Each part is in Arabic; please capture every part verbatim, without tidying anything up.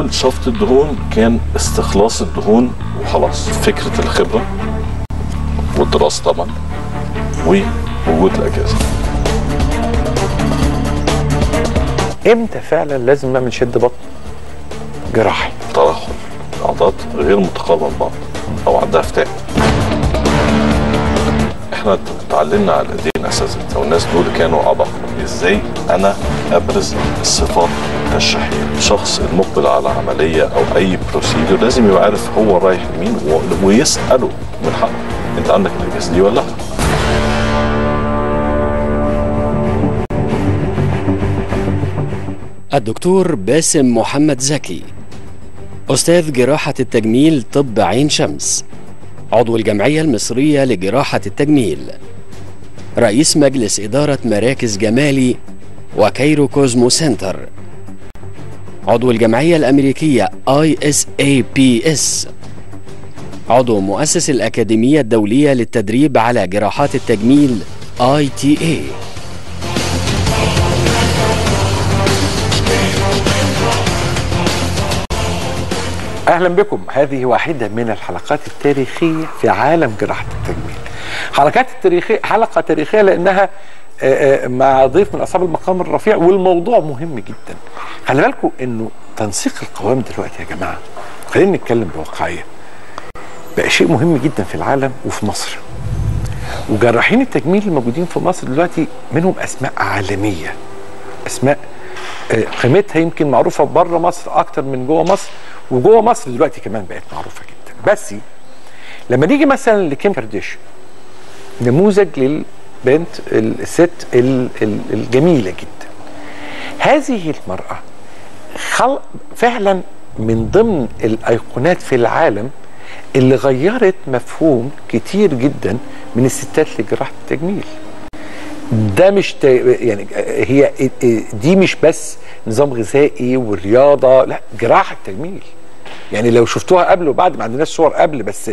الاول شفط الدهون كان استخلاص الدهون وخلاص، فكره الخبره والدراسه طبعا ووجود الاجهزه. امتى فعلا لازم نعمل شد بطن جراحي؟ ترهل العضلات غير متقاربه من بعض او عندها فتاء. احنا اتعلمنا على ايدين اساتذه والناس دول كانوا عبقرة ازاي انا ابرز الصفات التشريحيه. الشخص المقبل على عمليه او اي بروسيدور لازم يبقى عارف هو رايح لمين ويساله من حقه انت عندك الاجهزه دي ولا لا؟ الدكتور باسم محمد زكي، أستاذ جراحة التجميل طب عين شمس، عضو الجمعية المصرية لجراحة التجميل، رئيس مجلس إدارة مراكز جمالي وكايرو كوزمو سنتر، عضو الجمعية الأمريكية آي إس إيه بي إس، عضو مؤسس الأكاديمية الدولية للتدريب على جراحات التجميل آي تي إيه. اهلا بكم. هذه واحده من الحلقات التاريخيه في عالم جراحه التجميل. حلقات التاريخيه حلقه تاريخيه لانها مع ضيف من اصحاب المقام الرفيع، والموضوع مهم جدا. خلي بالكم انه تنسيق القوام دلوقتي يا جماعه، خلينا نتكلم بواقعيه، بقى شيء مهم جدا في العالم وفي مصر. وجراحين التجميل الموجودين في مصر دلوقتي منهم اسماء عالميه، اسماء قيمتها يمكن معروفه بره مصر اكتر من جوه مصر، وجوه مصر دلوقتي كمان بقت معروفه جدا. بس لما نيجي مثلا لكيم كارديشيان، نموذج للبنت الست الجميله جدا، هذه المراه خلق فعلا من ضمن الايقونات في العالم اللي غيرت مفهوم كتير جدا من الستات لجراحه التجميل. ده مش يعني هي دي مش بس نظام غذائي والرياضه، لا، جراحه تجميل. يعني لو شفتوها قبل وبعد، ما عندناش صور قبل بس،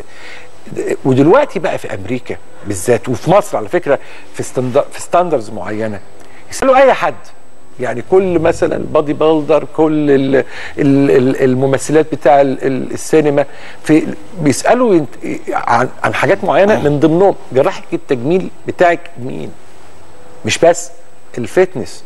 ودلوقتي بقى في امريكا بالذات وفي مصر على فكره في في ستاندرز معينه. يسالوا اي حد، يعني كل مثلا البادي بيلدر، كل ال ال الممثلات بتاع السينما، في بيسالوا عن عن حاجات معينه، من ضمنهم جراحه التجميل بتاعك مين؟ مش بس الفتنس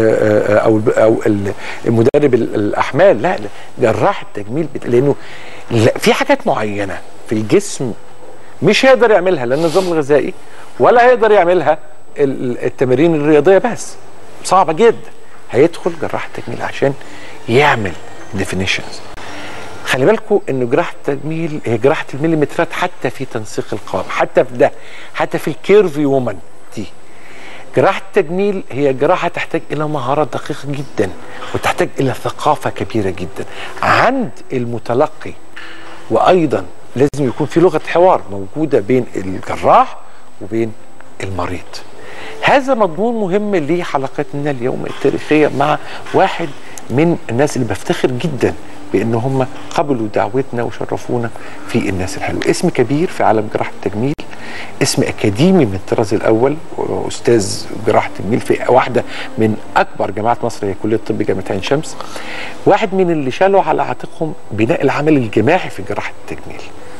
او او المدرب الاحمال، لا لا، جراح التجميل بت... لانه في حاجات معينه في الجسم مش هيقدر يعملها لا النظام الغذائي ولا هيقدر يعملها التمارين الرياضيه، بس صعبه جدا. هيدخل جراح التجميل عشان يعمل ديفينيشنز. خلي بالكم انه جراحه التجميل هي جراحه المليمترات، حتى في تنسيق القوام، حتى في ده، حتى في الكيرفي وومن دي. جراحة التجميل هي جراحة تحتاج إلى مهارات دقيقة جدا، وتحتاج إلى ثقافة كبيرة جدا عند المتلقي، وأيضا لازم يكون في لغة حوار موجودة بين الجراح وبين المريض. هذا مضمون مهم لحلقتنا اليوم التاريخية مع واحد من الناس اللي بفتخر جدا بأن هم قبلوا دعوتنا وشرفونا في الناس الحلوة. اسم كبير في عالم جراحة التجميل، اسم أكاديمي من الطراز الأول، أستاذ جراحة التجميل في واحدة من أكبر جامعات مصر، هي كلية طب جامعة عين شمس. واحد من اللي شالوا على عاتقهم بناء العمل الجماعي في جراحة التجميل.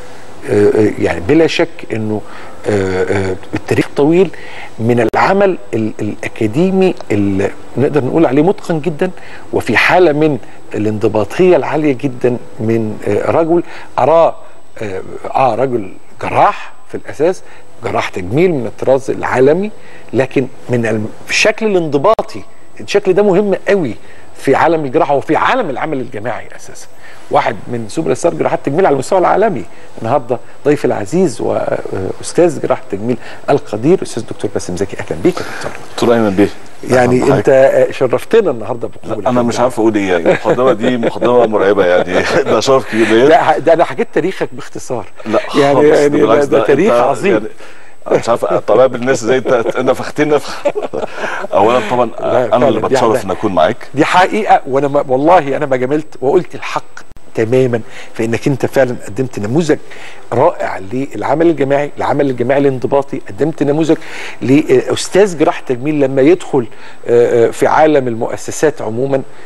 يعني بلا شك أنه التاريخ طويل من العمل الأكاديمي اللي نقدر نقول عليه متقن جدا، وفي حالة من الانضباطية العالية جدا من رجل أراه آه رجل جراح في الأساس، جراح تجميل من الطراز العالمي، لكن من الشكل الانضباطي. الشكل ده مهم قوي في عالم الجراحة وفي عالم العمل الجماعي أساسا. واحد من سوبر ستار جراحة التجميل على المستوى العالمي. النهارده ضيف العزيز واستاذ جراحة التجميل القدير الاستاذ دكتور باسم زكي. اهلا بيك يا دكتور. دكتور ايمن بيه، يعني انت شرفتنا النهارده بقبولك. انا مش عارف اقول ايه، يعني المقدمه دي مقدمه مرعبه، يعني ده شرف كبير. لا ده انا حكيت تاريخك باختصار. لا يعني يعني ده, ده تاريخ عظيم. يعني مش عارف طبعا بالناس زي انت نفختني نفخ. اولا طبعا انا اللي بتشرف ان اكون معاك، دي حقيقه، وانا والله انا ما جاملت وقلت الحق تماما في انك انت فعلا قدمت نموذج رائع للعمل الجماعي، العمل الجماعي الانضباطي. قدمت نموذج لاستاذ جراحه تجميل لما يدخل في عالم المؤسسات عموما،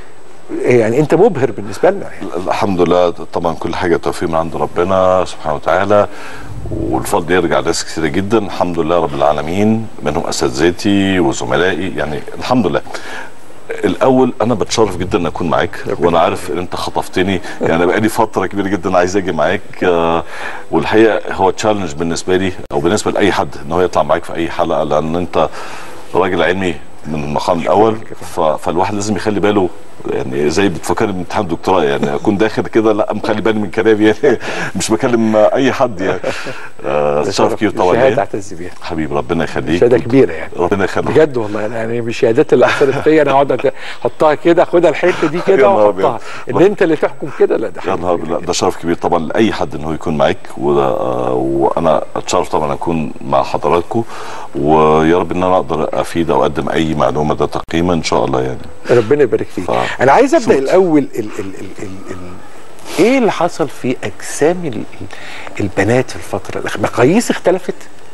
يعني انت مبهر بالنسبه لنا يعني. الحمد لله طبعا كل حاجه توفيق من عند ربنا سبحانه وتعالى، والفضل يرجع لناس كثيره جدا الحمد لله رب العالمين، منهم اساتذتي وزملائي يعني الحمد لله. الاول انا بتشرف جدا ان اكون معاك، وانا عارف ان انت خطفتني يعني بقالي فتره كبيره جدا عايز اجي معاك، آه والحقيقه هو تشالنج بالنسبه لي او بالنسبه لاي حد ان هو يطلع معاك في اي حلقه، لان انت راجل علمي من المقام الاول، فالواحد لازم يخلي باله يعني زي بتفكرني بامتحان دكتوراه يعني اكون داخل كده لا مخلي بالي من كلامي يعني مش بكلم اي حد يعني. آه شرف كبير طبعا. شهاده اعتز بيها حبيبي ربنا يخليك. شهاده كبيره يعني ربنا يخليك بجد والله يعني من الشهادات اللي اثرت فيا انا اقعد احطها كده اخدها الحته دي كده واحطها ان انت اللي تحكم كده. لا ده يا نهار لا ده شرف كبير طبعا لاي حد ان هو يكون معاك، وانا اتشرف طبعا اكون مع حضراتكم، ويا رب ان انا اقدر افيد او اقدم اي معلومه ذات قيمه ان شاء الله يعني. ربنا يبارك فيك. ف... انا عايز ابدا الاول ال ال ال ال ال ايه اللي حصل في اجسام ال البنات في الفتره الاخيره؟ مقاييس اختلفت؟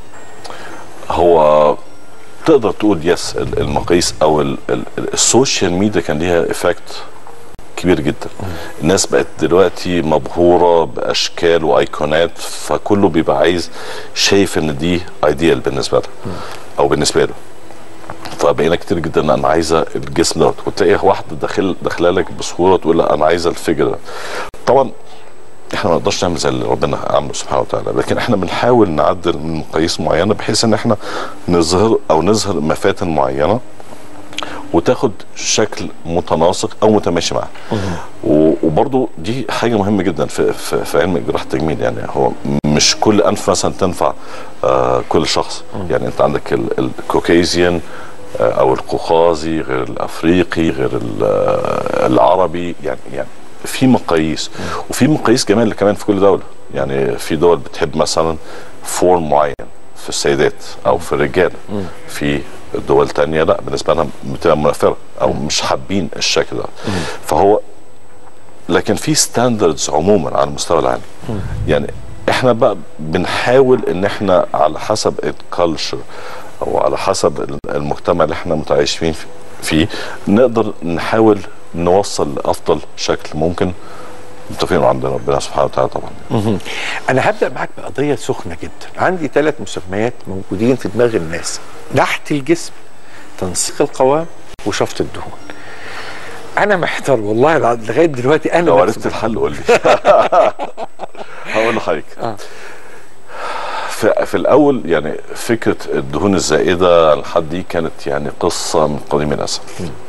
هو تقدر تقول يس المقاييس او ال ال السوشيال ميديا كان ليها افكت كبير جدا. الناس بقت دلوقتي مبهوره باشكال وايقونات، فكله بيبقى عايز شايف ان دي ايديال بالنسبه له او بالنسبه له، فبقينا كتير جدا انا عايزه الجسم دوت، وتلاقي واحده داخل داخله لك بصوره تقول لا انا عايزه الفيجر ده. طبعا احنا ما نقدرش نعمل زي اللي ربنا عامله سبحانه وتعالى، لكن احنا بنحاول نعدل من مقاييس معينه بحيث ان احنا نظهر او نظهر مفاتن معينه وتاخد شكل متناسق او متماشي معاه. وبرضه دي حاجه مهمه جدا في في, في علم جراحه التجميل، يعني هو مش كل انف مثلا تنفع آه كل شخص. يعني انت عندك الكوكيزيان او القوقازي غير الافريقي غير العربي، يعني يعني في مقاييس، وفي مقاييس جمال كمان في كل دوله. يعني في دول بتحب مثلا فورم معين في السيدات او في الرجاله، في دول تانية لا بالنسبه لها بتبقى منفره او مش حابين الشكل ده. فهو لكن في ستاندردز عموما على المستوى العالمي. يعني احنا بقى بنحاول ان احنا على حسب الكالتشر او على حسب المجتمع اللي احنا متعايشين فيه نقدر نحاول نوصل لافضل شكل ممكن متفقين عند ربنا سبحانه وتعالى طبعا. انا هبدا معاك بقضيه سخنه جدا. عندي ثلاث مسميات موجودين في دماغ الناس: نحت الجسم، تنسيق القوام، وشفط الدهون. انا محتار والله لغايه دلوقتي. انا لو عرفت الحل قول لي. هقول لحضرتك. آه. في, في الاول يعني فكره الدهون الزائده لحد دي كانت يعني قصه من قديم الازل.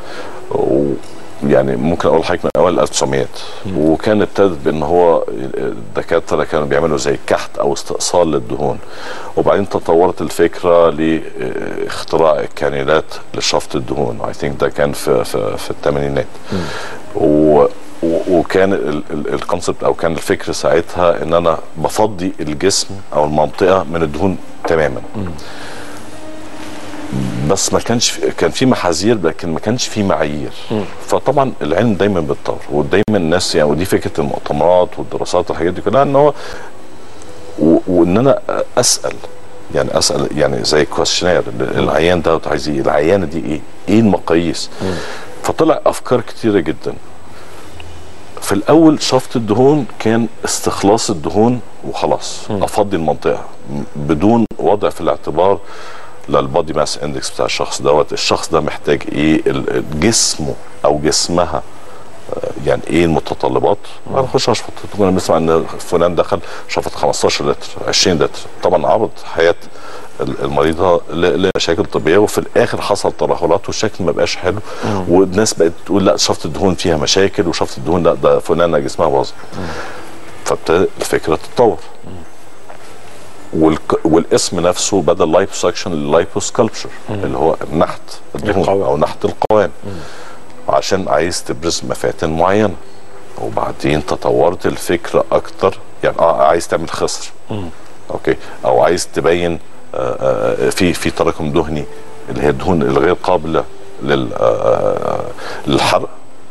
يعني ممكن اقول لحضرتك من اوائل الألف وتسعمية، وكانت ابتدت بان هو الدكاتره كانوا بيعملوا زي كحت او استئصال للدهون، وبعدين تطورت الفكره لاختراع الكانيلات لشفط الدهون. اي ثينك ده كان في في, في الثمانينات. و وكان الكونسبت او كان الفكر ساعتها ان انا بفضي الجسم او المنطقه من الدهون تماما. بس ما كانش في كان في محاذير لكن ما كانش في معايير. فطبعا العلم دايما بيتطور، ودايما الناس يعني ودي فكره المؤتمرات والدراسات والحاجات دي كلها ان هو وان انا اسال يعني اسال يعني زي كويشنير العيان ده عايز ايه، العيانه دي ايه، ايه المقاييس. فطلع افكار كتيره جدا. في الاول شفط الدهون كان استخلاص الدهون وخلاص، افضي المنطقه بدون وضع في الاعتبار للبادي ماس اندكس بتاع الشخص دوت، الشخص ده محتاج ايه، جسمه او جسمها يعني ايه المتطلبات. انا اخش اشفط، كنا بنسمع ان فلان دخل شفط خمستاشر لتر عشرين لتر، طبعا عرض حياه المريضه لمشاكل طبيه، وفي الاخر حصل ترهلات والشكل ما بقاش حلو، والناس بقت تقول لا شفط الدهون فيها مشاكل، وشفط الدهون لا ده فلانه جسمها باظ. فابتدت الفكره تتطور، والاسم نفسه بدل لايبوسكشن للايبوسكالبشر اللي هو نحت الدهون او نحت القوام، عشان عايز تبرز مفاتن معينه. وبعدين تطورت الفكره اكتر، يعني اه عايز تعمل خصر اوكي، او عايز تبين آه آه في في تراكم دهني اللي هي الدهون الغير قابله للحرق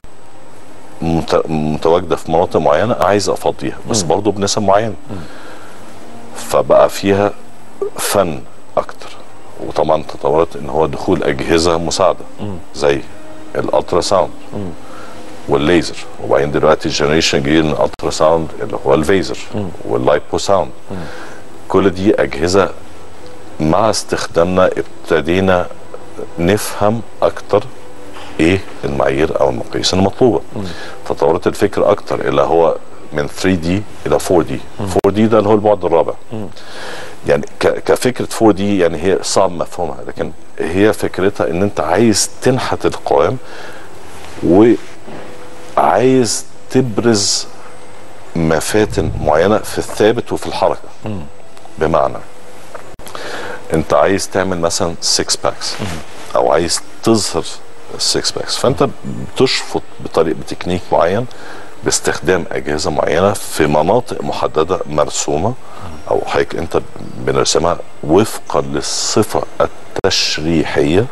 متواجده في مناطق معينه عايز افضيها، بس برضه بنسب معينه. فبقى فيها فن اكتر. وطبعا تطورت ان هو دخول اجهزه مساعده زي الالترا ساوند، والليزر، وبعدين دلوقتي الجنريشن الجديد من الالترا ساوند اللي هو الفيزر واللايبو ساوند. كل دي اجهزه مع استخدامنا ابتدينا نفهم اكتر ايه المعايير او المقاييس المطلوبه. تطورت الفكر اكتر اللي هو من ثري دي الى فور دي. فور دي ده اللي هو البعد الرابع. يعني كفكره فور دي يعني هي صعب مفهومها، لكن هي فكرتها ان انت عايز تنحت القوام وعايز تبرز مفاتن معينه في الثابت وفي الحركه. بمعنى انت عايز تعمل مثلا سكس باكس او عايز تظهر السكس باكس، فانت بتشفط بطريقه بتكنيك معين باستخدام اجهزه معينه في مناطق محدده مرسومه او حضرتك انت بنرسمها وفقا للصفه التشريحيه.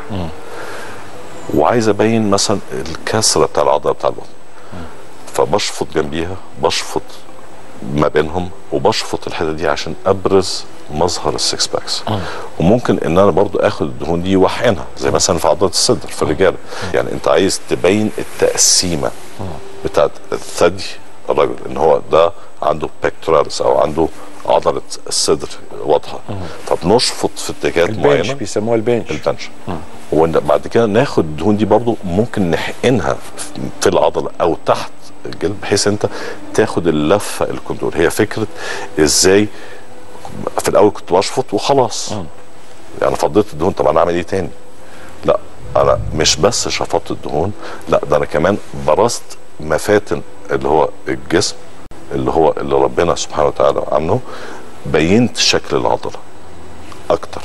وعايز ابين مثلا الكسره بتاع العضله بتاع البطن، فبشفط جنبيها، بشفط ما بينهم، وبشفط الحته دي عشان ابرز مظهر السكس باكس. وممكن ان انا برضو اخد الدهون دي واحقنها زي مثلا في عضله الصدر في الرجاله. يعني انت عايز تبين التقسيمه بتاعت الثدي الرجل، ان هو ده عنده بيكتورالس او عنده عضله الصدر واضحه، فبنشفط في اتجاهات معينه. البنش بيسموها البنش. البنش. وبعد كده ناخد الدهون دي برضو ممكن نحقنها في العضله او تحت الجلد، بحيث انت تاخد اللفه الكونتور. هي فكره ازاي في الاول كنت بشفط وخلاص، يعني فضيت الدهون، طب انا اعمل ايه تاني؟ لا، انا مش بس شفطت الدهون، لا ده انا كمان برزت مفاتن اللي هو الجسم اللي هو اللي ربنا سبحانه وتعالى عامله، بينت شكل العضله اكتر.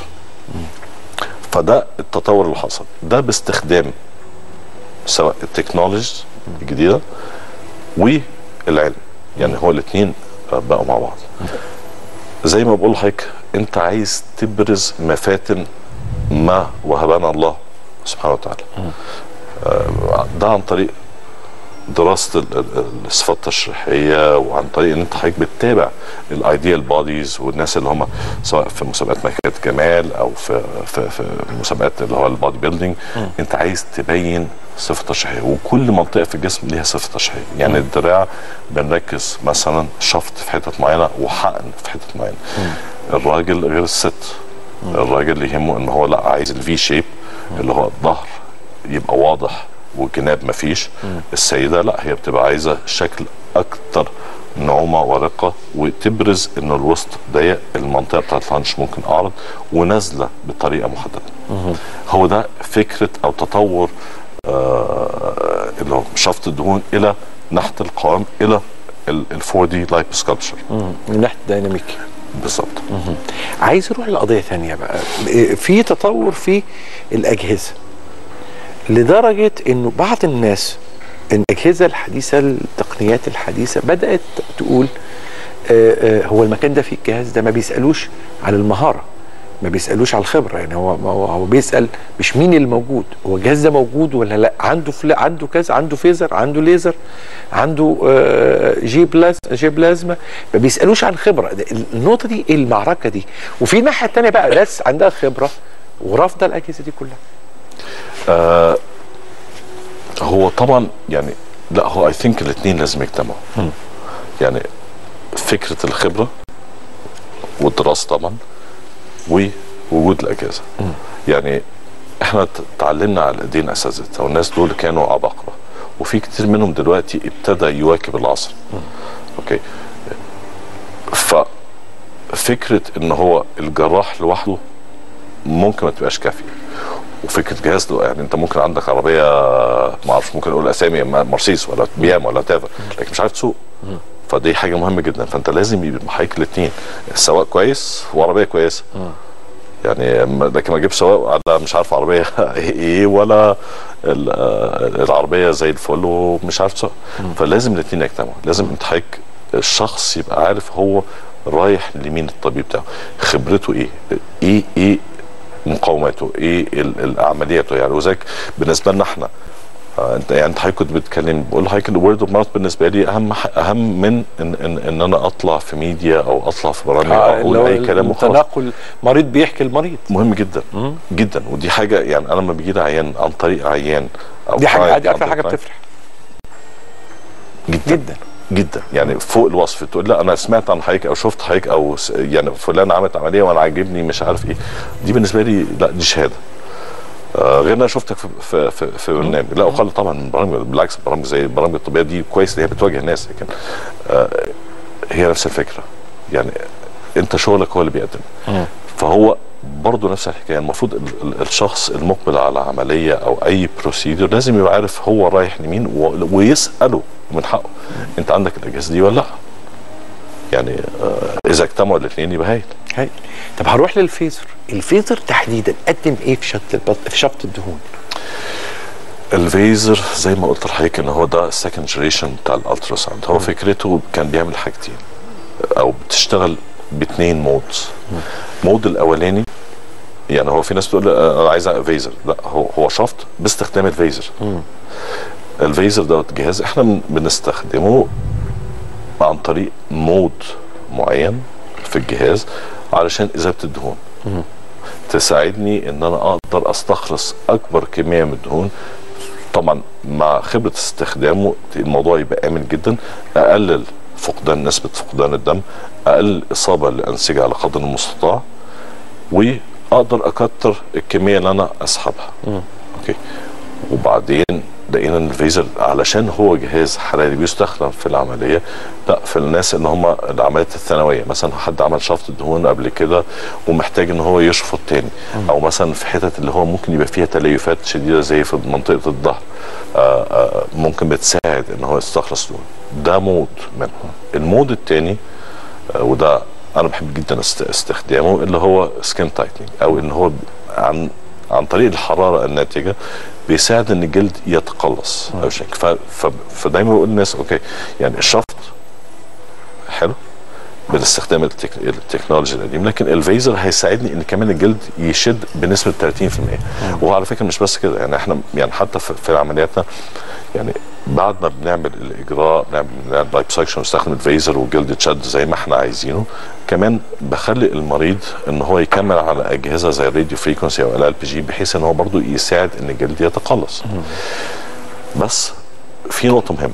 فده التطور اللي حصل، ده باستخدام سواء التكنولوجي الجديده والعلم. يعني هو الاثنين بقوا مع بعض. زي ما بقول لحضرتك، انت عايز تبرز مفاتن ما وهبنا الله سبحانه وتعالى. ده عن طريق دراسه الصفات التشريحيه، وعن طريق ان انت حضرتك بتتابع الايديال بوديز والناس اللي هم سواء في مسابقات ملكات جمال او في في في مسابقات اللي هو البودي بيلدينج. انت عايز تبين صفه تشريحيه، وكل منطقه في الجسم ليها صفه تشريحيه. يعني الدراع بنركز مثلا شفط في حتت معينه وحقن في حتت معينه. الراجل غير الست. الراجل اللي يهمه ان هو لا عايز الفي شيب اللي هو الظهر يبقى واضح والجناب مفيش. السيده لا، هي بتبقى عايزه شكل اكتر نعومه ورقه، وتبرز ان الوسط ضيق، المنطقه بتاعت الهانش ممكن اعرض ونازله بطريقه محدده. هو ده فكره او تطور آه اللي هو شفط الدهون الى نحت القوام الى ال فور دي لايب سكالبشر، النحت الديناميكي بالظبط. عايز اروح لقضيه ثانيه بقى. في تطور في الاجهزه لدرجه انه بعض الناس الاجهزه الحديثه التقنيات الحديثه بدات تقول آآ آآ هو المكان ده فيه الجهاز ده، ما بيسالوش على المهاره، ما بيسالوش على الخبره. يعني هو هو بيسال مش مين اللي موجود، هو الجهاز ده موجود ولا لا، عنده فلا عنده كذا، عنده فيزر، عنده ليزر، عنده جي بلاز جي بلازما. ما بيسالوش عن خبره. النقطه دي المعركه دي. وفي الناحيه الثانيه بقى ناس عندها خبره ورافضه الاجهزه دي كلها. آه هو طبعا يعني لا، هو اي ثينك الاثنين لازم يجتمعوا. يعني فكره الخبره والدراسه طبعا ووجود الاجهزه. يعني احنا تعلمنا على ايدين اساتذتنا، والناس دول كانوا عباقره، وفي كتير منهم دلوقتي ابتدى يواكب العصر. اوكي، ففكره ان هو الجراح لوحده ممكن ما تبقاش كافيه، وفكره جهاز له. يعني انت ممكن عندك عربيه ما اعرفش، ممكن اقول اسامي مرسيدس ولا بيام ولا تافا، لكن مش عارف تسوق. فدي حاجه مهمه جدا. فانت لازم يبقى معاك الاثنين، السواق كويس وعربيه كويسه. يعني لكن ما اجيب سواق على مش عارف عربيه ايه ولا العربيه زي الفل ومش عارف تسوق. فلازم الاثنين يجتمعوا. لازم انت حضرتك الشخص يبقى عارف هو رايح لمين الطبيب بتاعه، خبرته ايه ايه ايه مقاوماته ايه العملياته. يعني وذلك بالنسبه لنا احنا آه انت يعني انت حضرتك كنت بتتكلم بقول لحضرتك الورد اوف ماوث بالنسبه لي اهم اهم من ان, إن, ان انا اطلع في ميديا او اطلع في برامج او اقول اي كلام وخلاص. تناقل مريض بيحكي المريض مهم جدا مم. جدا. ودي حاجه يعني انا لما بيجي لي عيان عن طريق عيان أو دي حاجه دي اكتر حاجه بتفرح. جدا جدا جدا يعني فوق الوصف. تقول لا انا سمعت عن حضرتك او شفت حضرتك او يعني فلان عملت عمليه وانا عاجبني مش عارف ايه، دي بالنسبه لي لا دي شهاده. آه غير انا شفتك في في في, في برنامج، لا اقل طبعا من برامج، بالعكس البرامج زي البرامج الطبيه دي كويس ان هي بتواجه الناس، لكن آه هي نفس الفكره، يعني انت شغلك هو اللي بيقدم. فهو برضه نفس الحكايه، المفروض الشخص المقبل على عمليه او اي بروسيدور لازم يبقى عارف هو رايح لمين ويساله من حقه انت عندك الاجهزه دي ولا لا؟ يعني آه اذا اجتمعوا الاثنين يبقى هايل. هايل. طب هروح للفيزر، الفيزر تحديدا قدم ايه في شفط البطن في شفط الدهون؟ الفيزر زي ما قلت لحضرتك ان هو ده السكند جنريشن بتاع الالترا ساوند. هو فكرته كان بيعمل حاجتين او بتشتغل باثنين مودز. مود الاولاني يعني هو في ناس بتقول انا عايز فيزر، لا هو هو شفط باستخدام الفيزر. الفيزر دوت جهاز احنا بنستخدمه عن طريق مود معين في الجهاز علشان اذابه الدهون. مم. تساعدني ان انا اقدر استخلص اكبر كميه من الدهون. طبعا مع خبره استخدامه الموضوع يبقى امن جدا، اقلل فقدان نسبه فقدان الدم، اقل اصابه للانسجه على قدر المستطاع، واقدر اكتر الكميه اللي انا اسحبها. مم. اوكي. وبعدين لقينا ان الفيزر علشان هو جهاز حراري بيستخدم في العمليه، لا في الناس اللي هم العمليات الثانويه، مثلا حد عمل شفط الدهون قبل كده ومحتاج ان هو يشفط تاني، او مثلا في حتت اللي هو ممكن يبقى فيها تليفات شديده زي في منطقه الظهر، ممكن بتساعد ان هو يستخلص دهون. ده مود منهم. المود الثاني وده انا بحب جدا استخدامه اللي هو سكين تايتنينج، او ان هو عن عن طريق الحراره الناتجه بيساعد ان الجلد يتقلص او شكل. فدايما بقول للناس اوكي يعني الشفط حلو باستخدام التك... التكنولوجيا القديم، لكن الفيزر هيساعدني ان كمان الجلد يشد بنسبه ثلاثين في المية. وعلى فكره مش بس كده، يعني احنا يعني حتى في, في عملياتنا يعني بعد ما بنعمل الاجراء بنعمل لايب سكشن ونستخدم الفيزر والجلد يتشد زي ما احنا عايزينه، كمان بخلي المريض ان هو يكمل على اجهزه زي الراديو فريكونسي او ال ال بي جي بحيث ان هو برضه يساعد ان الجلد يتقلص. بس في نقطه مهمه،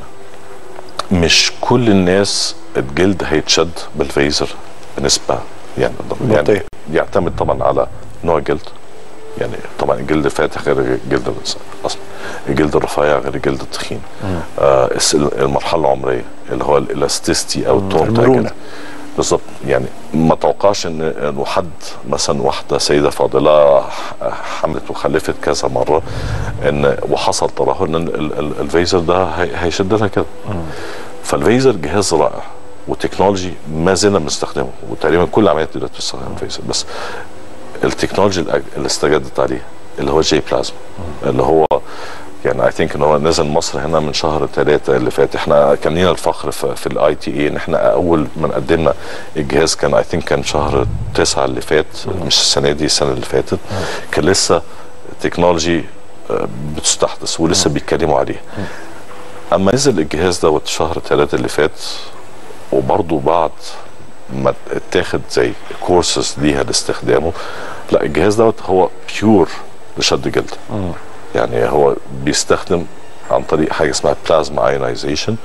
مش كل الناس الجلد هيتشد بالفيزر بنسبه يعني, يعني يعتمد طبعا على نوع الجلد. يعني طبعا الجلد الفاتح غير الجلد اصلا، الجلد الرفيع غير الجلد التخين، آه المرحله العمريه اللي هو الالاستيستي او التون بتاع الجلد بالظبط. يعني ما توقعش ان انه حد مثلا واحده سيده فاضله حملت وخلفت كذا مره ان وحصل ترهل ان الفيزر ده هيشد لها كده. فالفيزر جهاز رائع وتكنولوجي ما زلنا بنستخدمه، وتقريبا كل العمليات دلوقتي بتستخدم الفيزر، بس التكنولوجي اللي استجدت عليه اللي هو جي بلازما اللي هو يعني اي ثينك ان هو نزل مصر هنا من شهر ثلاثة اللي فات. احنا كان لينا الفخر في, في الاي تي اي ان احنا اول من قدمنا الجهاز كان اي ثينك كان شهر تسعة اللي فات، مش السنه دي السنه اللي فاتت. كان لسه تكنولوجي بتستحدث ولسه بيتكلموا عليه. اما نزل الجهاز دوت شهر ثلاثة اللي فات، وبرضه بعد ما اتاخد زي كورسز ليها لاستخدامه، لا الجهاز دوت هو بيور لشد جلد. يعني هو بيستخدم عن طريق حاجه اسمها بلازما ايونايزيشن.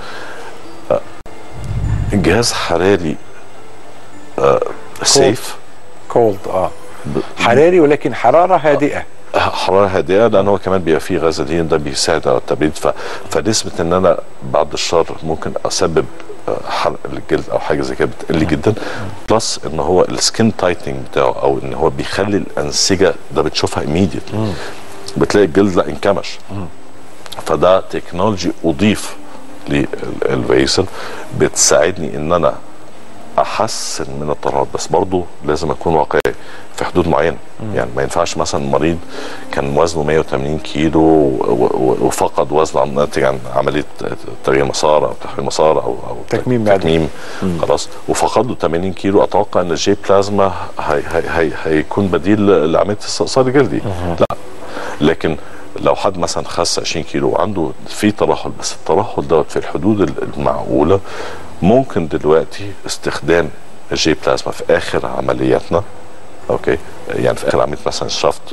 الجهاز حراري سيف كولد اه حراري ولكن حراره هادئه. حراره هادئه لان هو كمان بيبقى فيه غازلين ده بيساعد على التبريد. فنسبه ان انا بعد الشر ممكن اسبب حرق للجلد او حاجه زي كده بتقل جدا. بلس ان هو السكين تايتنينج بتاعه او ان هو بيخلي الانسجه ده بتشوفها ايميديتلي، بتلاقي الجلد لا انكمش. فده تكنولوجي اضيف للفيزر بتساعدني ان انا احسن من الترهل، بس برضه لازم اكون واقعي في حدود معينه. يعني ما ينفعش مثلا مريض كان وزنه مية وتمانين كيلو وفقد وزنه ناتج عن عمليه تغيير مسار او تحويل مسار او او تكميم تكميم خلاص وفقد له تمانين كيلو. اتوقع ان الجي بلازما هي هي هي هيكون بديل لعمليه استئصال الجلدي. لا، لكن لو حد مثلا خس عشرين كيلو وعنده في ترهل، بس الترهل دوت في الحدود المعقوله، ممكن دلوقتي استخدام الجي بلازما في اخر عملياتنا. اوكي، يعني في اخر عمليه مثلا الشفط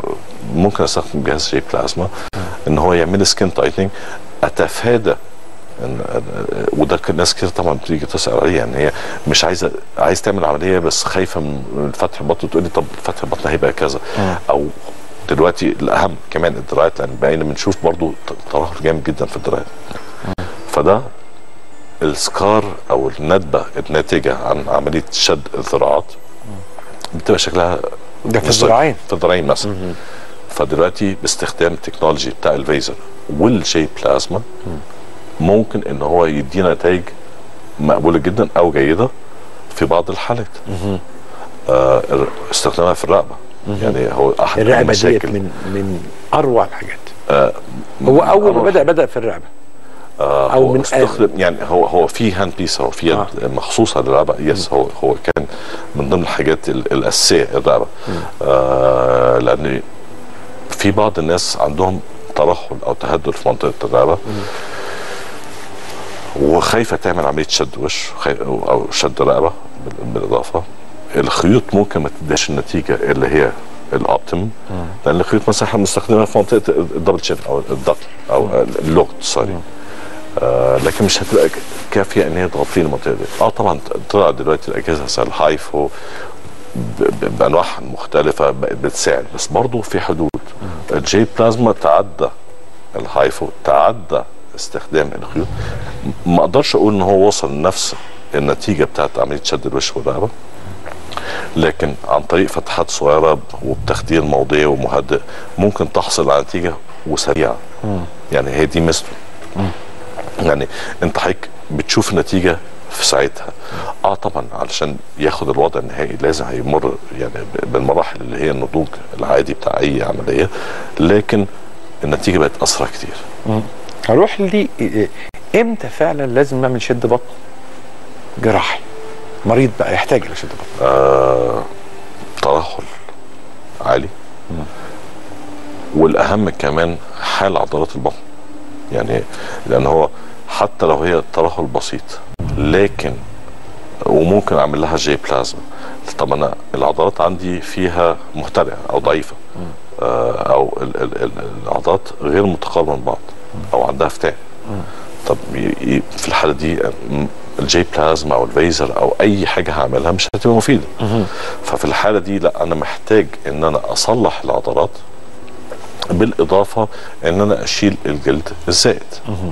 ممكن استخدم جهاز جي بلازما ان هو يعمل سكين تايتنينج، اتفادى إن وده ناس كتير طبعا بتيجي تسال عليه، يعني هي مش عايزه عايز تعمل عمليه بس خايفه من فتح البطن، تقول لي طب فتح البطن هيبقى كذا. او دلوقتي الاهم كمان الدراعات، لان بقينا بنشوف برضو ترهل جامد جدا في الدراعات. فده السكار او الندبه الناتجه عن عمليه شد الذراعات بتبقى شكلها ده في الذراعين في الذراعين مثلا. فدلوقتي باستخدام التكنولوجي بتاع الفيزر والشي بلازما ممكن ان هو يدينا نتائج مقبوله جدا او جيده في بعض الحالات. آه استخدامها في الرقبه، يعني هو احد الرقبه ديت من من اروع الحاجات. آه هو اول ما بدا بدا في الرقبه. آه او من استخدم يعني هو هو في هاند بيس، هو في يد آه. مخصوصه للرقبه. يس هو هو كان من ضمن الحاجات الاساسيه الرقبه. آه لان في بعض الناس عندهم ترهل او تهدل في منطقه الرقبه وخايفه تعمل عمليه شد وش او شد رقبه. بالاضافه الخيوط ممكن ما تديش النتيجه اللي هي الاوبتيم، لان الخيوط مثلا احنا بنستخدمها في منطقه الدبل شين او الضغط او اللغط سوري. آه لكن مش هتبقى كافيه ان هي تغطي المنطقه دي. اه طبعا طلع دلوقتي الاجهزه زي الهايفو بانواعها المختلفه بتساعد، بس برضه في حدود. الجي بلازما تعدى الهايفو، تعدى استخدام الخيوط. ما اقدرش اقول ان هو وصل لنفس النتيجه بتاعت عمليه شد الوش والرقبه، لكن عن طريق فتحات صغيره وبتخدير موضعي ومهدئ ممكن تحصل على نتيجه وسريعه. يعني هي دي ميزته. يعني انت حضرتك بتشوف النتيجه في ساعتها. اه طبعا علشان ياخد الوضع النهائي لازم هيمر يعني بالمراحل اللي هي النضوج العادي بتاع اي عمليه، لكن النتيجه بقت اسرع كتير. هروح لي امتى فعلا لازم نعمل شد بطن جراحي؟ مريض بقى يحتاج لشد بطن. آه ترهل عالي. مم. والاهم كمان حال عضلات البطن، يعني لان هو حتى لو هي ترهل بسيط لكن وممكن اعمل لها جي بلازما. طب انا العضلات عندي فيها مهترئه او ضعيفه، آه او ال ال ال العضلات غير متقاربه من بعض او عندها فتان. طب في الحاله دي الجي بلازما او الفيزر او اي حاجه هعملها مش هتبقى مفيده. ففي الحاله دي لا، انا محتاج ان انا اصلح العضلات بالاضافه ان انا اشيل الجلد الزائد.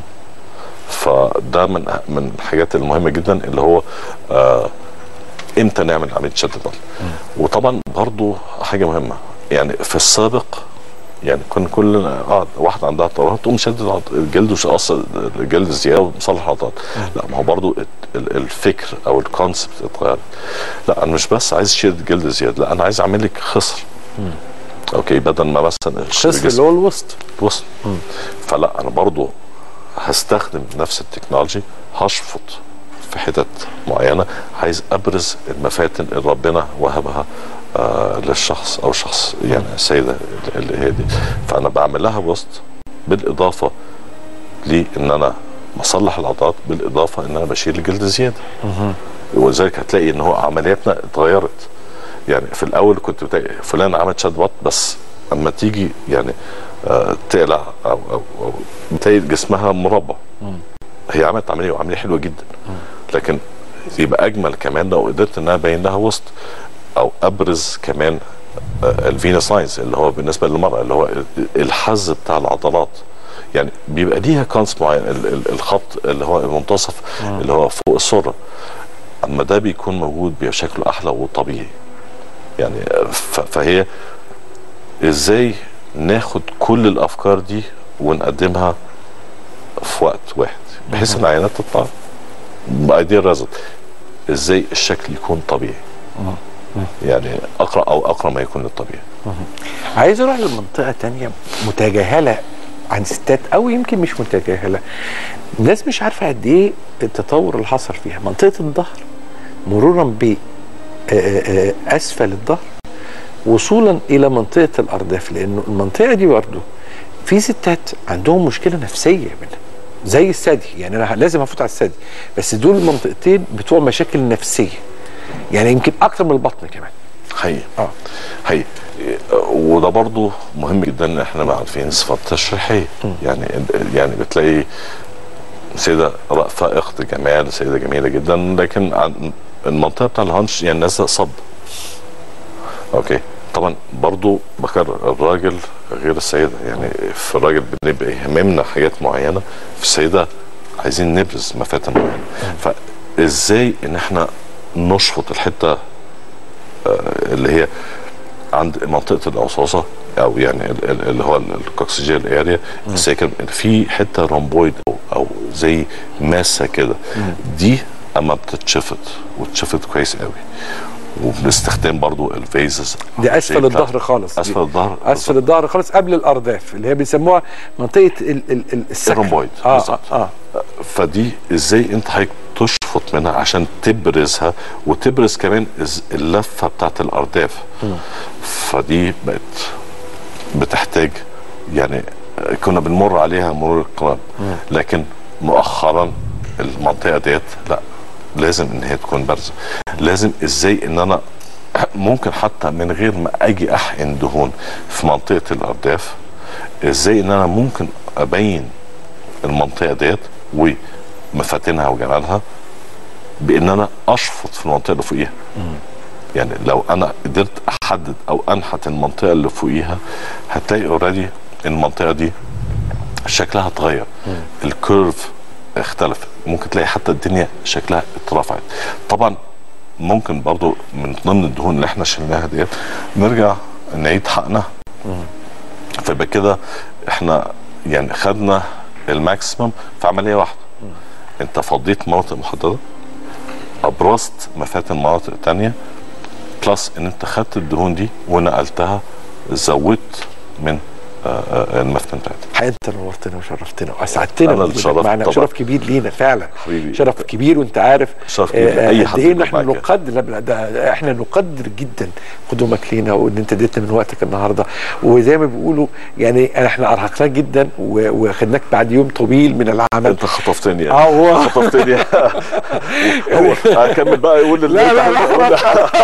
فده من من الحاجات المهمه جدا اللي هو آه امتى نعمل عمليه شد البطن. وطبعا برضو حاجه مهمه، يعني في السابق يعني كنا كلنا اه واحده عندها ترهل تقوم شد الجلد وتقص الجلد الزياده وتصلح العضلات. لا، ما هو برضو الفكر او الكونسبت اتغير. لا انا مش بس عايز اشيل الجلد زياده، لا انا عايز اعمل لك خصر. مم. اوكي، بدل ما مثلا الخصر اللي هو الوسط الوسط. فلا انا برضو هستخدم نفس التكنولوجي، هشفط في حتت معينه، عايز ابرز المفاتن اللي ربنا وهبها آه للشخص او شخص يعني السيده اللي هي دي. فانا بعمل لها وسط بالاضافه لان انا بصلح العضلات، بالاضافه ان انا بشيل الجلد زياده. ولذلك هتلاقي ان هو عملياتنا اتغيرت. يعني في الاول كنت بتلاقي فلان عمل شد بطن، بس اما تيجي يعني آه تقلع او او, أو بتلاقي جسمها مربع. هي عملت عمليه وعمليه حلوه جدا، لكن يبقى اجمل كمان لو قدرت ان انا ابين لها وسط او ابرز كمان الفينس لاينز اللي هو بالنسبه للمراه اللي هو الحز بتاع العضلات. يعني بيبقى ليها كونس معين، الخط اللي هو المنتصف اللي هو فوق السره، اما ده بيكون موجود بيبقى شكله احلى وطبيعي. يعني فهي ازاي ناخد كل الافكار دي ونقدمها في وقت واحد بحيث ان العينات تطلع بايديال ريزلت. ازاي الشكل يكون طبيعي، يعني اقرا او اقرا ما يكون للطبيعي. عايز اروح لمنطقه تانية متجاهله عن ستات او يمكن مش متجاهله، الناس مش عارفه قد ايه التطور اللي حصل فيها. منطقه الظهر مرورا ب اسفل الظهر وصولا الى منطقه الارداف، لانه المنطقه دي برضه في ستات عندهم مشكله نفسيه منها زي الثدي. يعني انا لازم افوت على الثدي، بس دول المنطقتين بتوع مشاكل نفسيه، يعني يمكن اكتر من البطن كمان. حقيقي اه حقيقي. وده برضو مهم جدا ان احنا عارفين صفات تشريحيه. يعني يعني بتلاقي سيده فائقه جمال، سيده جميله جدا، لكن المنطقه بتاع الهانش يعني نازله صب. اوكي طبعا برضو بكرر الراجل غير السيده، يعني في الراجل بنبقى يهمنا حاجات معينه، في السيده عايزين نبرز مفاتن معينه. فازاي ان احنا نشفط الحته اللي هي عند منطقه الاوصاصه او يعني اللي هو الكوكسيجيال اريا، ازاي كان في حته رومبويد او, أو زي ماسه كده، دي اما بتتشفط وتشفط كويس قوي، وبنستخدم برضو الفيزز دي اسفل الظهر خالص، اسفل الظهر اسفل الظهر خالص قبل الارداف اللي هي بيسموها منطقه السكن الرومبويد اه بالظبط. اه فدي ازاي انت حضرتك تشفط منها عشان تبرزها، وتبرز كمان اللفه بتاعت الارداف. م. فدي بقت بتحتاج يعني كنا بنمر عليها مرور الكرام، لكن مؤخرا المنطقه ديت لا، لازم ان هي تكون بارزه. لازم ازاي ان انا ممكن حتى من غير ما اجي احقن دهون في منطقه الارداف، ازاي ان انا ممكن ابين المنطقه ديت ومفاتنها وجمالها بان انا اشفط في المنطقه اللي فوقيها. يعني لو انا قدرت احدد او انحت المنطقه اللي فوقيها، هتلاقي اوريدي المنطقه دي شكلها اتغير، الكيرف اختلف، ممكن تلاقي حتى الدنيا شكلها اترفعت. طبعا ممكن برضو من ضمن الدهون اللي احنا شلناها ديت نرجع نعيد حقنها، فيبقى كده احنا يعني خدنا الماكسيمم في عمليه واحده. انت فضيت مناطق محدده، ابرزت مفاتن مناطق تانية، بلس ان انت خدت الدهون دي ونقلتها، زودت من المفتن بتاعتك. حقيقة انت نورتنا وشرفتنا واسعدتنا انا اللي شرفت معنا، شرف كبير لينا فعلا حبيبي. شرف كبير، وانت عارف شرف كبير لاي حد. ايه ان احنا نقدر، ده احنا نقدر جدا قدومك لينا، وان انت اديتنا من وقتك النهارده، وزي ما بيقولوا يعني احنا ارهقناك جدا وخدناك بعد يوم طويل من العمل. انت خطفتني يعني. اه خطفتني. هو هكمل بقى يقول لا لا لا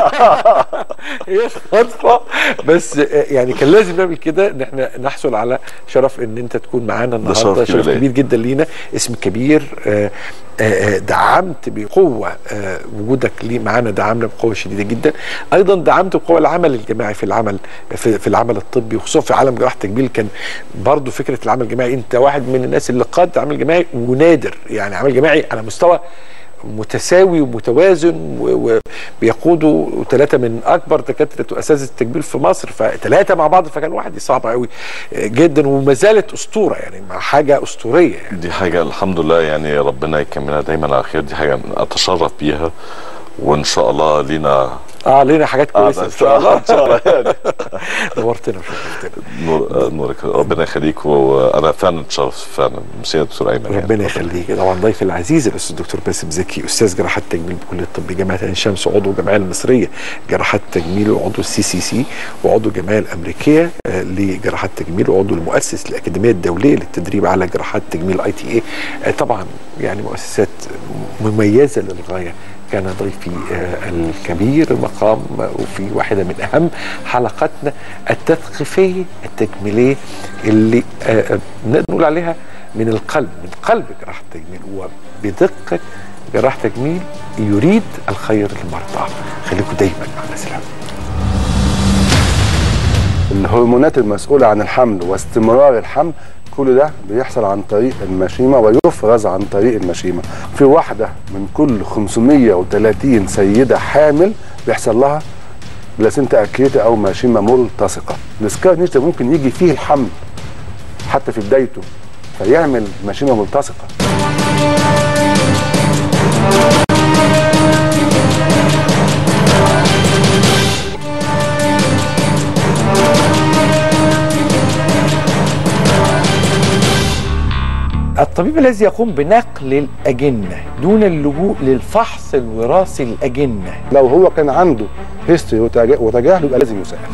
هي خطفه بس، يعني كان لازم نعمل كده، ان احنا نحصل على شرف ان انت تكون معانا النهارده. شرف كبير جدا لينا، اسم كبير، آآ آآ دعمت بقوه وجودك ليه معانا، دعمنا بقوه شديده جدا. ايضا دعمت بقوه العمل الجماعي في العمل في, في العمل الطبي، وخصوصا في عالم جراحه التجميل. كان برضو فكره العمل الجماعي، انت واحد من الناس اللي قاد عمل جماعي ونادر، يعني عمل جماعي على مستوى متساوي ومتوازن، وبيقودوا ثلاثه من اكبر دكاتره واساتذه التجميل في مصر، فثلاثه مع بعض، فكان واحد صعب قوي جدا، وما زالت اسطوره، يعني حاجه اسطوريه يعني. دي حاجه الحمد لله، يعني ربنا يكملها دايما على خير، دي حاجه اتشرف بيها، وان شاء الله لينا اه لينا حاجات كويسه ان شاء الله. ان شاء الله يعني. نورتنا وشرفتنا. نور نورك، ربنا يخليك، وانا فعلا اتشرفت فعلا. ميرسي يا دكتور ايمن. ربنا يخليك. طبعا ضيفي العزيز الاستاذ الدكتور باسم زكي، استاذ جراحه التجميل بكليه الطب جامعه عين شمس، وعضو الجمعيه المصريه لجراحه التجميل، وعضو السي سي سي، وعضو الجمعيه الامريكيه لجراحه التجميل، وعضو المؤسس للاكاديميه الدوليه للتدريب على جراحات التجميل اي تي اي. طبعا يعني مؤسسات مميزه للغايه. كان ضيفي الكبير المقام، وفي واحدة من أهم حلقاتنا التثقيفية التجميلية اللي نقدر نقول عليها من القلب، من قلب جراحة التجميل، وبدقة جراحة التجميل يريد الخير للمرضى. خليكم دايما معنا. سلام. الهرمونات المسؤولة عن الحمل واستمرار الحمل، كل ده بيحصل عن طريق المشيمة ويفرز عن طريق المشيمة. في واحدة من كل خمسمية وتلاتين سيدة حامل بيحصل لها بلاسينتا اكريتا او مشيمة ملتصقة. السكار نيش ده ممكن يجي فيه الحمل حتى في بدايته فيعمل مشيمة ملتصقة. الطبيب الذي يقوم بنقل الأجنة دون اللجوء للفحص الوراثي للأجنة، لو هو كان عنده هيستوري وتجاهل يبقى لازم يساعد.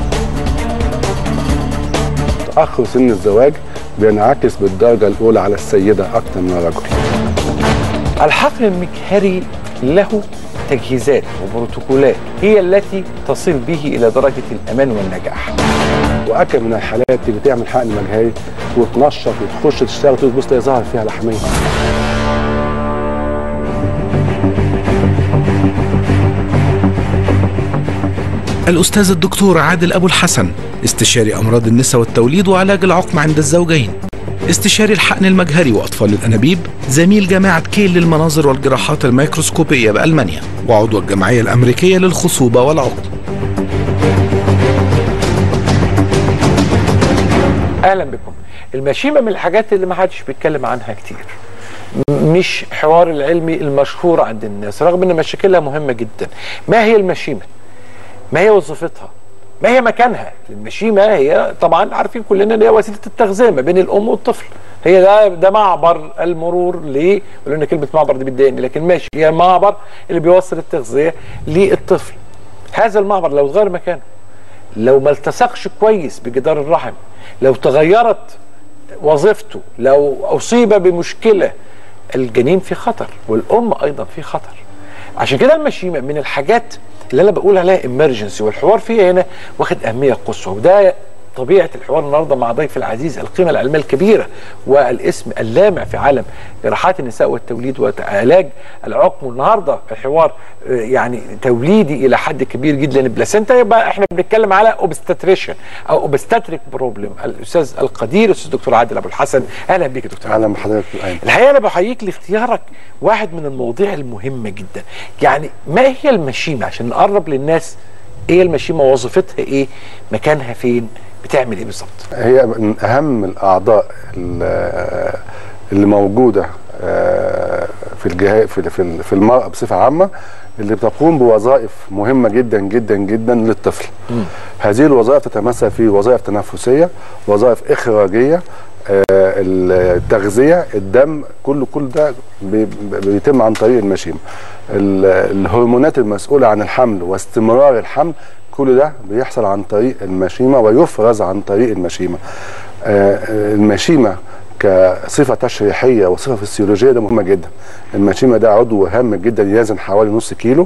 تأخر سن الزواج بينعكس بالدرجة الأولى على السيدة أكثر من الرجل. الحقن المجهري له تجهيزات وبروتوكولات هي التي تصل به إلى درجة الأمان والنجاح. وأكثر من الحالات اللي بتعمل حقن مجهري وتنشط وتخش تشتغل تبص تلاقي ظهر فيها لحمية. الأستاذ الدكتور عادل أبو الحسن، استشاري أمراض النساء والتوليد وعلاج العقم عند الزوجين، استشاري الحقن المجهري وأطفال الأنابيب، زميل جامعة كيل للمناظر والجراحات الميكروسكوبية بألمانيا، وعضو الجمعية الأمريكية للخصوبة والعقم. أهلا بكم. المشيمة من الحاجات اللي ما حدش بيتكلم عنها كتير، مش حوار العلمي المشهور عند الناس، رغم ان مشاكلها مهمة جدا. ما هي المشيمة؟ ما هي وظيفتها؟ ما هي مكانها؟ المشيمة هي طبعا عارفين كلنا ان هي وسيلة التغذية ما بين الام والطفل، هي ده ده معبر المرور. ليه؟ ولان كلمة معبر دي بتضايقني، لكن ماشي، هي معبر اللي بيوصل التغذية للطفل. هذا المعبر لو اتغير مكانه، لو ما التصقش كويس بجدار الرحم، لو تغيرت وظيفته، لو أصيب بمشكلة، الجنين في خطر والأم أيضا في خطر. عشان كده المشيمة من الحاجات اللي أنا بقول عليها إمرجنسي، والحوار فيها هنا واخد أهمية قصوى. وده طبيعة الحوار النهارده مع ضيف العزيز، القيمة العلمية الكبيرة والاسم اللامع في عالم جراحات النساء والتوليد وعلاج العقم. والنهارده الحوار يعني توليدي إلى حد كبير جدا، البلاسينتا. يبقى احنا بنتكلم على اوبستاتريشن او اوبستاتريك بروبلم. الأستاذ القدير الأستاذ الدكتور عادل أبو الحسن، أهلا بيك يا دكتور. أهلا بحضرتك. الحقيقة أنا بحييك لاختيارك واحد من المواضيع المهمة جدا. يعني ما هي المشيمة عشان نقرب للناس؟ ايه المشيمة؟ وظيفتها ايه؟ مكانها فين؟ بتعمل ايه بالظبط؟ هي من اهم الاعضاء اللي موجوده في الجهاز في في المراه بصفه عامه، اللي بتقوم بوظائف مهمه جدا جدا جدا للطفل. م. هذه الوظائف تتمثل في وظائف تنفسيه، وظائف اخراجيه، التغذيه، الدم، كل كل ده بيتم عن طريق المشيمه. الهرمونات المسؤوله عن الحمل واستمرار الحمل، كل ده بيحصل عن طريق المشيمة ويفرز عن طريق المشيمة. المشيمة كصفة تشريحية وصفة فسيولوجية ده مهمة جدا. المشيمة ده عضو هام جدا، يوزن حوالي نص كيلو.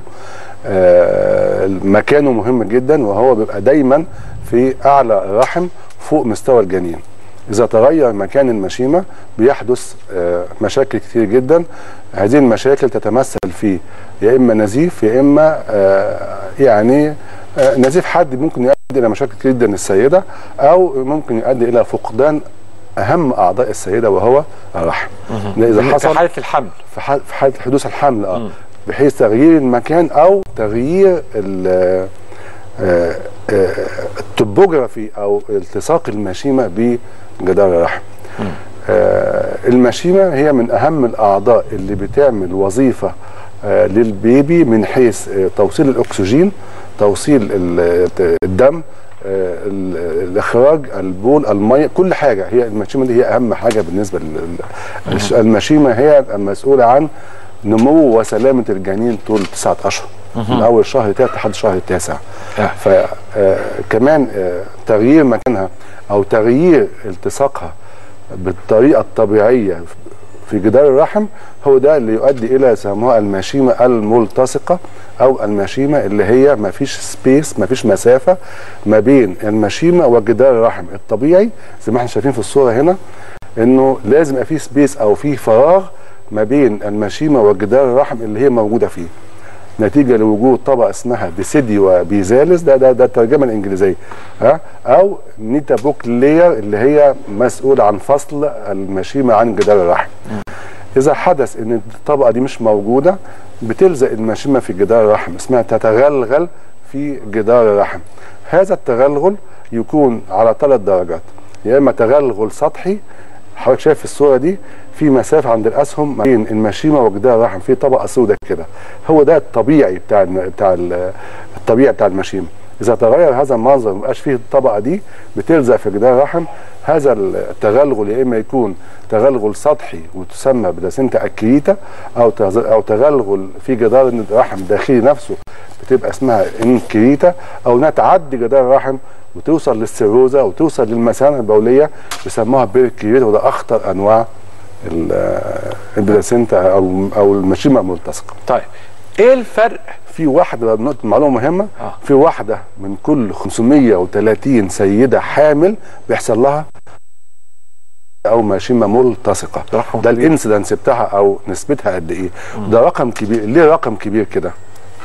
مكانه مهم جدا، وهو بيبقى دايما في أعلى الرحم فوق مستوى الجنين. إذا تغير مكان المشيمة بيحدث مشاكل كتير جدا. هذه المشاكل تتمثل في يا إما نزيف، يا إما يعني نزيف حاد ممكن يؤدي الى مشاكل كتير جدا للسيده، او ممكن يؤدي الى فقدان اهم اعضاء السيده وهو الرحم. اذا حصل في حاله الحمل، في حاله في حاله حدوث الحمل اه بحيث تغيير المكان او تغيير التوبوجرافي او التصاق المشيمه بجدار الرحم. آه المشيمه هي من اهم الاعضاء اللي بتعمل وظيفه آه للبيبي من حيث آه توصيل الاكسجين، توصيل الدم، الاخراج، البول، الميه، كل حاجه. هي المشيمه دي هي اهم حاجه بالنسبه للمشيمه. هي المسؤوله عن نمو وسلامه الجنين طول تسعة اشهر، من اول شهر تالت لحد شهر التاسع. فكمان تغيير مكانها او تغيير التصاقها بالطريقه الطبيعيه في جدار الرحم هو ده اللي يؤدي الى يسموها المشيمه الملتصقه، او المشيمه اللي هي ما فيش سبيس، ما فيش مسافه ما بين المشيمه وجدار الرحم الطبيعي. زي ما احنا شايفين في الصوره هنا، انه لازم يبقى في سبيس او في فراغ ما بين المشيمه وجدار الرحم اللي هي موجوده فيه، نتيجه لوجود طبقه اسمها ديسيديو بيزالس، ده ده ده الترجمه الانجليزيه، ها، او نيتابوك لير اللي هي مسؤول عن فصل المشيمه عن جدار الرحم. اذا حدث ان الطبقه دي مش موجوده، بتلزق المشيمه في جدار الرحم، اسمها تتغلغل في جدار الرحم. هذا التغلغل يكون على ثلاث درجات، يا اما تغلغل سطحي، حضرتك شايف في الصوره دي في مسافه عند الاسهم ما بين المشيمه وجدار الرحم، في طبقه سوداء كده، هو ده الطبيعي بتاع بتاع الطبيعي بتاع المشيمه. اذا تغير هذا المنظر ما بقاش فيه الطبقه دي بتلزق في جدار الرحم، هذا التغلغل يا اما يكون تغلغل سطحي وتسمى بلاسينتا اكريتا، او او تغلغل في جدار الرحم الداخلي نفسه بتبقى اسمها انكريتا، او انها تعدي جدار الرحم وتوصل للسيروزا وتوصل للمثانه البوليه بيسموها بيركريتا، وده اخطر انواع البلاسينتا او او المشيمه الملتصقه. طيب ايه الفرق؟ في واحده نقطه معلومه مهمه، آه. في واحده من كل خمسمية وتلاتين سيده حامل بيحصل لها او مشيمه ملتصقه. ده الانسيدنس بتاعها او نسبتها قد ايه؟ ده رقم كبير. ليه رقم كبير كده؟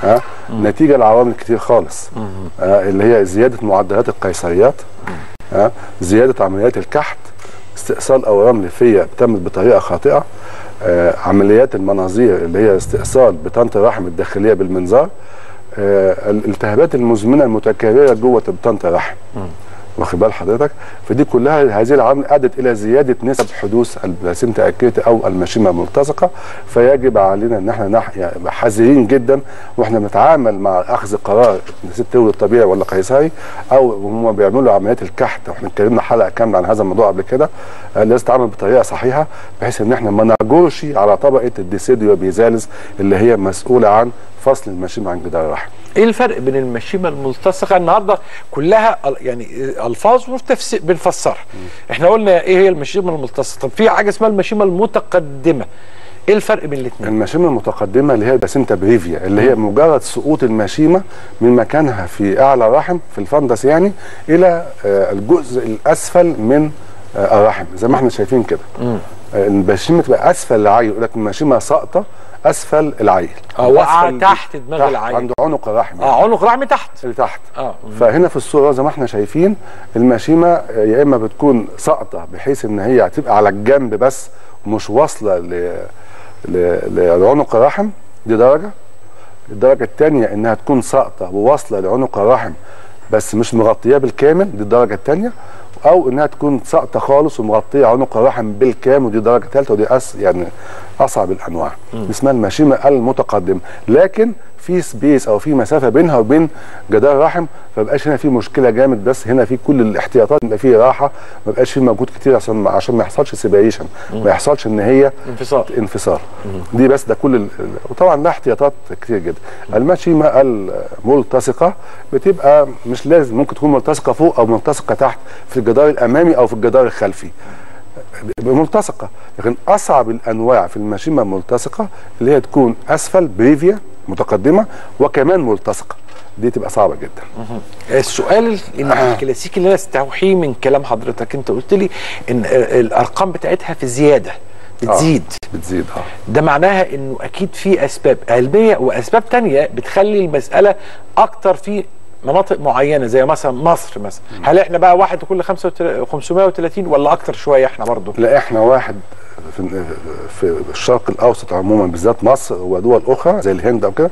ها نتيجه لعوامل كتير خالص، آه اللي هي زياده معدلات القيصريات، ها زياده عمليات الكحت، استئصال اورام ليفيه تمت بطريقه خاطئه، آه عمليات المناظير اللي هي استئصال بطانه الرحم الداخليه بالمنظار، آه الالتهابات المزمنه المتكرره جوه بطانه الرحم، واخد بال حضرتك؟ فدي كلها هذه العوامل ادت الى زياده نسب حدوث البلاسينتا اكريتي او المشيمه الملتصقه، فيجب علينا ان احنا نح... يعني حذرين جدا واحنا بنتعامل مع اخذ قرار ست تولد طبيعي ولا قيصري، او هم بيعملوا عمليات الكحت، واحنا اتكلمنا حلقه كامله عن هذا الموضوع قبل كده، لازم تتعامل بطريقه صحيحه بحيث ان احنا ما نجورش على طبقه الديسيديو بيزالز اللي هي مسؤوله عن فصل المشيمه عن جدار الرحم. ايه الفرق بين المشيمه الملتصقه؟ النهارده كلها يعني الفاظ وتفسير بنفسرها. احنا قلنا ايه هي المشيمه الملتصقه، طب في حاجه اسمها المشيمه المتقدمه. ايه الفرق بين الاثنين؟ المشيمه المتقدمه اللي هي البلاسينتا بريفيا، اللي هي مجرد سقوط المشيمه من مكانها في اعلى الرحم في الفندس يعني الى الجزء الاسفل من الرحم زي ما احنا شايفين كده. المشيمه تبقى اسفل العيل، يقول لك المشيمه ساقطه اسفل العيل، اه واقعه تحت دماغ العيل عند عنق الرحم، اه عنق الرحم تحت لتحت. اه فهنا في الصوره زي ما احنا شايفين المشيمه يا اما بتكون ساقطه بحيث ان هي هتبقى على الجنب بس مش واصله ل لعنق الرحم، دي درجه. الدرجه الثانيه انها تكون ساقطه وواصله لعنق الرحم بس مش مغطياه بالكامل، دي الدرجه الثانيه. او انها تكون ساقطه خالص ومغطيه عنق الرحم بالكامل، ودي درجه ثالثه، ودي أس يعني اصعب الانواع، اسمها المشيمه المتقدمه. لكن في سبيس او في مسافه بينها وبين جدار الرحم، فما بقاش هنا في مشكله جامد، بس هنا في كل الاحتياطات، يبقى في راحه، ما بقاش في مجهود كتير عشان عشان ما يحصلش سيبريشن، ما يحصلش ان هي انفصال انفصال دي بس ده كل ال... وطبعا لها احتياطات كتير جدا. المشيمه الملتصقه بتبقى مش لازم، ممكن تكون ملتصقه فوق او ملتصقه تحت في الجدار الامامي او في الجدار الخلفي ملتصقه. لكن اصعب الانواع في المشيمه الملتصقه اللي هي تكون اسفل بريفيا متقدمه وكمان ملتصقه، دي تبقى صعبه جدا. السؤال الكلاسيكي اللي انا استوحيه من كلام حضرتك، انت قلت لي ان الارقام بتاعتها في زياده بتزيد آه بتزيد اه ده معناها انه اكيد في اسباب علميه واسباب تانية بتخلي المساله اكتر في مناطق معينه زي مثلا مصر مثلا. هل احنا بقى واحد لكل خمسمائة وثلاثين ولا اكتر شويه احنا برضو؟ لا احنا واحد في في الشرق الاوسط عموما بالذات مصر ودول اخرى زي الهند او كده،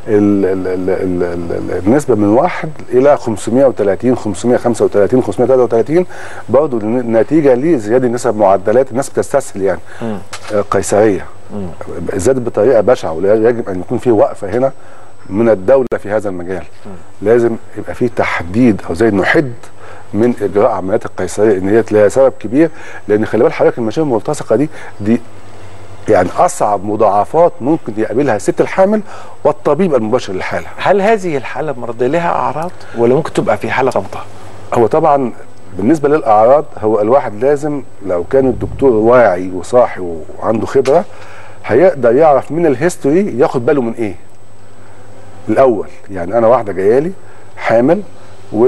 النسبه من واحد الى خمسمائة وثلاثين خمسمائة وخمسة وثلاثين خمسمائة وثلاثة وثلاثين برضه نتيجه لزياده نسب معدلات الناس بتستسهل يعني قيصريه، زادت بطريقه بشعه، ويجب ان يكون في وقفه هنا من الدوله في هذا المجال. لازم يبقى في تحديد او زي نحد من اجراء عمليات القيصريه، ان هي لها سبب كبير، لان خلي بال حضرتك المشيمه الملتصقه دي دي يعني اصعب مضاعفات ممكن يقابلها الست الحامل والطبيب المباشر للحاله. هل هذه الحاله المرضيه لها اعراض ولا ممكن تبقى في حاله صامته؟ هو طبعا بالنسبه للاعراض هو الواحد لازم لو كان الدكتور واعي وصاحي وعنده خبره هيقدر يعرف من الهيستوري ياخد باله من ايه الاول. يعني انا واحده جايه لي حامل و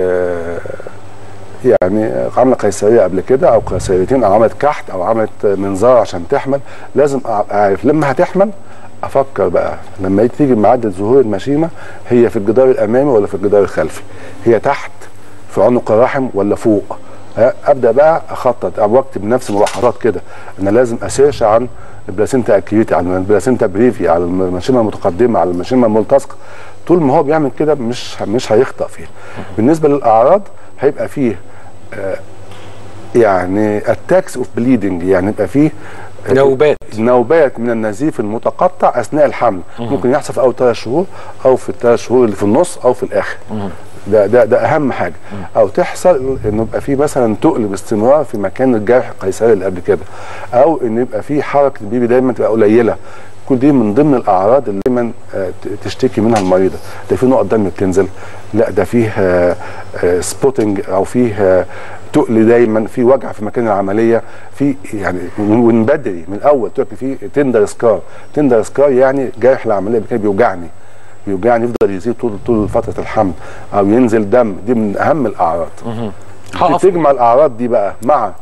يعني عملت قيصريه قبل كده او قيصريتين او عملت كحت او عملت منظار عشان تحمل، لازم اعرف لما هتحمل افكر بقى لما تيجي معدل ظهور المشيمه هي في الجدار الامامي ولا في الجدار الخلفي، هي تحت في عنق الرحم ولا فوق. ابدا بقى اخطط او اكتب نفسي ملاحظات كده، انا لازم اسيرش عن البلاسينتا اكريتي، على البلاسينتا بريفي، على المشيمه المتقدمه، على المشيمه الملتصقه. طول ما هو بيعمل كده مش مش هيخطأ فيها. بالنسبه للاعراض هيبقى فيه آه يعني اتاكس اوف بليدنج، يعني يبقى فيه آه نوبات نوبات من النزيف المتقطع اثناء الحمل. مم. ممكن يحصل في اول ثلاث شهور او في الثلاث شهور اللي في النص او في الاخر. مم. ده ده ده اهم حاجه. مم. او تحصل انه يبقى في مثلا تقل باستمرار في مكان الجرح القيصري اللي قبل كده، او ان يبقى في حركه البيبي دايما تبقى قليله. كل دي من ضمن الاعراض اللي دايما تشتكي منها المريضه. ده في نقط دم بتنزل، لا ده فيه سبوتنج او فيه تقل دايما، في وجع في مكان العمليه، في يعني من بدري من اول تقول في تندر سكار. تندر سكار يعني جرح العمليه كان بيوجعني بيوجعني يفضل يزيد طول طول فتره الحمل، او ينزل دم. دي من اهم الاعراض. تجمع الاعراض دي بقى مع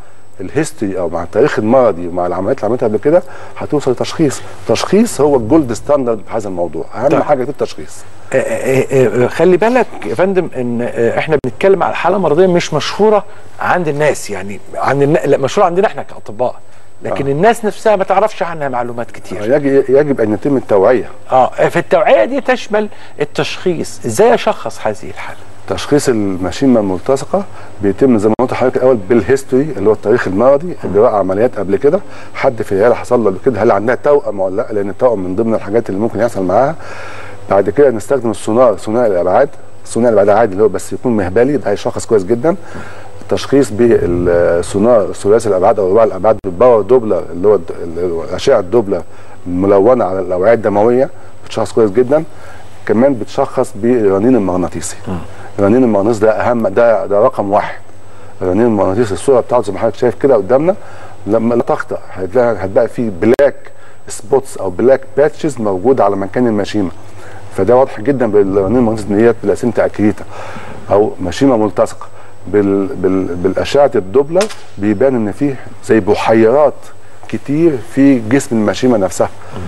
الهيستوري او مع التاريخ المرضي ومع العمليات اللي عملتها قبل كده هتوصل لتشخيص. تشخيص هو الجولد ستاندرد في هذا الموضوع، اهم طيب. حاجه في التشخيص. آه آه آه خلي بالك يا فندم ان آه احنا بنتكلم على حاله مرضيه مش مشهوره عند الناس، يعني عند النا... لا مشهوره عندنا احنا كاطباء، لكن آه. الناس نفسها ما تعرفش عنها معلومات كتير. يجب, يجب ان يتم التوعيه. اه في التوعيه دي تشمل التشخيص، ازاي اشخص هذه الحاله؟ تشخيص المشيمه الملتصقه بيتم زي ما قلت لحضرتك الاول بالهيستوري اللي هو التاريخ المرضي، اجراء عمليات قبل كده، حد في العيله حصل له قبل كده، هل عندها توأم ولا لا؟ لان التوأم من ضمن الحاجات اللي ممكن يحصل معاها. بعد كده نستخدم السونار، ثنائي الابعاد، ثنائي الابعاد عادي اللي هو بس يكون مهبلي، ده هيشخص كويس جدا. التشخيص بالسونار ثلاثي الابعاد او رباعي الابعاد بالباور دوبلر اللي هو الاشعه الدوبلر الملونه على الاوعيه الدمويه بتشخص كويس جدا. كمان بتشخص بالرنين المغناطيسي. الرنين المغناطيسي ده اهم، ده ده رقم واحد. الرنين المغناطيسي الصوره بتاعته زي ما حضرتك شايف كده قدامنا، لما تخطئ هتلاقي هتبقى فيه بلاك سبوتس او بلاك باتشز موجوده على مكان المشيمه، فده واضح جدا بالرنين المغناطيسي ان هي بلاسينتا اكريتا او مشيمه ملتصقه. بال بال بالاشعه الدوبلر بيبان ان فيه زي بحيرات كتير في جسم المشيمه نفسها،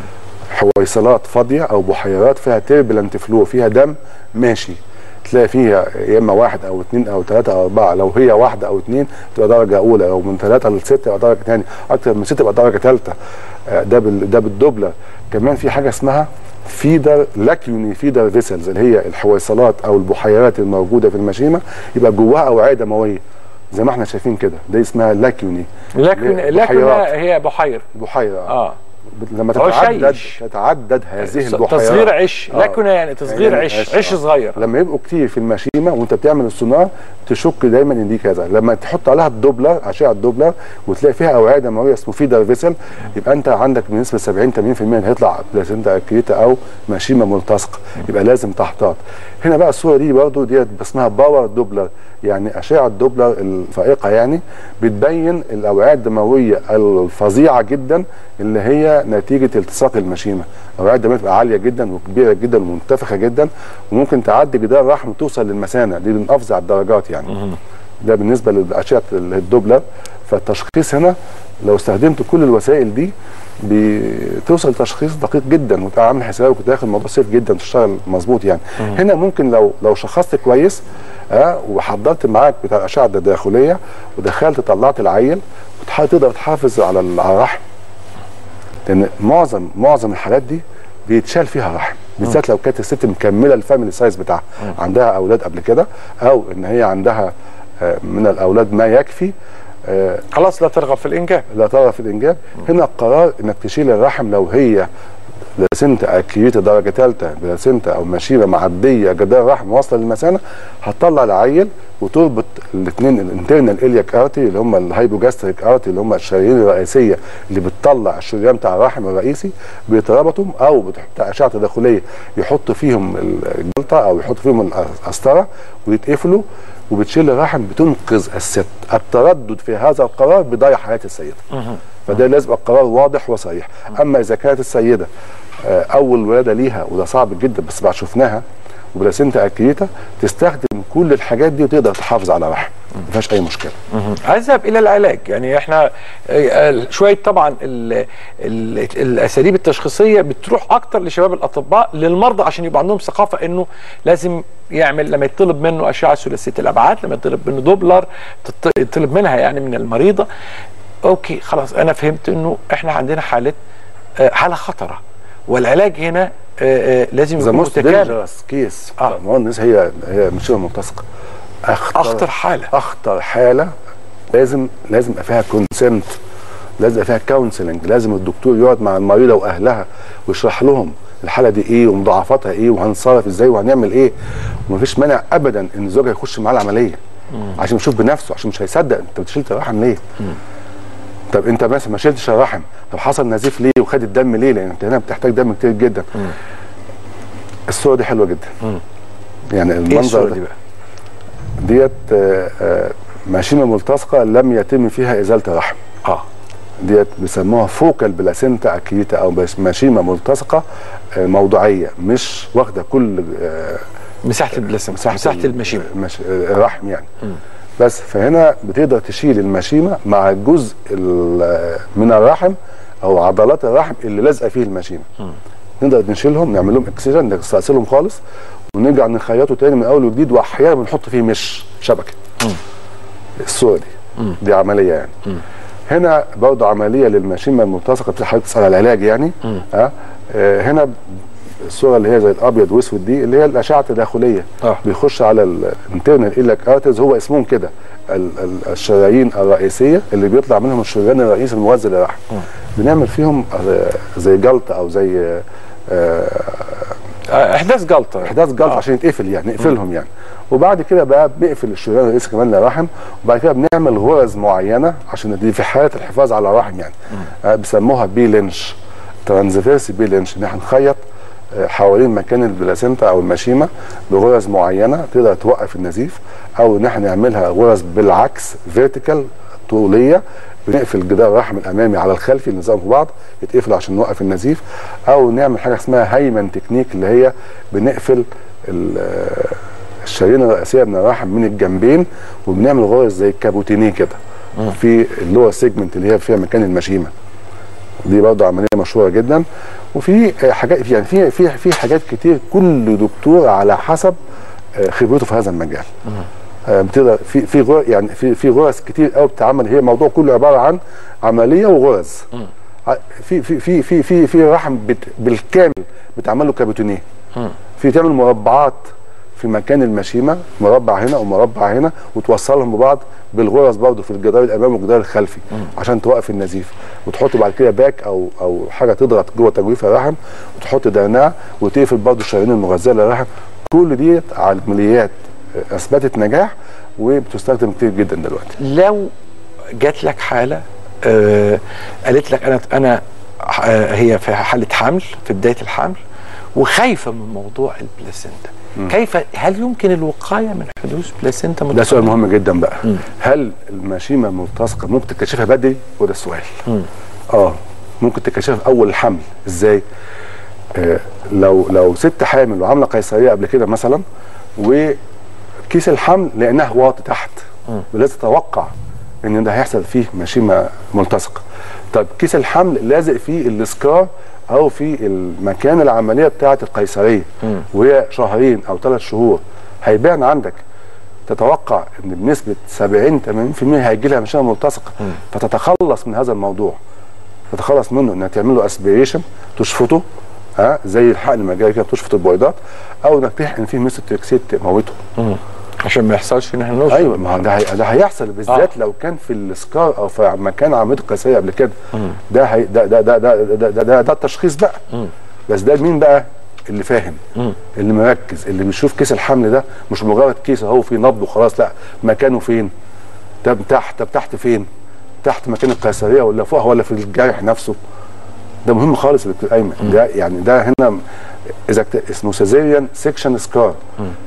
حويصلات فاضيه او بحيرات فيها تيربلنت فلو، فيها دم ماشي، تلاقي فيها يا اما واحد او اثنين او ثلاثه او اربعه، لو هي واحده او اثنين تبقى درجه اولى، لو من ثلاثه لسته يبقى درجه ثانيه، اكثر من سته يبقى درجه ثالثه. ده بال ده بالدوبلر. كمان في حاجه اسمها فيدر لاكيوني فيدر فيسلز اللي هي الحويصلات او البحيرات الموجوده في المشيمه يبقى جواها اوعيه دمويه زي ما احنا شايفين كده، دي اسمها لاكيوني. لاكيوني لاكيوني هي بحيره بحيره اه لما تتعدد تتعدد هذه البحيرات تصغير عش. آه. لاكونه يعني تصغير يعني عش عش, عش صغير. لما يبقوا كتير في المشيمه وانت بتعمل السونار تشك دايما ان دي كذا. لما تحط عليها الدوبلر اشعه الدوبلر وتلاقي فيها اوعيه دمويه اسمه فيدر فيسل، يبقى انت عندك بنسبه سبعين ثمانين بالمئة هيطلع بلاسينتا اكريتا او مشيمه ملتصقه، يبقى لازم تحتاط. هنا بقى الصوره دي برضو ديت اسمها باور دوبلر، يعني اشعه الدوبلر الفائقه يعني بتبين الاوعيه الدمويه الفظيعه جدا اللي هي نتيجه التصاق المشيمه. الاوعيه الدمويه بتبقى عاليه جدا وكبيره جدا ومنتفخه جدا وممكن تعدي جدار الرحم وتوصل للمثانه، دي من افظع الدرجات يعني. ده بالنسبه لاشعه الدوبلر. فالتشخيص هنا لو استخدمت كل الوسائل دي بتوصل لتشخيص دقيق جدا وتبقى عامل حسابك وداخل الموضوع سيف جدا تشتغل مظبوط يعني. مم. هنا ممكن لو لو شخصت كويس اه وحضرت معاك بتاع الاشعه الداخليه ودخلت طلعت العيل وتقدر تحافظ على الرحم، لان معظم معظم الحالات دي بيتشال فيها رحم، بالذات لو كانت الست مكمله الفاميلي سايز بتاعها، عندها اولاد قبل كده او ان هي عندها آه من الاولاد ما يكفي، آه خلاص لا ترغب في الانجاب. لا ترغب في الانجاب. هنا القرار انك تشيل الرحم لو هي بلاسينتا اكريتا درجه ثالثه، بلاسينتا او مشيمه معديه جدار الرحم واصله للمثانه، هتطلع العيل وتربط الاثنين الانترنال الياك ارتي اللي هم الهايبوجاستريك ارتي اللي هم الشرايين الرئيسيه اللي بتطلع الشريان بتاع الرحم الرئيسي، بيتربطوا او بتحط اشعه تداخليه يحط فيهم الجلطه او يحط فيهم القسطره ويتقفلوا وبتشيل الرحم، بتنقذ الست. التردد في هذا القرار بيضيع حياه السيده. فده لازم يبقى القرار واضح وصريح. اما اذا كانت السيده اول ولاده ليها وده صعب جدا بس بعد شفناها وبلاسينتا اكريتا تستخدم كل الحاجات دي وتقدر تحافظ على الرحم، ما فيهاش اي مشكله. اذهب الى العلاج، يعني احنا شويه طبعا ال ال الاساليب التشخيصيه بتروح اكتر لشباب الاطباء للمرضى عشان يبقى عندهم ثقافه انه لازم يعمل لما يطلب منه اشعه ثلاثيه الابعاد، لما يطلب منه دوبلر يطلب منها يعني من المريضه. اوكي خلاص انا فهمت انه احنا عندنا حاله حاله خطره والعلاج هنا آآ آآ لازم يكون متكامل. كيس اه مهندس هي هي مشيمه ملتصقه اخطر اخطر حاله اخطر حاله لازم لازم يبقى فيها كونسنت، لازم يبقى فيها كونسلنج، لازم الدكتور يقعد مع المريضه واهلها ويشرح لهم الحاله دي ايه ومضاعفاتها ايه وهنتصرف ازاي وهنعمل ايه. ومفيش مانع ابدا ان زوجها يخش معاه العمليه مم. عشان يشوف بنفسه، عشان مش هيصدق انت شلت الرحم ليه؟ مم. طب انت مثلا ما شلتش الرحم، طب حصل نزيف ليه وخد الدم ليه؟ لان انت هنا بتحتاج دم كتير جدا. مم. الصوره دي حلوه جدا. مم. يعني المنظر دي بقى ديت آه آه مشيمه ملتصقه لم يتم فيها ازاله الرحم. اه ديت بيسموها فوكال بلاسينتا اكريتا او مشيمه ملتصقه آه موضوعيه، مش واخده كل آه مساحه البلاسينتا، مساحه, مساحة المشيمه مش الرحم يعني. م. بس فهنا بتقدر تشيل المشيمه مع الجزء من الرحم او عضلات الرحم اللي لازقه فيه المشيمه. نقدر نشيلهم، نعمل لهم اكسجين، نستأصلهم خالص، ونرجع نخيطه تاني من اول وجديد، واحيانا بنحط فيه مش شبكه. الصوره دي مم. دي عمليه يعني. مم. هنا برضه عمليه للمشيمه الملتصقه، بتاع حضرتك تسال على العلاج يعني. اه هنا الصوره اللي هي زي الابيض واسود دي اللي هي الاشعه التداخليه. آه. بيخش على الانترنال ايلك ارترز، هو اسمهم كده الشرايين الرئيسيه اللي بيطلع منهم الشريان الرئيسي الموازي للرحم. بنعمل فيهم زي جلطه او زي آه احداث جلطه احداث جلطه آه. عشان يتقفل يعني، نقفلهم يعني. وبعد كده بقى بنقفل الشريان الرئيسي كمان للرحم، وبعد كده بنعمل غرز معينه عشان دي في حاله الحفاظ على الرحم يعني. آه بيسموها بي لينش، ترانزفيرس بي لينش، ان احنا نخيط حوالين مكان البلاسينتا او المشيمه بغرز معينه تقدر توقف النزيف، او ان احنا نعملها غرز بالعكس فيرتيكال طوليه، بنقفل جدار الرحم الامامي على الخلفي نلزقهم في بعض يتقفلوا عشان نوقف النزيف، او نعمل حاجه اسمها هيمن تكنيك اللي هي بنقفل الشرايين الرئيسيه من الرحم من الجنبين، وبنعمل غرز زي الكابوتينيه كده في اللور سيجمنت اللي هي فيها مكان المشيمه. دي برضه عمليه مشهوره جدا. وفي حاجات يعني في في في حاجات كتير كل دكتور على حسب خبرته في هذا المجال. بتقدر في في غرز يعني في في غرز كتير قوي بتتعمل، هي الموضوع كله عباره عن عمليه وغرز. في في في في في في رحم بالكامل بتعمل له كابوتينيه. في تعمل مربعات في مكان المشيمه، مربع هنا ومربع هنا، وتوصلهم ببعض بالغرز برضه في الجدار الامامي والجدار الخلفي عشان توقف النزيف، وتحط بعد كده باك او او حاجه تضغط جوه تجويف الرحم، وتحط درناء وتقفل برضه الشرايين المغذيه للرحم. كل دي عمليات اثبتت نجاح وبتستخدم كتير جدا دلوقتي. لو جات لك حاله آه قالت لك انا انا آه هي في حاله حمل، في بدايه الحمل، وخايفه من موضوع البلاسينتا، مم. كيف هل يمكن الوقايه من حدوث بلاسينتا ملتصقه؟ ده سؤال مهم جدا بقى. مم. هل المشيمه الملتصقه ممكن تكتشفها بدري؟ وده السؤال. مم. اه ممكن تكتشفها في اول الحمل. ازاي؟ آه لو لو ست حامل وعامله قيصريه قبل كده مثلا، وكيس الحمل لانها واطي تحت، لازم تتوقع ان ده هيحصل فيه مشيمه ملتصقه. طب كيس الحمل لازق فيه الاسكار او في المكان العمليه بتاعه القيصريه، م. وهي شهرين او ثلاث شهور، هيبان عندك. تتوقع ان بنسبه سبعين ثمانين بالمئة هيجي لها مشيمه ملتصقه، م. فتتخلص من هذا الموضوع، تتخلص منه انها تعمل له اسبيريشن، تشفطه، ها زي الحقن المجاري كده بتشفط البويضات، او انك تحقن فيه ميثوتريكسيت تموته. م. عشان ما يحصلش ان احنا نوصل. ايوه، ما ده هي... ده هيحصل بالذات آه. لو كان في السكار او في مكان عمليه القيصريه قبل كده. ده هي... ده ده ده ده ده, ده, ده, ده التشخيص بقى. مم. بس ده مين بقى اللي فاهم؟ مم. اللي مركز، اللي بيشوف كيس الحمل ده مش مجرد كيس اهو في نبض وخلاص، لا، مكانه فين؟ طب تحت، طب تحت فين؟ تحت مكان القيصريه ولا فوقها ولا في الجرح نفسه؟ ده مهم خالص يا دكتور ايمن. ده يعني ده هنا اذا اسمه سيزيريان سيكشن سكار.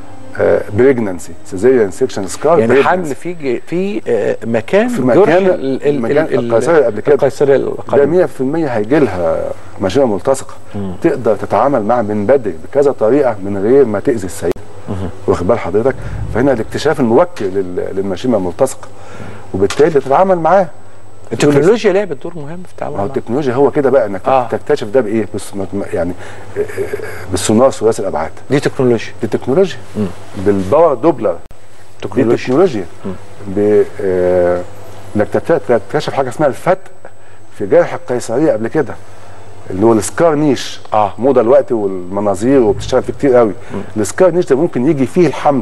بريجنانسي، سيزيريان سيكشن سكار، يعني حمل في في مكان في مكان القيصريه قبل كده، القيصريه ده مية في المية هيجي لها مشيمه ملتصقه. تقدر تتعامل معها من بدري بكذا طريقه من غير ما تاذي السيد. واخد بال حضرتك؟ فهنا الاكتشاف المبكر للمشيمه الملتصقه، وبالتالي تتعامل معاه. التكنولوجيا لعبت دور مهم في التعامل معاه. التكنولوجيا هو كده بقى انك آه. تكتشف ده بايه؟ بس يعني بالسونار ثلاثي الابعاد. دي تكنولوجيا. دي تكنولوجيا. بالباور دوبلر. تكنولوجيا. دي تكنولوجيا. ب آه... انك تكتشف حاجه اسمها الفتق في جرح القيصريه قبل كده، اللي هو السكار نيش. اه موضه الوقت والمناظير وبتشتغل فيه كتير قوي. السكار نيش ده ممكن يجي فيه الحمل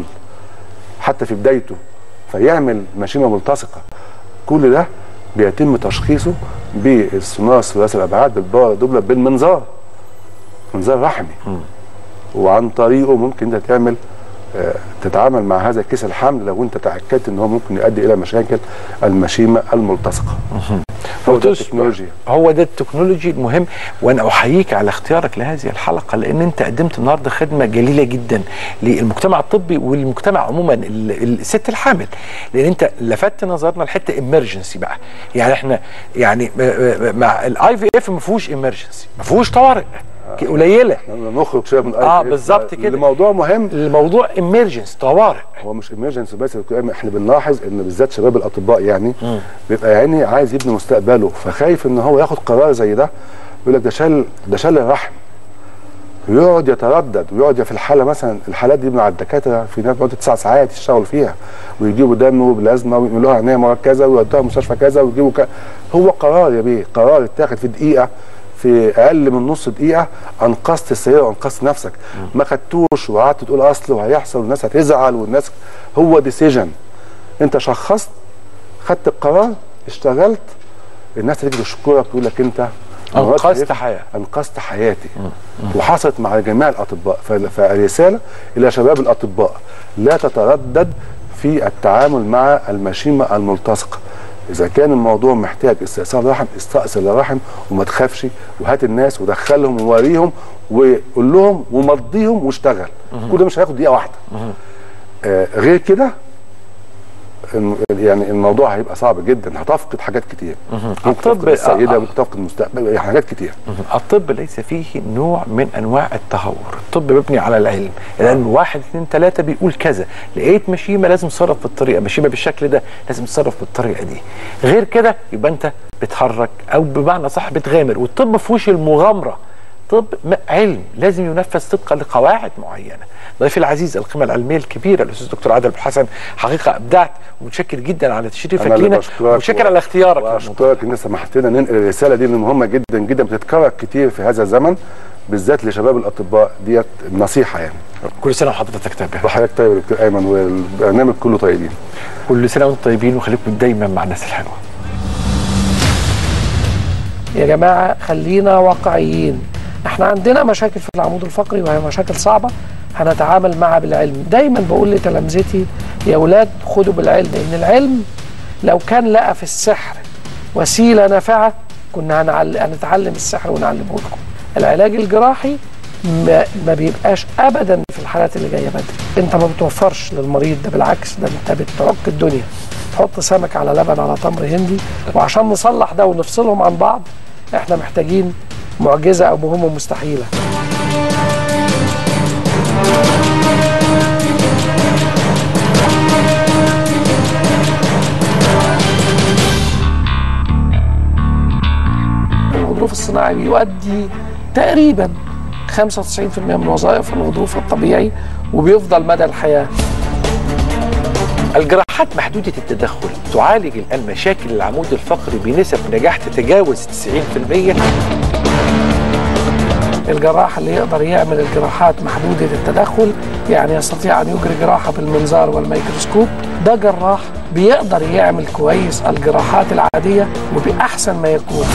حتى في بدايته فيعمل مشيمه ملتصقه. كل ده بيتم تشخيصه بالسونار ثلاثي الابعاد بالباور دوبلر بالمنظار، منظار رحمي. م. وعن طريقه ممكن انت تعمل آه تتعامل مع هذا كيس الحمل لو انت تاكدت ان هو ممكن يؤدي الى مشاكل المشيمه الملتصقه. هو ده التكنولوجيا، هو ده التكنولوجي المهم. وانا احييك على اختيارك لهذه الحلقه، لان انت قدمت النهارده خدمه جليله جدا للمجتمع الطبي والمجتمع عموما، الست الحامل، لان انت لفتت نظرنا لحته ايمرجنسي بقى. يعني احنا يعني مع الاي في اف ما فيهوش ايمرجنسي، ما فيهوش طوارئ، قليله. نخرج شويه من اه بالظبط كده. الموضوع مهم، الموضوع ايمرجنس طوارئ. هو مش ايمرجنس بس، احنا بنلاحظ ان بالذات شباب الاطباء يعني م. بيبقى يعني عايز يبني مستقبله، فخايف ان هو ياخد قرار زي ده، يقول لك ده شال ده شال الرحم، ويقعد يتردد ويقعد في الحاله مثلا الحالات دي مع الدكاتره في ناس بيقعدوا تسع ساعات يشتغلوا فيها ويجيبوا دم وبلازما ويعملوا لها عنايه مركزه ويودوها مستشفى كذا ويجيبوا ك... هو قرار يا بيه، قرار اتاخد في دقيقه، في اقل من نص دقيقه انقذت السياره وانقذت نفسك. ما خدتوش وقعدت تقول اصل وهيحصل والناس هتزعل والناس، هو ديسيجن، انت شخصت، خدت القرار، اشتغلت، الناس تيجي تشكرك تقول لك انت انقذت حياه، انقذت حياتي. وحصلت مع جميع الاطباء. فرساله الى شباب الاطباء، لا تتردد في التعامل مع المشيمه الملتصقه. اذا كان الموضوع محتاج استئصال رحم، استأصل الرحم وما تخافش، وهات الناس ودخلهم ووريهم وقول لهم ومضيهم واشتغل. كل ده مش هياخد دقيقه واحده. آه غير كده يعني الموضوع هيبقى صعب جدا، هتفقد حاجات كتير. ممكن تفقد السيده، ممكن تفقد المستقبل، حاجات كتير. الطب ليس فيه نوع من انواع التهور، الطب مبني على العلم، لان واحد اثنين ثلاثه بيقول كذا، لقيت مشيمه لازم تصرف بالطريقه، مشيمه بالشكل ده لازم تصرف بالطريقه دي، غير كده يبقى انت بتحرك او بمعنى صح بتغامر. والطب ما فيهوش المغامره، طب علم لازم ينفذ طبقا لقواعد معينه. ضيفي العزيز القيمه العلميه الكبيره الاستاذ الدكتور عادل أبو الحسن، حقيقه ابدعت ومتشكر جدا على تشريفك لينا، ومتشكر على اختيارك. واشكرك ان سمحت لنا ننقل الرساله دي اللي مهمه جدا جدا، بتتكرر كتير في هذا الزمن بالذات لشباب الاطباء، ديت النصيحه يعني. كل سنه وحضرتك طيب. وحضرتك طيب يا دكتور ايمن، والبرنامج كله طيبين. كل سنه وانتم طيبين، وخليكم دايما مع الناس الحلوه. يا جماعه خلينا واقعيين، احنا عندنا مشاكل في العمود الفقري وهي مشاكل صعبه هنتعامل معها بالعلم. دايما بقول لتلامذتي يا اولاد خدوا بالعلم، لان العلم لو كان لقى في السحر وسيله نافعه كنا هنتعلم السحر ونعلمه لكم. العلاج الجراحي ما, ما بيبقاش ابدا في الحالات اللي جايه بدري، انت ما بتوفرش للمريض ده، بالعكس ده انت بتعك الدنيا. تحط سمك على لبن على تمر هندي، وعشان نصلح ده ونفصلهم عن بعض احنا محتاجين معجزه او مهمه مستحيله. الغضروف الصناعي بيؤدي تقريبا خمسة وتسعين بالمئة من وظائف الغضروف الطبيعي وبيفضل مدى الحياه. الجراحات محدودة التدخل تعالج الآن مشاكل العمود الفقري بنسب نجاح تتجاوز تسعين بالمئة. الجراح اللي يقدر يعمل الجراحات محدودة التدخل، يعني يستطيع أن يجري جراحة بالمنظار والميكروسكوب، ده جراح بيقدر يعمل كويس الجراحات العادية وبأحسن ما يكون.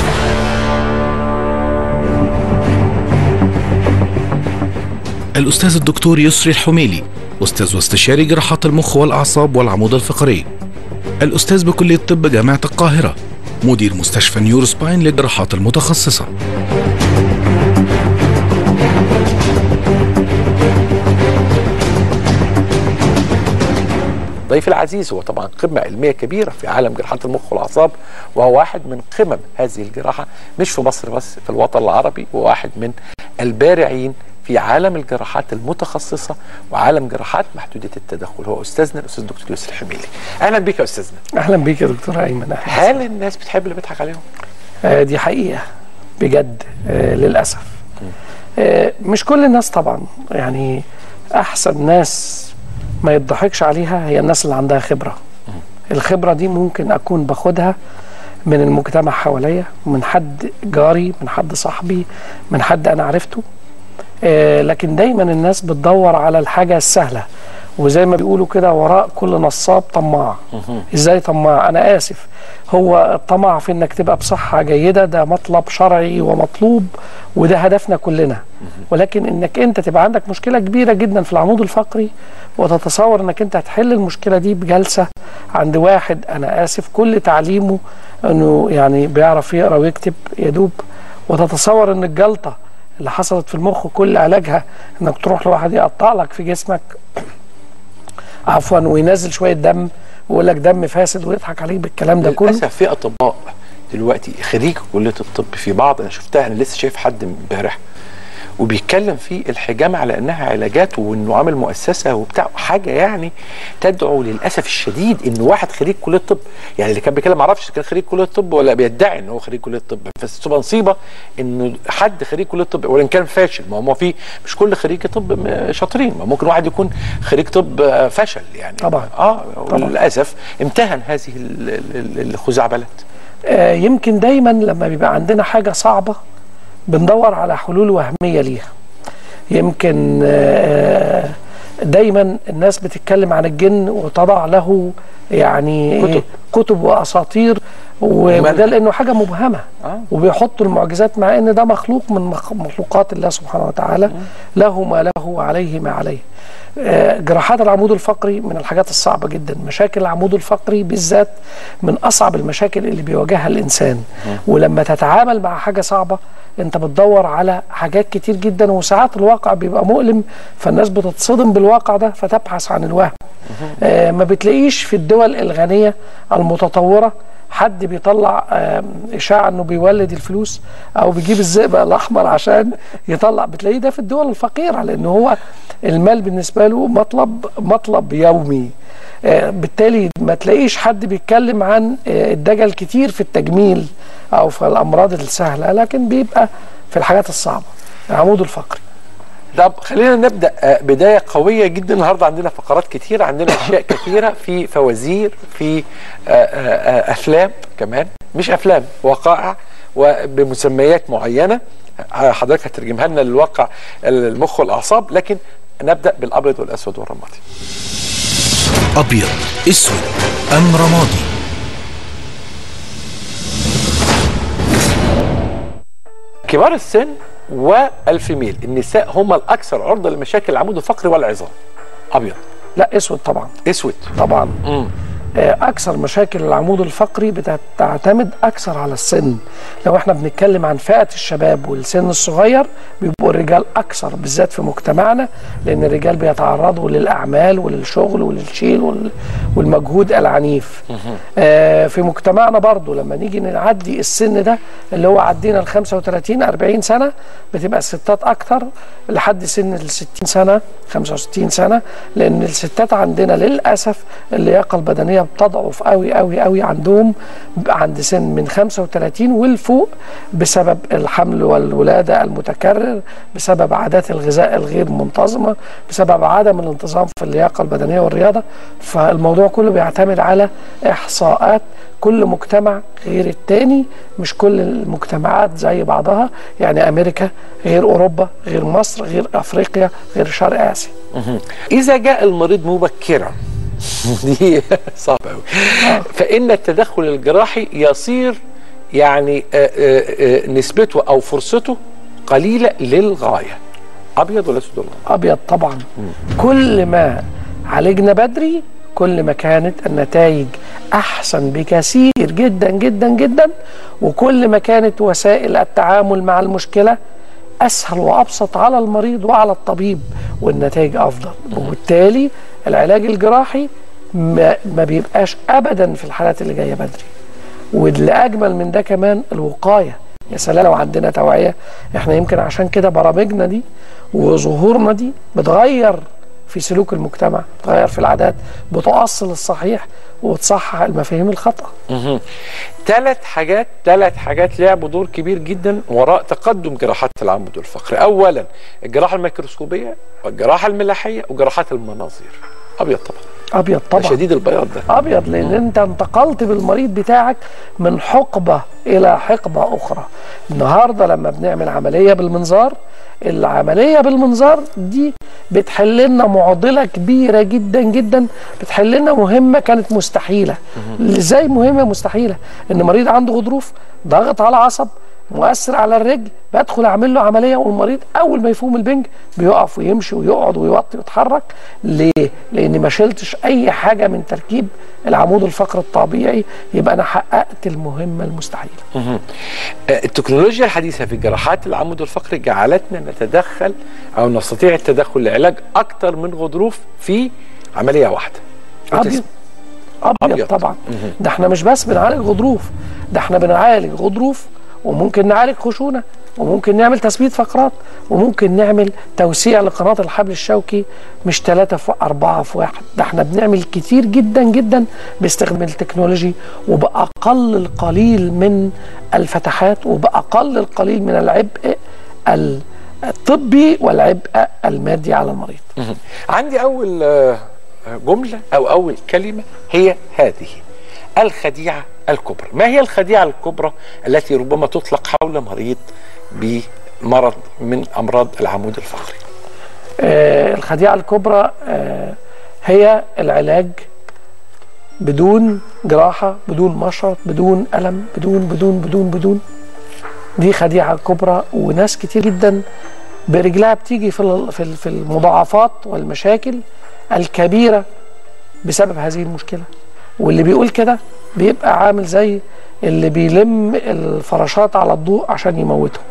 الأستاذ الدكتور يسري الحميلي، أستاذ واستشاري جراحات المخ والأعصاب والعمود الفقري، الأستاذ بكلية طب جامعة القاهرة، مدير مستشفى نيورو سباين للجراحات المتخصصة. ضيفي العزيز هو طبعا قمة علمية كبيرة في عالم جراحات المخ والأعصاب، وهو واحد من قمم هذه الجراحة مش في مصر بس، في الوطن العربي، وواحد من البارعين في عالم الجراحات المتخصصة وعالم جراحات محدودة التدخل. هو أستاذنا الأستاذ الدكتور يسري الحميلي. أهلا بك يا أستاذنا. أهلا بك يا دكتور أيمن. هل الناس بتحب اللي بيضحك عليهم؟ آه دي حقيقة بجد، آه للأسف. آه مش كل الناس طبعا، يعني أحسن ناس ما يضحكش عليها هي الناس اللي عندها خبرة. الخبرة دي ممكن أكون باخدها من المجتمع حواليا، من حد جاري، من حد صاحبي، من حد أنا عرفته. آه لكن دايما الناس بتدور على الحاجة السهلة، وزي ما بيقولوا كده وراء كل نصاب طماع. ازاي طماع؟ انا اسف، هو الطمع في انك تبقى بصحة جيدة ده مطلب شرعي ومطلوب، وده هدفنا كلنا. ولكن انك انت تبقى عندك مشكلة كبيرة جدا في العمود الفقري وتتصور انك انت هتحل المشكلة دي بجلسة عند واحد انا اسف كل تعليمه انه يعني بيعرف يقرا ويكتب يدوب، وتتصور ان الجلطة اللي حصلت في المخ كل علاجها انك تروح لواحد يقطع لك في جسمك عفوا وينزل شويه دم ويقول لك دم فاسد ويضحك عليك بالكلام ده كله. للاسف في اطباء دلوقتي خريج كليه الطب، في بعض انا شفتها، انا لسه شايف حد امبارح وبيتكلم في الحجامه على انها علاجات وانه عامل مؤسسه وبتاع حاجه يعني تدعو للاسف الشديد ان واحد خريج كليه طب، يعني اللي كان بيتكلم ما اعرفش كان خريج كليه طب ولا بيدعي ان هو خريج كليه طب، بس تبقى نصيبه انه حد خريج كليه طب وان كان فاشل. ما هو في مش كل خريج طب شاطرين، ما ممكن واحد يكون خريج طب فشل يعني طبعا اه طبعا. للاسف امتهن هذه الخزعبلات. آه يمكن دايما لما بيبقى عندنا حاجه صعبه بندور على حلول وهميه ليها. يمكن آه دايما الناس بتتكلم عن الجن وتضع له يعني كتب, كتب واساطير، وده لانه حاجه مبهمه آه. وبيحطوا المعجزات مع ان ده مخلوق من مخلوقات الله سبحانه وتعالى آه. له ما له وعليه ما عليه. آه جراحات العمود الفقري من الحاجات الصعبه جدا، مشاكل العمود الفقري بالذات من اصعب المشاكل اللي بيواجهها الانسان آه. ولما تتعامل مع حاجه صعبه انت بتدور على حاجات كتير جدا، وساعات الواقع بيبقى مؤلم فالناس بتتصدم بالواقع ده فتبحث عن الوهم. آه ما بتلاقيش في الدول الغنيه المتطوره حد بيطلع اشاعه انه بيولد الفلوس او بيجيب الزئبق الاحمر عشان يطلع، بتلاقيه ده في الدول الفقيره لان هو المال بالنسبه له مطلب مطلب يومي. بالتالي ما تلاقيش حد بيتكلم عن الدجل كتير في التجميل او في الامراض السهله، لكن بيبقى في الحاجات الصعبه العمود الفقري. طب خلينا نبدا بدايه قويه جدا. النهارده عندنا فقرات كتيره، عندنا اشياء كتيره، في فوازير، في افلام كمان، مش افلام، وقائع وبمسميات معينه حضرتك هترجمها لنا للواقع المخ والاعصاب. لكن نبدا بالابيض والاسود والرمادي. ابيض اسود ام رمادي؟ كبار السن والفيميل النساء هم الاكثر عرضه لمشاكل العمود الفقري والعظام. ابيض. لا اسود طبعا. اسود طبعا. امم اكثر مشاكل العمود الفقري بتعتمد اكثر على السن. لو احنا بنتكلم عن فئه الشباب والسن الصغير بيبقوا الرجال اكثر بالذات في مجتمعنا، لان الرجال بيتعرضوا للاعمال وللشغل وللشيل والمجهود العنيف. آه في مجتمعنا برضو لما نيجي نعدي السن ده اللي هو عدينا ال خمسة وثلاثين أربعين سنه بتبقى الستات اكثر لحد سن ال ستين سنه خمسة وستين سنه، لان الستات عندنا للاسف اللياقه البدنيه بتضعف قوي قوي قوي عندهم عند سن من خمسة وثلاثين والفوق بسبب الحمل والولاده المتكرر، بسبب عادات الغذاء الغير منتظمه، بسبب عدم الانتظام في اللياقه البدنيه والرياضه. فالموضوع كله بيعتمد على احصاءات، كل مجتمع غير التاني، مش كل المجتمعات زي بعضها، يعني امريكا غير اوروبا غير مصر غير افريقيا غير شرق اسيا. اذا جاء المريض مبكرا دي صعبه قوي، فان التدخل الجراحي يصير يعني آآ آآ نسبته او فرصته قليله للغايه. ابيض ولا اسود؟ ابيض طبعا. مم. كل ما عالجنا بدري كل ما كانت النتائج احسن بكثير جدا جدا جدا، وكل ما كانت وسائل التعامل مع المشكله اسهل وابسط على المريض وعلى الطبيب والنتائج افضل. وبالتالي العلاج الجراحي ما, ما بيبقاش ابدا في الحالات اللي جايه بدري. واللي اجمل من ده كمان الوقايه. يا سلام لو عندنا توعيه. احنا يمكن عشان كده برامجنا دي وظهورنا دي بتغير في سلوك المجتمع، بتغير في العادات، بتؤصل الصحيح وتصحح المفاهيم الخطأ. ثلاث حاجات ثلاث حاجات لعبوا دور كبير جدا وراء تقدم جراحات العمود الفقري. اولا الجراحه الميكروسكوبيه والجراحه الملاحيه وجراحات المناظير. ابيض طبعا. ابيض طبعا. شديد البياض ده. ابيض لان مم. انت انتقلت بالمريض بتاعك من حقبه الى حقبه اخرى. النهارده لما بنعمل عمليه بالمنظار، العمليه بالمنظار دي بتحل لنا معضله كبيره جدا جدا، بتحل لنا مهمه كانت مستحيله. ازاي مهمه مستحيله؟ ان مريض عنده غضروف، ضغط على عصب، مؤثر على الرجل، بدخل اعمل له عمليه والمريض اول ما يفهم البنج بيقف ويمشي ويقعد ويوطي ويتحرك. ليه؟ لاني ما شلتش اي حاجه من تركيب العمود الفقري الطبيعي، يبقى انا حققت المهمه المستحيله. التكنولوجيا الحديثه في جراحات العمود الفقري جعلتنا نتدخل او نستطيع التدخل لعلاج اكثر من غضروف في عمليه واحده. أبيض. أبيض, ابيض طبعا. ده احنا مش بس بنعالج غضروف، ده احنا بنعالج غضروف وممكن نعالج خشونه وممكن نعمل تثبيت فقرات، وممكن نعمل توسيع لقناة الحبل الشوكي مش ثلاثة في أربعة في واحد، ده احنا بنعمل كتير جدا جدا باستخدام التكنولوجي وبأقل القليل من الفتحات وبأقل القليل من العبء الطبي والعبء المادي على المريض. عندي أول جملة أو أول كلمة هي هذه: الخديعة الكبرى. ما هي الخديعة الكبرى التي ربما تطلق حول مريض بمرض من أمراض العمود الفقري؟ آه الخديعة الكبرى آه هي العلاج بدون جراحة، بدون مشرط، بدون ألم، بدون بدون بدون بدون دي خديعة كبرى، وناس كتير جدا برجلها بتيجي في في المضاعفات والمشاكل الكبيرة بسبب هذه المشكلة. واللي بيقول كده بيبقى عامل زي اللي بيلم الفراشات على الضوء عشان يموتهم.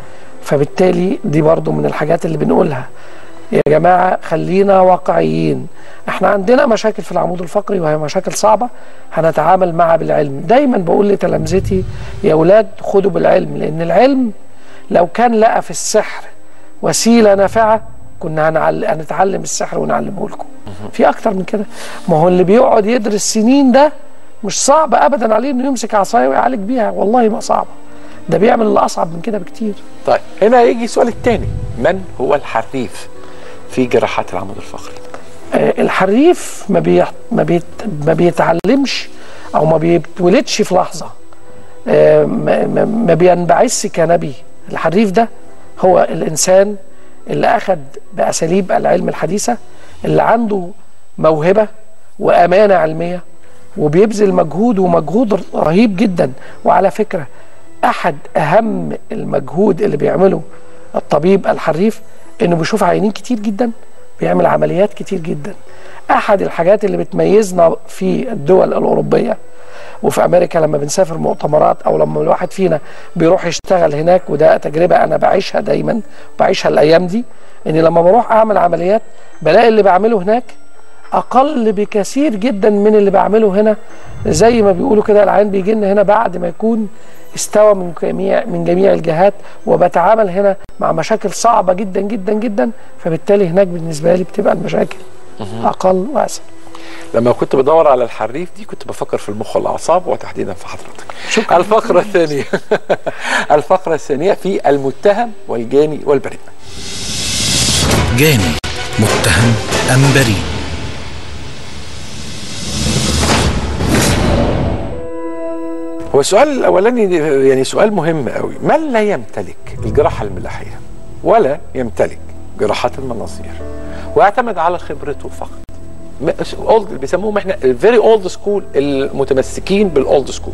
فبالتالي دي برضو من الحاجات اللي بنقولها: يا جماعة خلينا واقعيين، احنا عندنا مشاكل في العمود الفقري وهي مشاكل صعبة هنتعامل معها بالعلم. دايما بقول لتلامذتي: يا اولاد خدوا بالعلم، لان العلم لو كان لقى في السحر وسيلة نافعة كنا هنتعلم السحر ونعلمه لكم. في اكتر من كده. ما هو اللي بيقعد يدرس سنين ده مش صعب ابدا عليه انه يمسك عصايه ويعالج بيها، والله ما صعبه، ده بيعمل اللي اصعب من كده بكتير. طيب هنا يجي السؤال الثاني: من هو الحريف في جراحات العمود الفقري؟ آه الحريف ما بي ما, بيت ما بيتعلمش او ما بيتولدش في لحظه، آه ما, ما, ما بينبعثش كنبي. الحريف ده هو الانسان اللي اخذ باساليب العلم الحديثه، اللي عنده موهبه وامانه علميه وبيبذل مجهود ومجهود رهيب جدا. وعلى فكره احد اهم المجهود اللي بيعمله الطبيب الحريف انه بيشوف عيانين كتير جدا، بيعمل عمليات كتير جدا. احد الحاجات اللي بتميزنا في الدول الاوروبيه وفي امريكا لما بنسافر مؤتمرات او لما الواحد فينا بيروح يشتغل هناك، وده تجربه انا بعيشها دايما بعيشها الايام دي، ان لما بروح اعمل عمليات بلاقي اللي بعمله هناك اقل بكثير جدا من اللي بعمله هنا. زي ما بيقولوا كده العيان بيجي لنا هنا بعد ما يكون استوى من جميع من جميع الجهات، وبتعامل هنا مع مشاكل صعبه جدا جدا جدا، فبالتالي هناك بالنسبه لي بتبقى المشاكل اقل واسهل. لما كنت بدور على الحريف دي كنت بفكر في المخ والاعصاب وتحديدا في حضرتك. شكرا. الفقره الثانيه الفقره الثانيه في المتهم والجاني والبريء. جاني، متهم ام بريء؟ هو السؤال الاولاني يعني سؤال مهم قوي. من لا يمتلك الجراحه الملاحيه ولا يمتلك جراحات المناظير ويعتمد على خبرته فقط، اولد بيسموهم احنا الفيري اولد سكول، المتمسكين بالاولد سكول،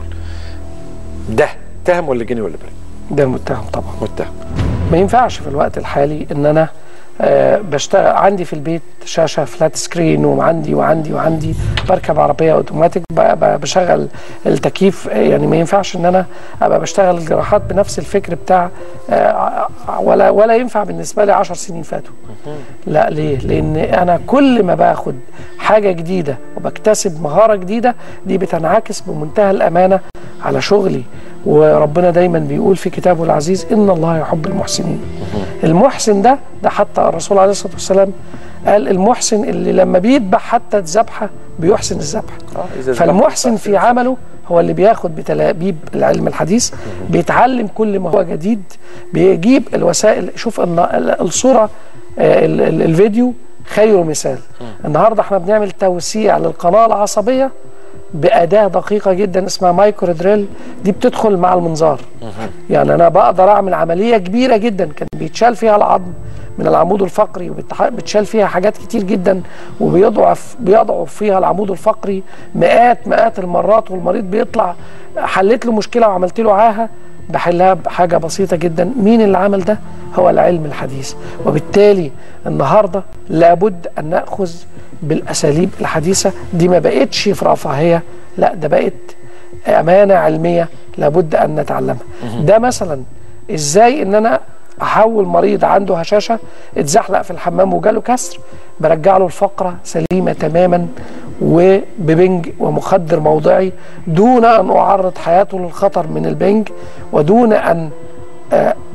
ده متهم ولا جاني ولا بريء؟ ده المتهم طبعا. متهم. ما ينفعش في الوقت الحالي ان انا أه بشتغل عندي في البيت شاشه فلات سكرين وعندي وعندي وعندي بركب عربيه اوتوماتيك بشغل التكييف، يعني ما ينفعش ان انا ابقى بشتغل الجراحات بنفس الفكر بتاع أه ولا ولا ينفع بالنسبه لي عشر سنين فاتوا. لا، ليه؟ لان انا كل ما باخد حاجه جديده وبكتسب مهاره جديده دي بتنعكس بمنتهى الامانه على شغلي. وربنا دايما بيقول في كتابه العزيز: ان الله يحب المحسنين. المحسن ده ده حتى الرسول عليه الصلاه والسلام قال المحسن اللي لما بيذبح حتى الذبحه بيحسن الذبح. فالمحسن في عمله هو اللي بياخد بتلابيب العلم الحديث، بيتعلم كل ما هو جديد، بيجيب الوسائل. شوف ان الصوره الفيديو خير مثال. النهارده احنا بنعمل توسيع للقناه العصبيه بأداة دقيقة جدا اسمها مايكرو دريل، دي بتدخل مع المنظار. يعني أنا بقدر أعمل عملية كبيرة جدا كان بيتشال فيها العظم من العمود الفقري وبتشال فيها حاجات كتير جدا وبيضعف بيضعف فيها العمود الفقري مئات مئات المرات، والمريض بيطلع حلت له مشكلة وعملت له عاهة بحلها بحاجة بسيطة جدا. مين اللي عمل ده؟ هو العلم الحديث. وبالتالي النهاردة لابد أن نأخذ بالأساليب الحديثة دي، ما بقتش في رفاهية، لا ده بقت أمانة علمية لابد أن نتعلمها. ده مثلا إزاي إن أنا أحول مريض عنده هشاشة اتزحلق في الحمام وجاله كسر، برجع له الفقرة سليمة تماما وببنج ومخدر موضعي دون أن أعرض حياته للخطر من البنج، ودون أن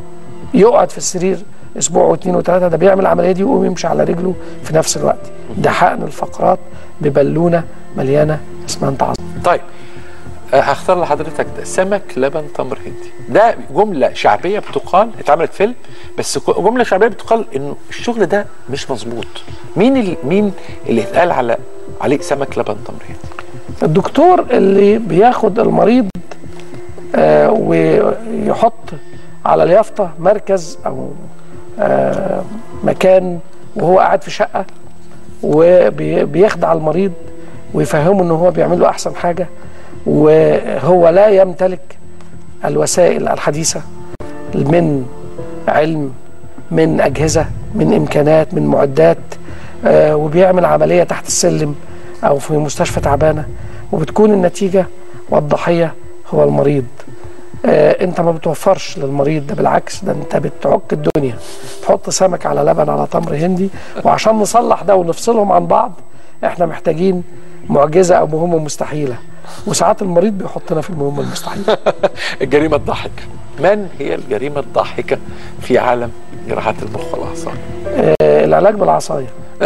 يقعد في السرير اسبوع واثنين وثلاثه، ده بيعمل العمليه دي ويقوم يمشي على رجله في نفس الوقت. ده حقن الفقرات ببالونه مليانه اسمنت عظمي. طيب هختار لحضرتك ده سمك لبن تمر هندي. ده جمله شعبيه بتقال، اتعملت فيلم بس جمله شعبيه بتقال انه الشغل ده مش مظبوط. مين اللي مين اللي اتقال على عليه سمك لبن تمر هندي؟ الدكتور اللي بياخد المريض آه ويحط على اليافطه مركز او آه مكان وهو قاعد في شقه وبيخدع المريض ويفهمه ان هو بيعمل له احسن حاجه، وهو لا يمتلك الوسائل الحديثه من علم، من اجهزه، من امكانات، من معدات، آه وبيعمل عمليه تحت السلم او في مستشفى تعبانه، وبتكون النتيجه والضحيه هو المريض. آه انت ما بتوفرش للمريض ده، بالعكس ده انت بتعك الدنيا. تحط سمك على لبن على تمر هندي، وعشان نصلح ده ونفصلهم عن بعض احنا محتاجين معجزه او مهمه مستحيله، وساعات المريض بيحطنا في المهمه المستحيله. الجريمه الضاحكه، من هي الجريمه الضاحكه في عالم جراحات المخ والاعصاب؟ آه العلاج بالعصايه.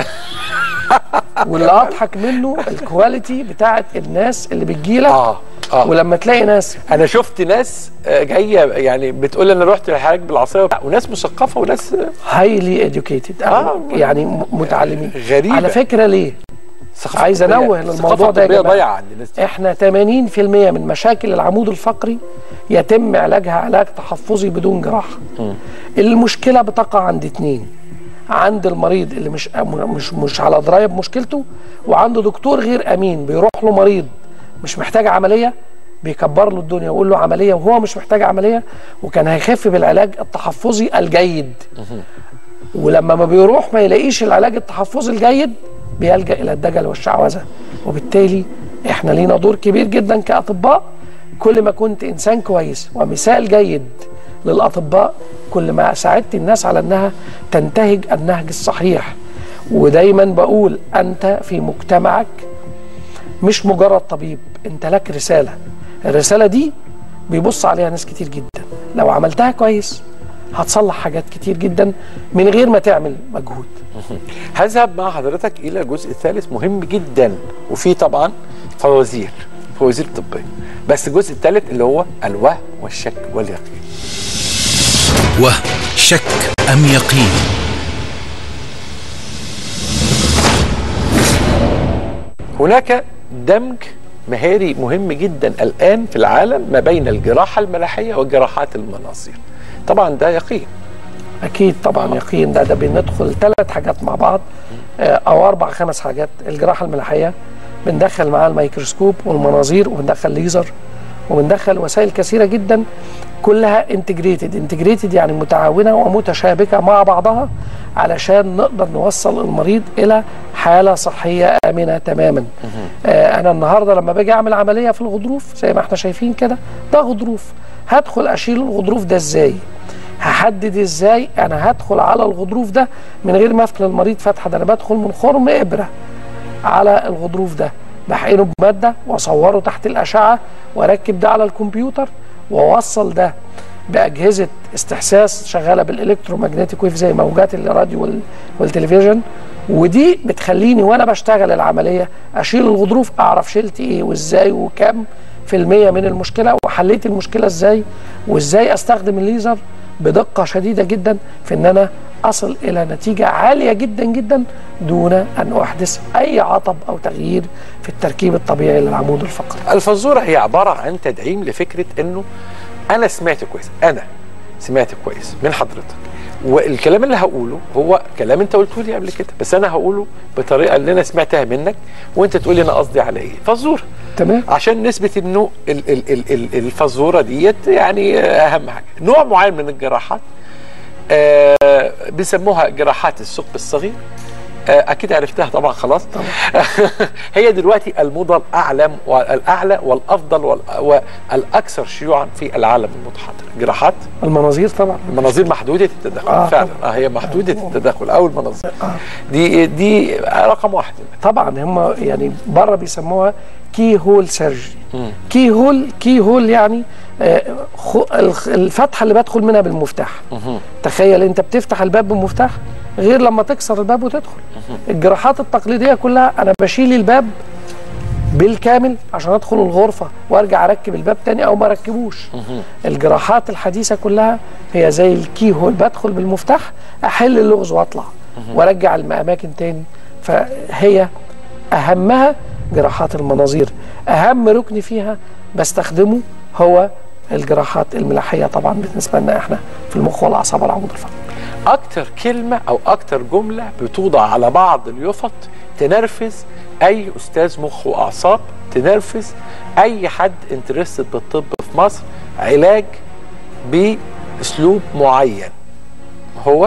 واللي اضحك منه الكواليتي بتاعت الناس اللي بتجيلك. اه اه ولما تلاقي ناس، انا شفت ناس جايه يعني بتقول انا رحت العلاج بالعصايه، وناس مثقفه وناس هايلي اديوكيتد، آه يعني متعلمين. غريبه على فكره ليه؟ عايز انوه للموضوع ده يا جماعه. ضايعه عند الناس. احنا ثمانين في المية من مشاكل العمود الفقري يتم علاجها علاج تحفظي بدون جراحه. م. المشكله بتقع عند اتنين، عند المريض اللي مش مش مش على درايه بمشكلته، وعنده دكتور غير امين بيروح له مريض مش محتاج عمليه بيكبر له الدنيا ويقول له عمليه وهو مش محتاج عمليه، وكان هيخف بالعلاج التحفظي الجيد. ولما ما بيروح ما يلاقيش العلاج التحفظي الجيد بيلجأ الى الدجل والشعوذه. وبالتالي احنا لينا دور كبير جدا كاطباء. كل ما كنت انسان كويس ومثال جيد للاطباء كل ما ساعدت الناس على انها تنتهج النهج الصحيح. ودايما بقول انت في مجتمعك مش مجرد طبيب، انت لك رساله. الرساله دي بيبص عليها ناس كتير جدا، لو عملتها كويس هتصلح حاجات كتير جدا من غير ما تعمل مجهود. هذهب مع حضرتك الى الجزء الثالث مهم جدا، وفيه طبعا فوازير فوازير طبيه، بس الجزء الثالث اللي هو الوهم والشك واليقين. وهم، شك ام يقين؟ هناك دمج مهاري مهم جدا الآن في العالم ما بين الجراحة الملاحية وجراحات المناظير. طبعا ده يقين. أكيد طبعا يقين. ده ده بندخل ثلاث حاجات مع بعض أو أربع خمس حاجات. الجراحة الملاحية بندخل معاها الميكروسكوب والمناظير، وبندخل ليزر، وبندخل وسائل كثيرة جدا كلها انتجريتد. انتجريتد يعني متعاونة ومتشابكة مع بعضها علشان نقدر نوصل المريض إلى حالة صحية آمنة تماما. آه أنا النهاردة لما باجي أعمل عملية في الغضروف زي ما احنا شايفين كده، ده غضروف، هدخل أشيل الغضروف ده إزاي؟ هحدد إزاي أنا هدخل على الغضروف ده من غير ما أفل المريض فتحة؟ ده أنا بدخل من خرم إبرة على الغضروف ده، بحقنه بمادة وأصوره تحت الأشعة وأركب ده على الكمبيوتر وأوصل ده بأجهزة استحساس شغالة بالإلكترومagnetic ويف زي موجات الراديو والتلفزيون. ودي بتخليني وأنا بشتغل العملية أشيل الغضروف، أعرف شلت إيه وإزاي وكم في المية من المشكلة وحليت المشكلة إزاي، وإزاي أستخدم الليزر بدقة شديدة جدا في إن أنا أصل إلى نتيجة عالية جدا جدا دون أن أحدث أي عطب أو تغيير في التركيب الطبيعي للعمود الفقري. الفزورة هي عبارة عن تدعيم لفكرة إنه أنا سمعت كويس، أنا سمعت كويس من حضرتك، والكلام اللي هقوله هو كلام أنت قلته لي قبل كده، بس أنا هقوله بطريقة اللي أنا سمعتها منك وأنت تقول لي أنا قصدي على إيه. فزورة تمام، عشان نثبت إنه ال ال ال ال الفزورة ديت يعني أهم حاجة. نوع معين من الجراحات آه بيسموها جراحات الثقب الصغير. آه اكيد عرفتها طبعا خلاص طبعا. هي دلوقتي الموضه الاعلى والاعلى والافضل والاكثر شيوعا في العالم المتحضر. جراحات المناظير طبعا، المناظير محدوده التدخل. آه فعلا آه هي محدوده آه التدخل او المناظير آه. دي دي رقم واحد طبعا. هم يعني بره بيسموها كي هول سيرجري. كي هول كي هول يعني الفتحه اللي بدخل منها بالمفتاح. تخيل انت بتفتح الباب بالمفتاح غير لما تكسر الباب وتدخل. الجراحات التقليديه كلها انا بشيل الباب بالكامل عشان ادخل الغرفه وارجع اركب الباب تاني او ما اركبوش. الجراحات الحديثه كلها هي زي الكي هول، بدخل بالمفتاح احل اللغز واطلع وارجع الاماكن تاني. فهي اهمها جراحات المناظير، اهم ركن فيها بستخدمه هو الجراحات الملاحيه طبعا بالنسبه لنا احنا في المخ والاعصاب والعمود الفقري. اكتر كلمه او اكتر جمله بتوضع على بعض اليفط تنرفز اي استاذ مخ واعصاب، تنرفز اي حد انترستد بالطب في مصر. علاج باسلوب معين هو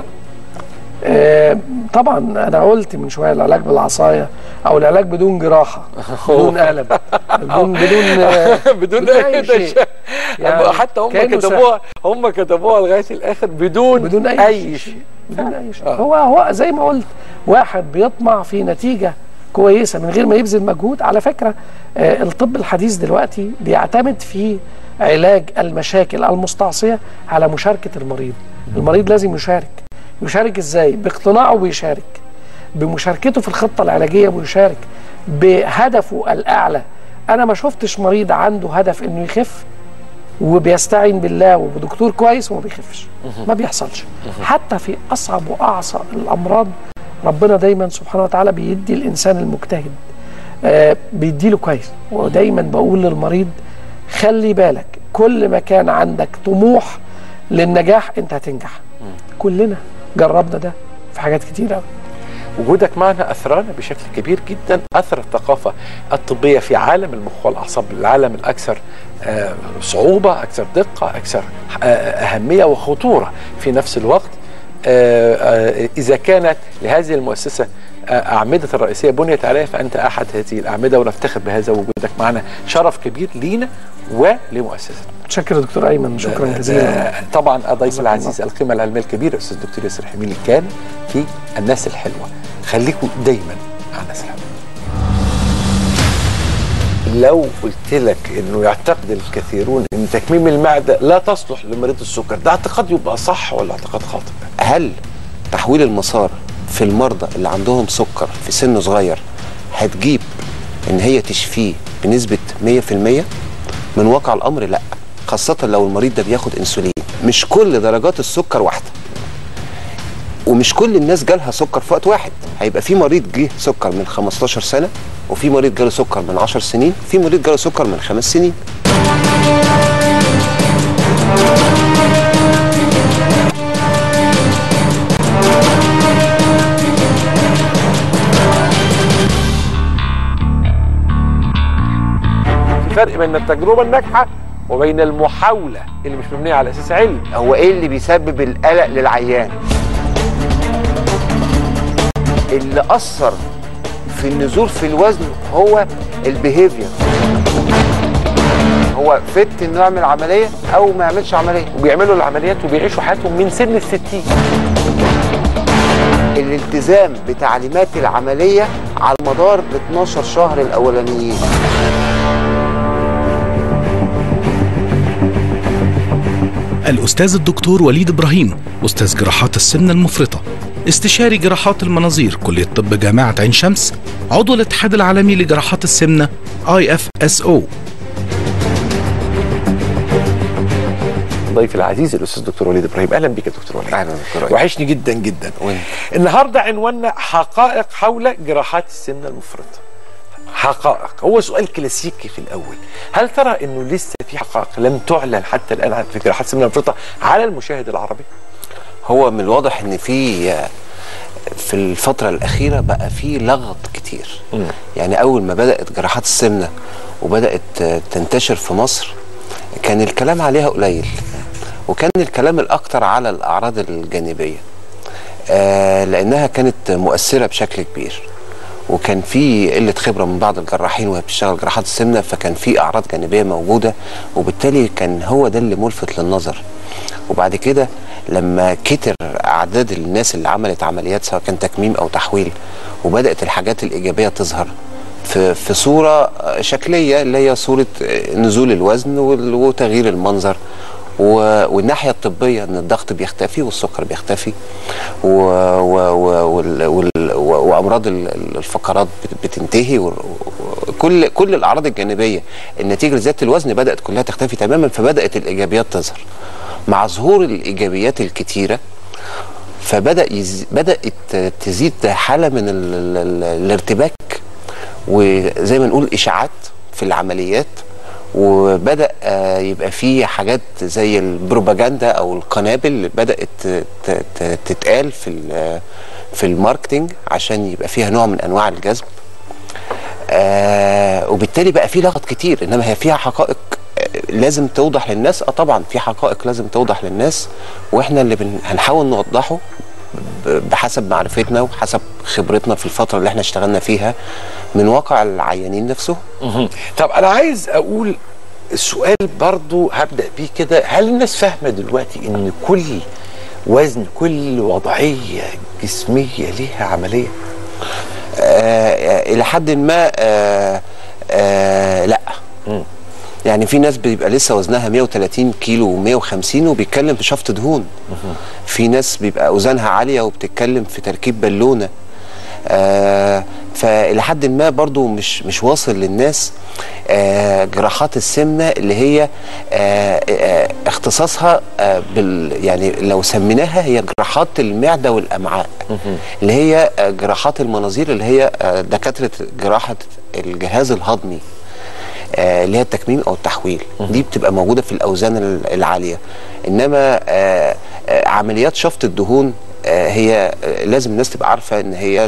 آه طبعا انا قلت من شويه العلاج بالعصايه او العلاج بدون جراحه بدون قلم بدون بدون آه بدون اي شيء يعني. حتى هم كتبوها هم كتبوها لغايه الاخر بدون بدون اي, أي شيء بدون اي شيء. آه. هو هو زي ما قلت واحد بيطمع في نتيجه كويسه من غير ما يبذل مجهود. على فكره آه الطب الحديث دلوقتي بيعتمد في علاج المشاكل المستعصيه على مشاركه المريض. المريض لازم يشارك. يشارك ازاي؟ باقتناعه بيشارك، بمشاركته في الخطه العلاجيه بيشارك، بهدفه الاعلى. انا ما شفتش مريض عنده هدف انه يخف وبيستعين بالله وبدكتور كويس وما بيخفش. ما بيحصلش. حتى في اصعب واعصى الامراض ربنا دايما سبحانه وتعالى بيدي الانسان المجتهد آه بيديله كويس. ودايما بقول للمريض خلي بالك كل ما كان عندك طموح للنجاح انت هتنجح. كلنا جربنا ده في حاجات كتير قوي. وجودك معنا اثرنا بشكل كبير جدا، اثر الثقافه الطبيه في عالم المخ والاعصاب، العالم الاكثر آه صعوبه، اكثر دقه، اكثر آه اهميه وخطوره في نفس الوقت. آه آه اذا كانت لهذه المؤسسه أعمدة الرئيسية بنيت عليها فأنت أحد هذه الأعمدة، ونفتخر بهذا وجودك معنا. شرف كبير لينا ولمؤسستنا. متشكر دكتور أيمن، شكرا جزيلا. طبعا ضيف العزيز القيمة العلمية الكبيرة الأستاذ الدكتور ياسر حميلي كان في الناس الحلوة. خليكم دايما مع الناس الحلوة. لو قلت لك انه يعتقد الكثيرون ان تكميم المعدة لا تصلح لمريض السكر، ده اعتقاد يبقى صح ولا اعتقاد خاطئ؟ هل تحويل المسار في المرضى اللي عندهم سكر في سن صغير هتجيب ان هي تشفيه بنسبة مية في المية؟ من واقع الامر لا، خاصة لو المريض ده بياخد انسولين. مش كل درجات السكر واحدة، ومش كل الناس جالها سكر في وقت واحد. هيبقى في مريض جه سكر من خمستاشر سنة، وفي مريض جاله سكر من عشر سنين، في مريض جاله سكر من خمس سنين. فرق بين التجربة الناجحة وبين المحاولة اللي مش مبنية على أساس علمي. هو إيه اللي بيسبب القلق للعيان؟ اللي أثر في النزول في الوزن هو البيهيفير. هو فت إنه يعمل عملية أو ما يعملش عملية، وبيعملوا العمليات وبيعيشوا حياتهم من سن الستين. الالتزام بتعليمات العملية على مدار ال اتناشر شهر الأولانيين. الأستاذ الدكتور وليد إبراهيم، أستاذ جراحات السمنة المفرطة، استشاري جراحات المناظير كلية طب جامعة عين شمس، عضو الاتحاد العالمي لجراحات السمنة آي إف إس أو. ضيفي العزيز الأستاذ الدكتور وليد إبراهيم، أهلا بك يا دكتور وليد. أهلا دكتور. وحشني جدا جدا. وين؟ النهارده عنواننا حقائق حول جراحات السمنة المفرطة. حقائق، هو سؤال كلاسيكي في الأول. هل ترى إنه لسه في حقائق لم تعلن حتى الآن في جراحات السمنة المفرطة على المشاهد العربي؟ هو من الواضح إن في في الفترة الأخيرة بقى في لغط كتير. م. يعني أول ما بدأت جراحات السمنة وبدأت تنتشر في مصر كان الكلام عليها قليل، وكان الكلام الأكتر على الأعراض الجانبية، آه لأنها كانت مؤثرة بشكل كبير، وكان في قلة خبرة من بعض الجراحين وهي بتشتغل جراحات السمنة، فكان في أعراض جانبية موجودة، وبالتالي كان هو ده اللي ملفت للنظر. وبعد كده لما كتر أعداد الناس اللي عملت عمليات سواء كان تكميم أو تحويل، وبدأت الحاجات الإيجابية تظهر، في في صوره شكليه اللي هي صوره نزول الوزن وتغيير المنظر، والناحيه الطبيه ان الضغط بيختفي والسكر بيختفي وامراض الفقرات بتنتهي، وكل كل الاعراض الجانبيه النتيجه لزياده الوزن بدات كلها تختفي تماما، فبدات الايجابيات تظهر. مع ظهور الايجابيات الكتيره فبدا يز... بدات تزيد حاله من ال... ال... الارتباك، وزي ما نقول اشاعات في العمليات، وبدأ يبقى في حاجات زي البروباجندا أو القنابل اللي بدأت تتقال في في الماركتينج عشان يبقى فيها نوع من أنواع الجذب. آه وبالتالي بقى في لغط كتير، إنما هي فيها حقائق لازم توضح للناس. اه طبعا في حقائق لازم توضح للناس، واحنا اللي بن... هنحاول نوضحه بحسب معرفتنا وحسب خبرتنا في الفترة اللي احنا اشتغلنا فيها من واقع العيانين نفسهم. طب انا عايز اقول السؤال برضو هبدأ بيه كده، هل الناس فاهمة دلوقتي ان كل وزن كل وضعية جسمية ليها عملية؟ آه الى حد ما آه آه لا. م. يعني في ناس بيبقى لسه وزنها مية وتلاتين كيلو ومية وخمسين وبيتكلم في شفط دهون. في ناس بيبقى اوزانها عاليه وبتتكلم في تركيب بالونه. آه فالى حد ما برضو مش مش واصل للناس آه جراحات السمنه اللي هي آه آه اختصاصها آه بال يعني لو سميناها هي جراحات المعده والامعاء، اللي هي آه جراحات المناظير، اللي هي آه دكاتره جراحه الجهاز الهضمي، آه اللي هي التكميم او التحويل. دي بتبقى موجوده في الاوزان العاليه. انما آه آه عمليات شفط الدهون آه هي آه لازم الناس تبقى عارفه ان هي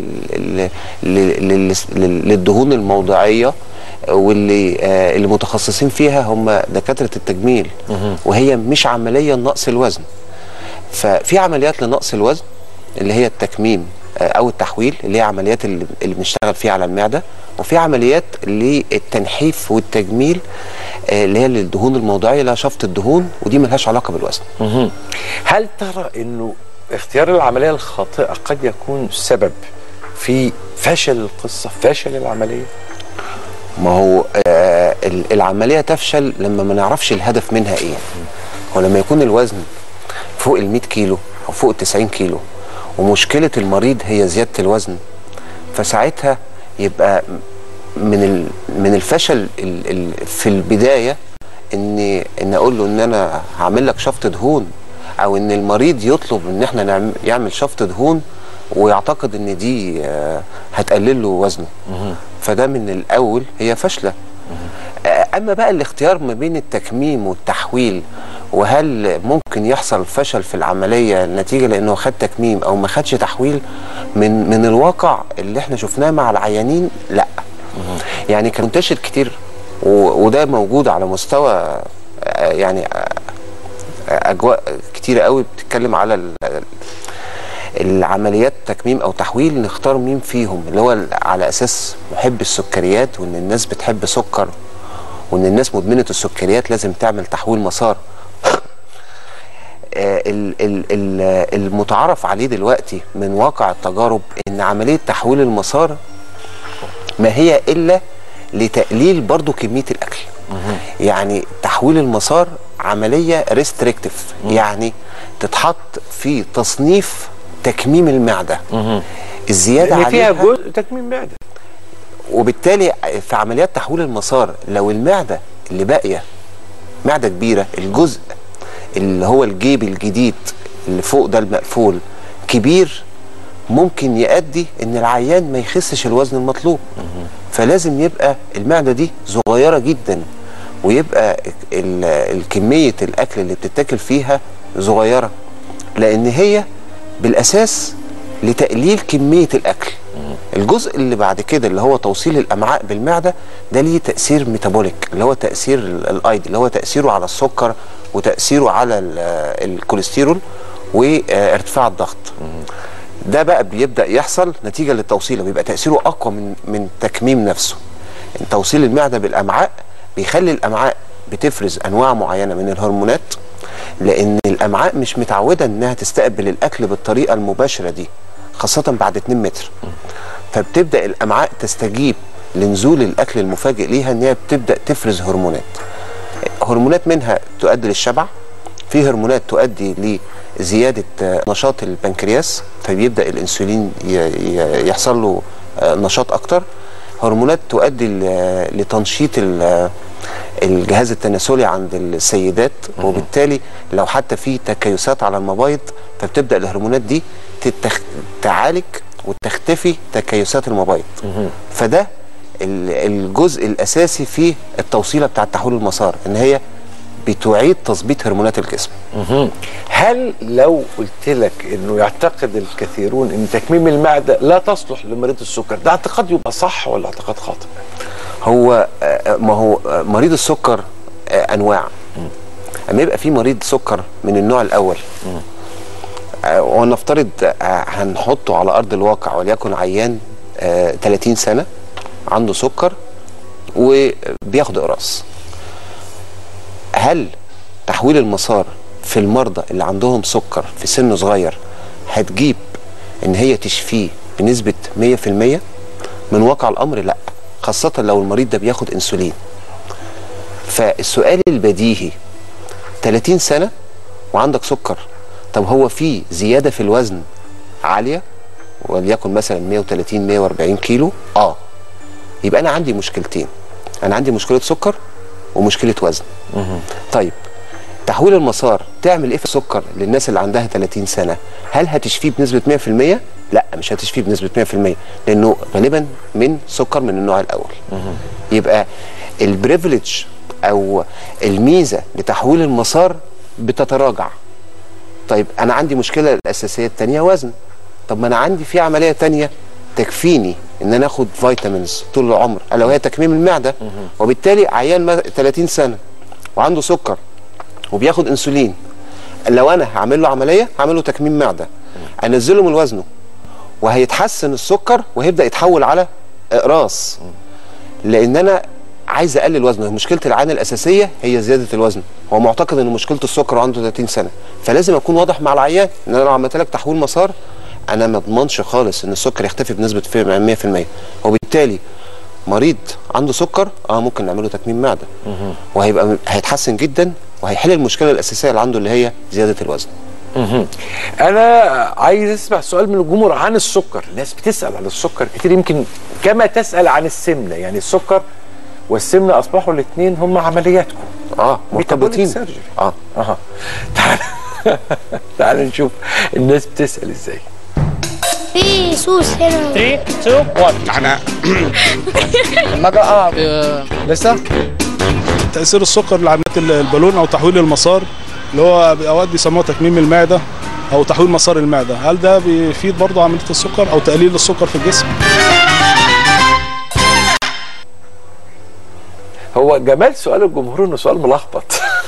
للدهون الموضعيه، واللي آه اللي متخصصين فيها هم دكاتره التجميل، وهي مش عمليه لنقص الوزن. ففي عمليات لنقص الوزن اللي هي التكميم او التحويل، اللي هي عمليات اللي, اللي بنشتغل فيها على المعده، وفي عمليات للتنحيف والتجميل اللي هي للدهون الموضعيه، لها شفط الدهون، ودي ملهاش علاقه بالوزن. هل ترى انه اختيار العمليه الخاطئه قد يكون سبب في فشل القصه، فشل العمليه؟ ما هو آه العمليه تفشل لما ما نعرفش الهدف منها ايه. ولما يكون الوزن فوق ال مية كيلو او فوق ال تسعين كيلو ومشكله المريض هي زياده الوزن، فساعتها يبقى من من الفشل في البدايه ان ان اقول له ان انا هعمل لك شفط دهون، او ان المريض يطلب ان احنا يعمل شفط دهون ويعتقد ان دي هتقلل له وزنه. فده من الاول هي فاشله. اما بقى الاختيار ما بين التكميم والتحويل، وهل ممكن يحصل فشل في العمليه نتيجه لانه خد تكميم او ما خدش تحويل، من من الواقع اللي احنا شفناه مع العيانين لا. يعني كان منتشر كتير، وده موجود على مستوى يعني اجواء كتيره قوي بتتكلم على العمليات تكميم او تحويل، نختار مين فيهم، اللي هو على اساس محب السكريات، وان الناس بتحب سكر، وان الناس مدمنه السكريات لازم تعمل تحويل مسار. المتعارف عليه دلوقتي من واقع التجارب ان عمليه تحويل المسار ما هي الا لتقليل برضو كميه الاكل. يعني تحويل المسار عمليه ريستريكتيف، يعني تتحط في تصنيف تكميم المعده. الزياده عليها فيها جزء تكميم معده، وبالتالي في عمليات تحويل المسار لو المعده اللي باقيه معده كبيره، الجزء اللي هو الجيب الجديد اللي فوق ده المقفول كبير، ممكن يؤدي ان العيان ما يخسش الوزن المطلوب. فلازم يبقى المعده دي صغيره جدا، ويبقى الكميه الاكل اللي بتتاكل فيها صغيره، لان هي بالاساس لتقليل كميه الاكل. الجزء اللي بعد كده اللي هو توصيل الامعاء بالمعده ده ليه تاثير ميتابوليك، اللي هو تاثير الايض، اللي هو تاثيره على السكر وتاثيره على الكوليسترول وارتفاع الضغط. ده بقى بيبدا يحصل نتيجه للتوصيل، بيبقى تاثيره اقوى من من تكميم نفسه. توصيل المعده بالامعاء بيخلي الامعاء بتفرز انواع معينه من الهرمونات، لان الامعاء مش متعوده انها تستقبل الاكل بالطريقه المباشره دي، خاصه بعد اتنين متر. فبتبدا الامعاء تستجيب لنزول الاكل المفاجئ ليها ان هي بتبدا تفرز هرمونات. هرمونات منها تؤدي للشبع، في هرمونات تؤدي لزياده نشاط البنكرياس فبيبدا الانسولين يحصل له نشاط اكتر، هرمونات تؤدي لتنشيط الجهاز التناسلي عند السيدات، وبالتالي لو حتى في تكيسات على المبايض فبتبدا الهرمونات دي تتخ... تعالج وتختفي تكيسات المبايض. فده الجزء الاساسي في التوصيله بتاعه تحويل المسار، ان هي بتعيد تظبيط هرمونات الجسم. هل لو قلت لك انه يعتقد الكثيرون ان تكميم المعده لا تصلح لمريض السكر، ده اعتقاد يبقى صح ولا اعتقاد خاطئ؟ هو ما هو مريض السكر انواع. اما يبقى في مريض سكر من النوع الاول ونفترض هنحطه على ارض الواقع وليكن عيان ثلاثين سنه عنده سكر وبياخد اقراص، هل تحويل المسار في المرضى اللي عندهم سكر في سن صغير هتجيب ان هي تشفيه بنسبه مية في المية؟ من واقع الامر لا، خاصه لو المريض ده بياخد انسولين. فالسؤال البديهي ثلاثين سنه وعندك سكر، طب هو في زياده في الوزن عاليه وليكن مثلا مية وتلاتين مية واربعين كيلو، اه يبقى انا عندي مشكلتين، انا عندي مشكله سكر ومشكله وزن. طيب تحويل المسار تعمل ايه في السكر للناس اللي عندها ثلاثين سنه؟ هل هتشفيه بنسبه مية في المية؟ لا، مش هتشفيه بنسبه مية في المية، لانه غالبا من سكر من النوع الاول. يبقى البريفليج او الميزه لتحويل المسار بتتراجع. طيب انا عندي مشكله الاساسيه الثانيه وزن، طب ما انا عندي في عمليه ثانيه تكفيني ان انا اخد فيتامينز طول العمر الا وهي تكميم المعده. وبالتالي عيان ثلاثين سنه وعنده سكر وبياخد انسولين، لو انا هعمل له عمليه هعمل له تكميم معده انزله من وزنه وهيتحسن السكر وهيبدا يتحول على اقراص، لان انا عايز اقلل وزنه. مشكله العيان الاساسيه هي زياده الوزن، هو معتقد ان مشكلته السكر وعنده ثلاثين سنه، فلازم اكون واضح مع العيان ان انا لو عملت لك تحويل مسار انا ما اضمنش خالص ان السكر يختفي بنسبه مية في المية. وبالتالي مريض عنده سكر اه ممكن نعمل له تكميم معده وهيبقى هيتحسن جدا وهيحل المشكله الاساسيه اللي عنده اللي هي زياده الوزن. انا عايز اسمع سؤال من الجمهور عن السكر. الناس بتسال عن السكر كتير، يمكن كما تسال عن السمنه، يعني السكر والسمنه اصبحوا الاثنين هم عملياتكم اه مرتبطين. اه اه تعال تعال نشوف الناس بتسال ازاي. في سوس هنا. ثلاثة اتنين واحد. احنا المجا اه لسه تاثير السكر لعمليه البالون او تحويل المسار اللي هو اوقات بيسموه تكميم المعده او تحويل مسار المعده، هل ده بيفيد برضه عمليه السكر او تقليل السكر في الجسم؟ هو جمال سؤال الجمهور انه سؤال ملخبط.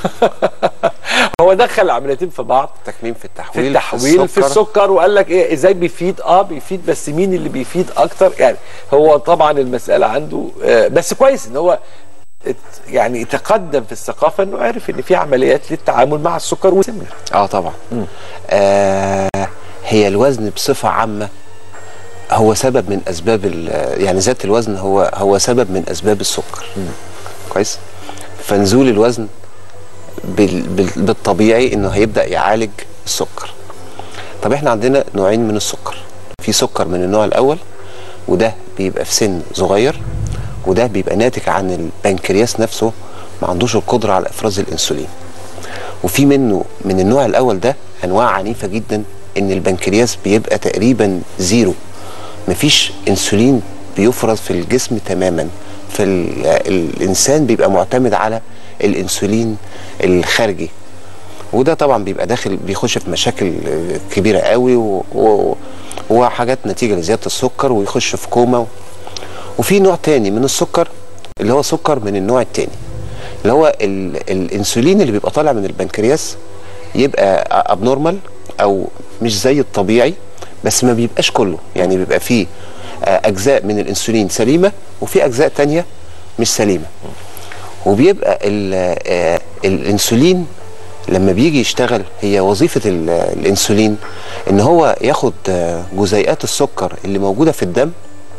هو دخل العمليتين في بعض، تكميم في التحويل في التحويل في السكر، وقال لك ايه ازاي بيفيد؟ اه بيفيد، بس مين اللي بيفيد اكتر؟ يعني هو طبعا المساله عنده آه بس كويس ان هو يعني تقدم في الثقافه انه عارف ان في عمليات للتعامل مع السكر والسمنه. اه طبعا. آه هي الوزن بصفه عامه هو سبب من اسباب يعني ذات الوزن هو هو سبب من اسباب السكر. م. كويس. فنزول الوزن بال بال بالطبيعي انه هيبدا يعالج السكر. طب احنا عندنا نوعين من السكر، في سكر من النوع الاول وده بيبقى في سن صغير، وده بيبقى ناتج عن البنكرياس نفسه ما عندوش القدره على افراز الانسولين. وفي منه من النوع الاول ده انواع عنيفه جدا ان البنكرياس بيبقى تقريبا زيرو، مفيش انسولين بيفرز في الجسم تماما، فالانسان بيبقى معتمد على الانسولين الخارجي، وده طبعا بيبقى داخل بيخش في مشاكل كبيره قوي وحاجات نتيجه لزياده السكر ويخش في كوما. وفي نوع تاني من السكر اللي هو سكر من النوع التاني اللي هو الانسولين اللي بيبقى طالع من البنكرياس يبقى ابنورمال او مش زي الطبيعي، بس ما بيبقاش كله، يعني بيبقى فيه اجزاء من الانسولين سليمه وفي اجزاء تانيه مش سليمه. وبيبقى الانسولين لما بيجي يشتغل، هي وظيفه الانسولين ان هو ياخد جزيئات السكر اللي موجوده في الدم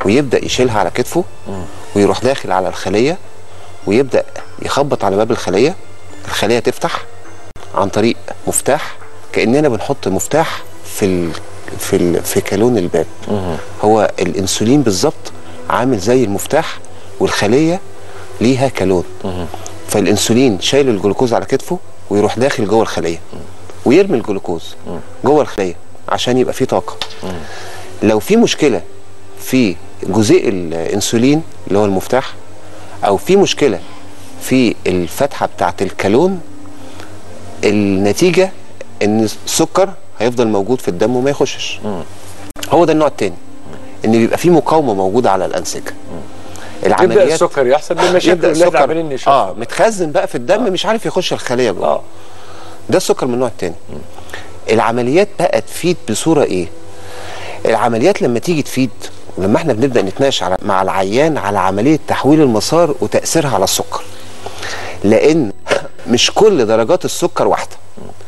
ويبدا يشيلها على كتفه ويروح داخل على الخليه ويبدا يخبط على باب الخليه، الخليه تفتح عن طريق مفتاح، كاننا بنحط مفتاح في ال في ال في كالون الباب. هو الانسولين بالظبط عامل زي المفتاح، والخليه ليها كالون. فالانسولين شايل الجلوكوز على كتفه ويروح داخل جوه الخليه ويرمي الجلوكوز جوه الخليه عشان يبقى فيه طاقه. لو في مشكله في جزيء الانسولين اللي هو المفتاح، او في مشكله في الفتحه بتاعه الكالون، النتيجه ان السكر هيفضل موجود في الدم وما يخشش. هو ده النوع الثاني، ان بيبقى في مقاومه موجوده على الانسجه. العمليات يبدا السكر يحصل بالمشاكل اللي احنا عاملين نشوفها، اه متخزن بقى في الدم، آه. مش عارف يخش الخليه جوه. آه. ده السكر من النوع الثاني. العمليات بقى تفيد بصوره ايه؟ العمليات لما تيجي تفيد، ولما احنا بنبدا نتناقش على مع العيان على عمليه تحويل المسار وتاثيرها على السكر، لان مش كل درجات السكر واحده،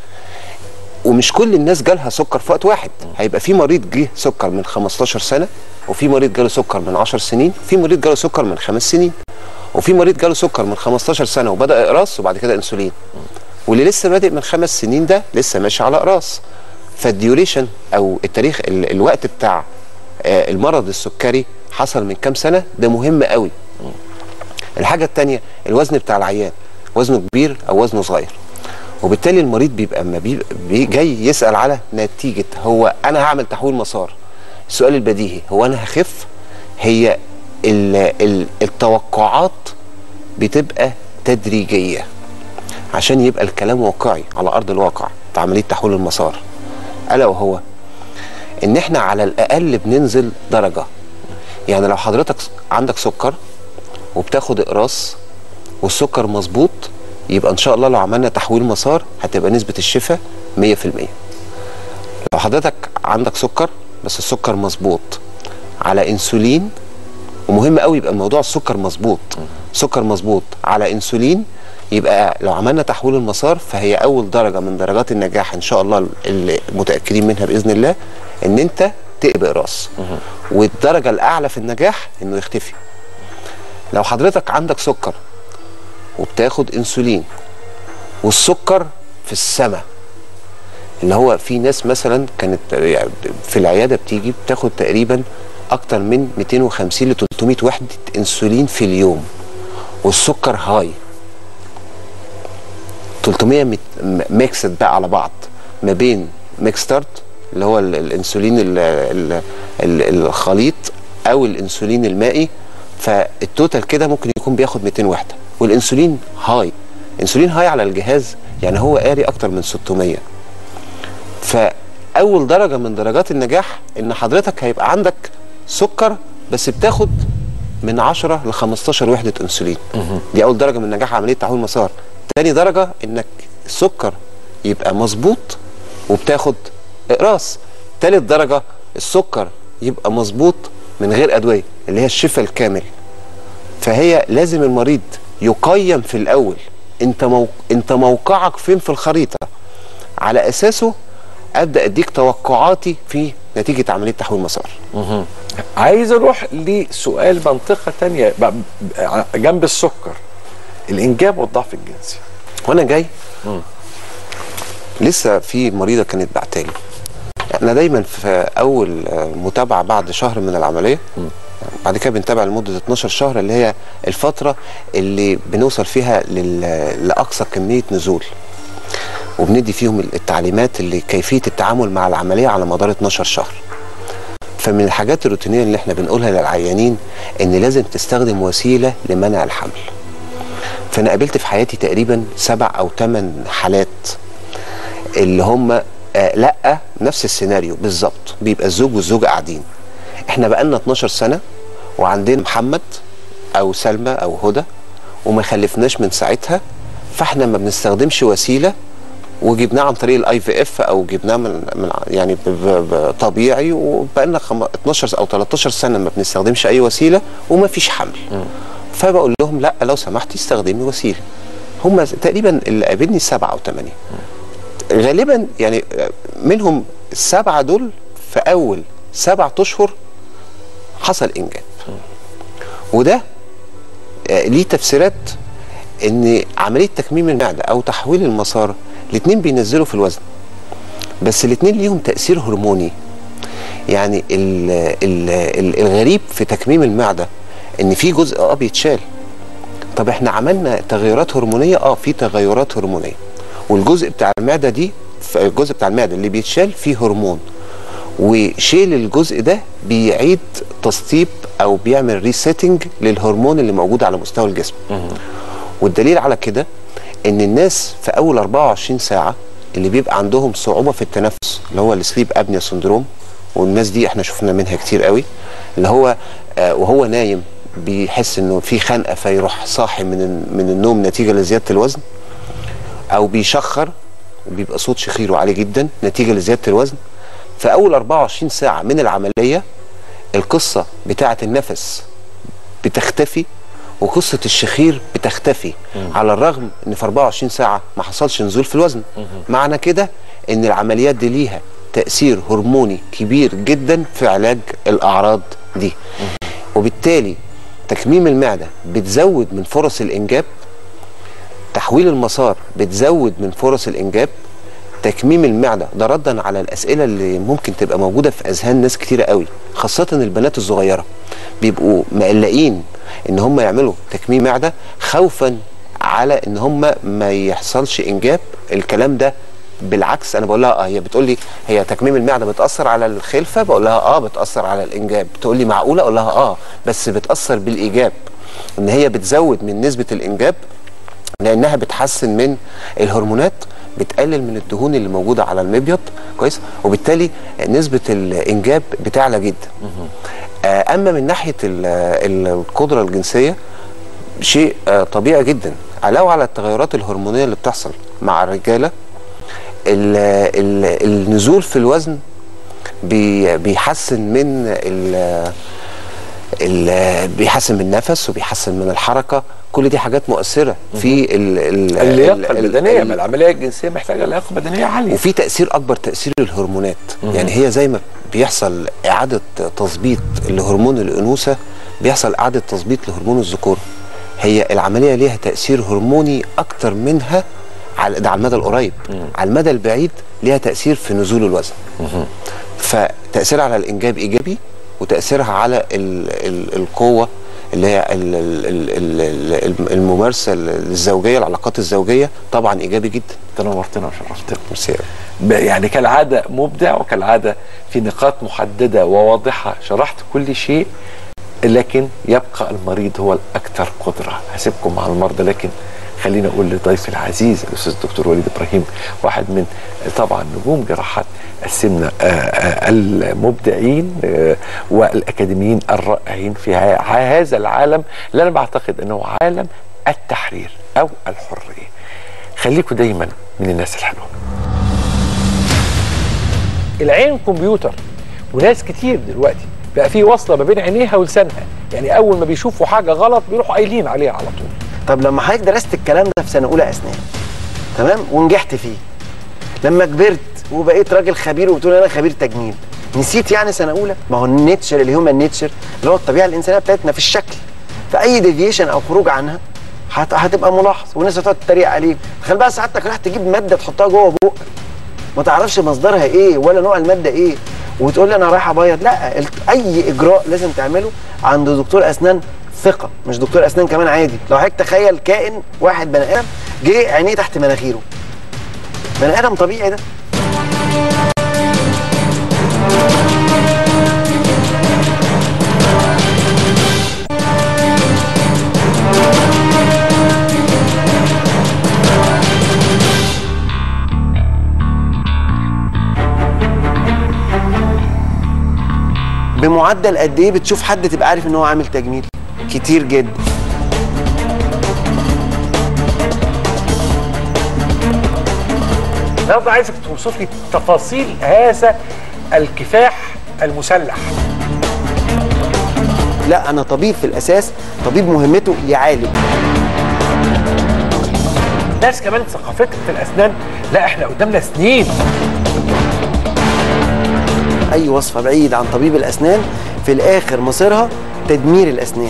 ومش كل الناس جالها سكر في وقت واحد. هيبقى في مريض جه سكر من خمستاشر سنه، وفي مريض جاله سكر من عشر سنين، في مريض جاله سكر من خمس سنين، وفي مريض جاله سكر من خمستاشر سنه وبدا اقراص وبعد كده انسولين، واللي لسه بادئ من خمس سنين ده لسه ماشي على اقراص. فالديوريشن او التاريخ ال الوقت بتاع آه المرض السكري حصل من كام سنه، ده مهم قوي. الحاجه الثانيه الوزن بتاع العيان، وزنه كبير او وزنه صغير، وبالتالي المريض بيبقى اما بي جاي يسال على نتيجه، هو انا هعمل تحويل مسار، السؤال البديهي هو انا هخف؟ هي ال ال التوقعات بتبقى تدريجيه عشان يبقى الكلام واقعي على ارض الواقع بتاع عمليه تحويل المسار، الا وهو ان احنا على الاقل بننزل درجه. يعني لو حضرتك عندك سكر وبتاخد اقراص والسكر مظبوط، يبقى ان شاء الله لو عملنا تحويل مسار هتبقى نسبه الشفاء مية في المية. لو حضرتك عندك سكر بس السكر مظبوط على انسولين، ومهم قوي يبقى موضوع السكر مظبوط، سكر مظبوط على انسولين، يبقى لو عملنا تحويل المسار فهي اول درجه من درجات النجاح ان شاء الله اللي متاكدين منها باذن الله، ان انت تقلب اقراص. والدرجه الاعلى في النجاح انه يختفي. لو حضرتك عندك سكر وبتاخد انسولين والسكر في السماء، اللي هو في ناس مثلا كانت في العياده بتيجي بتاخد تقريبا اكتر من مئتين وخمسين ل تلتمية وحده انسولين في اليوم والسكر هاي، تلتمية ميكسد بقى على بعض، ما بين ميكستارت اللي هو الانسولين ال ال ال الخليط او الانسولين المائي، فالتوتال كده ممكن يكون بياخد مئتين وحده، والانسولين هاي، انسولين هاي على الجهاز يعني هو قاري اكتر من ستمية. فاول درجه من درجات النجاح ان حضرتك هيبقى عندك سكر بس بتاخد من عشرة ل خمستاشر وحده انسولين. دي اول درجه من نجاح عمليه تحويل مسار. تاني درجه انك السكر يبقى مظبوط وبتاخد اقراص. تالت درجه السكر يبقى مظبوط من غير ادويه، اللي هي الشفاء الكامل. فهي لازم المريض يقيم في الاول انت مو... انت موقعك فين في الخريطه، على اساسه ابدا اديك توقعاتي في نتيجه عمليه تحويل مسار. عايز اروح لسؤال منطقه ثانيه جنب السكر، الانجاب والضعف الجنسي. وانا جاي مم. لسه في مريضه كانت بعتالي، احنا دايما في اول متابعه بعد شهر من العمليه، مم. بعد كده بنتابع لمده اتناشر شهر، اللي هي الفتره اللي بنوصل فيها لاقصى كميه نزول، وبندي فيهم التعليمات اللي كيفيه التعامل مع العمليه على مدار اتناشر شهر. فمن الحاجات الروتينيه اللي احنا بنقولها للعيانين ان لازم تستخدم وسيله لمنع الحمل. فانا قابلت في حياتي تقريبا سبع او ثمان حالات اللي هم آه لا نفس السيناريو بالظبط، بيبقى الزوج والزوجه قاعدين، احنا بقالنا اتناشر سنه وعندنا محمد او سلمى او هدى وما خلفناش من ساعتها، فاحنا ما بنستخدمش وسيله وجبناه عن طريق الاي في اف او جبناه من, من يعني طبيعي، وبقالنا اتناشر او تلتاشر سنه ما بنستخدمش اي وسيله وما فيش حمل. م. فبقول لهم لا لو سمحتي استخدمي وسيله. هم تقريبا اللي قابلني سبعه او ثمانيه، غالبا يعني منهم السبعه دول في اول سبعة اشهر حصل انجاب. وده ليه تفسيرات، ان عمليه تكميم المعده او تحويل المسار الاثنين بينزلوا في الوزن، بس الاثنين ليهم تاثير هرموني. يعني ال ال ال الغريب في تكميم المعده ان في جزء اه بيتشال. طب احنا عملنا تغيرات هرمونيه، اه في تغيرات هرمونيه، والجزء بتاع المعده دي الجزء بتاع المعده اللي بيتشال فيه هرمون، وشيل الجزء ده بيعيد تسطيب او بيعمل ريسيتنج للهرمون اللي موجود على مستوى الجسم. والدليل على كده ان الناس في اول أربعة وعشرين ساعه اللي بيبقى عندهم صعوبه في التنفس، اللي هو السليب ابنيا سندروم، والناس دي احنا شفنا منها كتير قوي، اللي هو آه وهو نايم بيحس انه في خنقه فيروح صاحي من من النوم نتيجه لزياده الوزن، او بيشخر وبيبقى صوت شخيره عالي جدا نتيجه لزياده الوزن. في اول أربعة وعشرين ساعه من العمليه القصه بتاعه النفس بتختفي وقصه الشخير بتختفي، على الرغم ان في أربعة وعشرين ساعه ما حصلش نزول في الوزن. معنى كده ان العمليات دي ليها تاثير هرموني كبير جدا في علاج الاعراض دي. وبالتالي تكميم المعده بتزود من فرص الانجاب، تحويل المسار بتزود من فرص الانجاب، تكميم المعده ده ردا على الاسئله اللي ممكن تبقى موجوده في اذهان ناس كتيره قوي، خاصه البنات الصغيره بيبقوا مقلقين ان هم يعملوا تكميم معده خوفا على ان هم ما يحصلش انجاب. الكلام ده بالعكس، انا بقول لها اه هي بتقول لي هي تكميم المعده بتاثر على الخلفه، بقول لها اه بتاثر على الانجاب، بتقول لي معقوله، اقول لها اه بس بتاثر بالايجاب، ان هي بتزود من نسبه الانجاب لانها بتحسن من الهرمونات، بتقلل من الدهون اللي موجوده على المبيض كويس، وبالتالي نسبه الانجاب بتعلى جدا. آه اما من ناحيه القدره الجنسيه شيء آه طبيعي جدا، علاوه على التغيرات الهرمونيه اللي بتحصل مع الرجاله. ال ال النزول في الوزن بي بيحسن من ال ال بيحسن من النفس وبيحسن من الحركه، كل دي حاجات مؤثره في اللياقه البدنيه. ما العمليه الجنسيه محتاجه لياقه بدنيه عاليه، وفي تاثير اكبر تاثير الهرمونات. مم. يعني هي زي ما بيحصل اعاده تظبيط لهرمون الانوثه بيحصل اعاده تظبيط لهرمون الذكور، هي العمليه ليها تاثير هرموني اكتر منها على ده على المدى القريب. مم. على المدى البعيد ليها تاثير في نزول الوزن. مم. فتاثيرها على الانجاب ايجابي، وتاثيرها على ال ال القوه اللي هي ال ال ال الممارسه الزوجيه، العلاقات الزوجيه طبعا ايجابي جدا. تنورتنا وشرفتنا. ميرسي. يعني كالعاده مبدع، وكالعاده في نقاط محدده وواضحه شرحت كل شيء، لكن يبقى المريض هو الاكثر قدره. هسيبكم مع المرضى، لكن خلينا اقول لضيفي العزيز الاستاذ الدكتور وليد ابراهيم، واحد من طبعا نجوم جراحات السمنه المبدعين والاكاديميين الرائعين في هذا العالم اللي انا بعتقد انه عالم التحرير او الحريه. خليكم دايما من الناس الحلوه. العين كمبيوتر، وناس كتير دلوقتي بقى في وصله ما بين عينيها ولسانها، يعني اول ما بيشوفوا حاجه غلط بيروحوا قايلين عليها على طول. طب لما حضرتك درست الكلام ده في سنه اولى اسنان تمام ونجحت فيه، لما كبرت وبقيت راجل خبير وبتقول انا خبير تجميل، نسيت يعني سنه اولى؟ ما هو النيتشر اللي هو النيتشر اللي هو الطبيعه الانسانيه بتاعتنا في الشكل، فاي ديفيشن او خروج عنها هتبقى ملاحظ والناس هتقعد تتريق عليك. تخيل بقى سعادتك راح تجيب ماده تحطها جوه بقك ما تعرفش مصدرها ايه ولا نوع الماده ايه وتقول لي انا رايح ابيض. لا، اي اجراء لازم تعمله عند دكتور اسنان ثقه، مش دكتور اسنان كمان عادي. لو حضرتك تخيل كائن واحد بني ادم جه عينيه تحت مناخيره، بني ادم طبيعي ده. بمعدل قد ايه بتشوف حد تبقى عارف ان هو عامل تجميل؟ كتير جدا. النهارده عايزك توصف لي تفاصيل هذا الكفاح المسلح. لا، انا طبيب في الاساس، طبيب مهمته يعالج. ناس كمان ثقافتها في الاسنان، لا احنا قدامنا سنين. اي وصفه بعيد عن طبيب الاسنان في الاخر مصيرها تدمير الاسنان.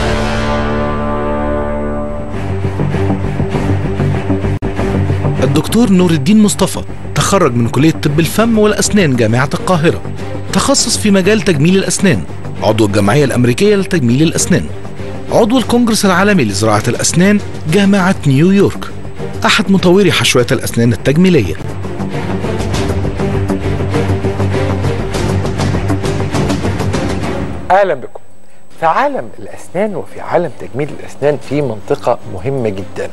الدكتور نور الدين مصطفى تخرج من كلية طب الفم والأسنان جامعة القاهرة، تخصص في مجال تجميل الأسنان، عضو الجمعية الأمريكية لتجميل الأسنان، عضو الكونجرس العالمي لزراعة الأسنان جامعة نيويورك، أحد مطوري حشوات الأسنان التجميلية. أهلا بكم. في عالم الأسنان وفي عالم تجميل الأسنان في منطقة مهمة جدا،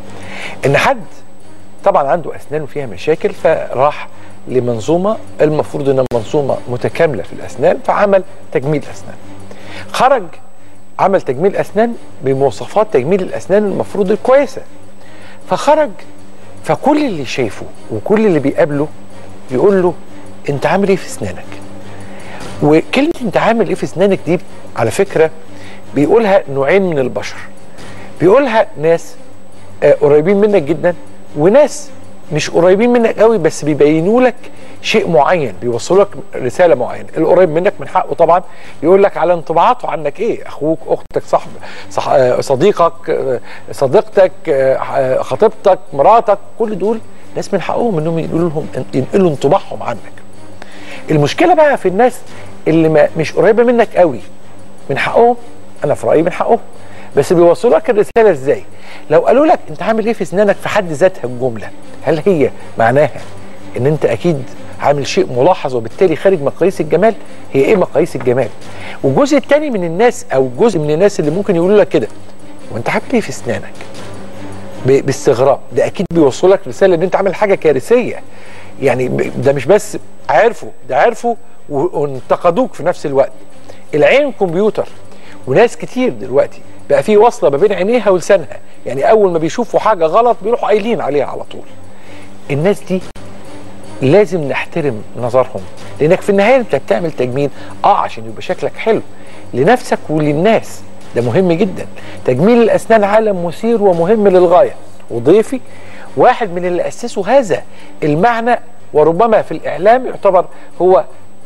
إن حد طبعا عنده أسنان وفيها مشاكل فراح لمنظومة المفروض إنها منظومة متكاملة في الأسنان، فعمل تجميل أسنان. خرج عمل تجميل أسنان بمواصفات تجميل الأسنان المفروض الكويسة، فخرج فكل اللي شايفه وكل اللي بيقابله يقول له أنت عامل إيه في أسنانك؟ وكلمة أنت عامل إيه في أسنانك دي على فكرة بيقولها نوعين من البشر. بيقولها ناس آه قريبين منك جدا، وناس مش قريبين منك قوي بس بيبينوا لك شيء معين، بيوصلوا لك رساله معينه. القريب منك من حقه طبعا يقول لك على انطباعاته عنك ايه، اخوك، اختك، صاحب صح صديقك، صديقتك، خطيبتك، مراتك، كل دول ناس من حقهم انهم يقولوا لهم ينقلوا انطباعهم عنك. المشكله بقى في الناس اللي ما مش قريبه منك قوي، من حقهم، انا في رايي من حقهم، بس بيوصلوا لك الرساله ازاي؟ لو قالوا لك انت عامل ايه في اسنانك في حد ذاتها الجمله، هل هي معناها ان انت اكيد عامل شيء ملاحظ وبالتالي خارج مقاييس الجمال؟ هي ايه مقاييس الجمال؟ والجزء الثاني من الناس او جزء من الناس اللي ممكن يقولوا لك كده وانت عامل ايه في اسنانك؟ باستغراب، ده اكيد بيوصل لك رساله ان انت عامل حاجه كارثيه. يعني ده مش بس عرفوا، ده عرفوا وانتقدوك في نفس الوقت. العين كمبيوتر، وناس كتير دلوقتي بقى في وصله ما بين عينيها ولسانها، يعني اول ما بيشوفوا حاجه غلط بيروحوا قايلين عليها على طول. الناس دي لازم نحترم نظرهم، لانك في النهايه انت بتعمل تجميل اه عشان يبقى شكلك حلو لنفسك وللناس، ده مهم جدا. تجميل الاسنان عالم مثير ومهم للغايه، وضيفي واحد من اللي اسسوا هذا المعنى، وربما في الاعلام يعتبر هو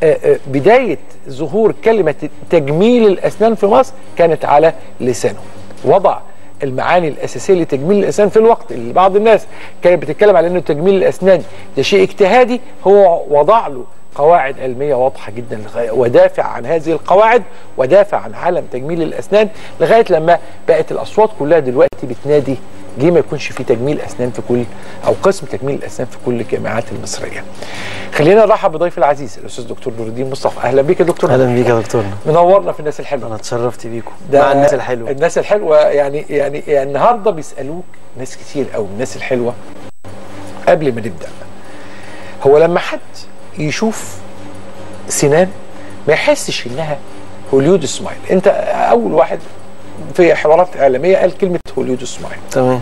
بدايه ظهور كلمه تجميل الاسنان في مصر كانت على لسانه. وضع المعاني الاساسيه لتجميل الاسنان في الوقت اللي بعض الناس كانت بتتكلم على انه تجميل الاسنان ده شيء اجتهادي، هو وضع له قواعد علميه واضحه جدا للغايه، ودافع عن هذه القواعد ودافع عن عالم تجميل الاسنان لغايه لما بقت الاصوات كلها دلوقتي بتنادي ليه ما يكونش في تجميل اسنان في كل او قسم تجميل الاسنان في كل الجامعات المصريه. خلينا نرحب بضيف العزيز الاستاذ دكتور نور الدين مصطفى. اهلا بيك يا دكتور. اهلا بيك يا دكتور. منورنا في الناس الحلوه. انا اتشرفت بيكم مع الناس الحلوه. الناس الحلوه يعني يعني, يعني النهارده بيسالوك ناس كتير قوي من الناس الحلوه قبل ما نبدا، هو لما حد يشوف سنان ما يحسش انها هوليود سمايل. انت اول واحد في حوارات اعلاميه قال كلمه هوليود سمايل. تمام.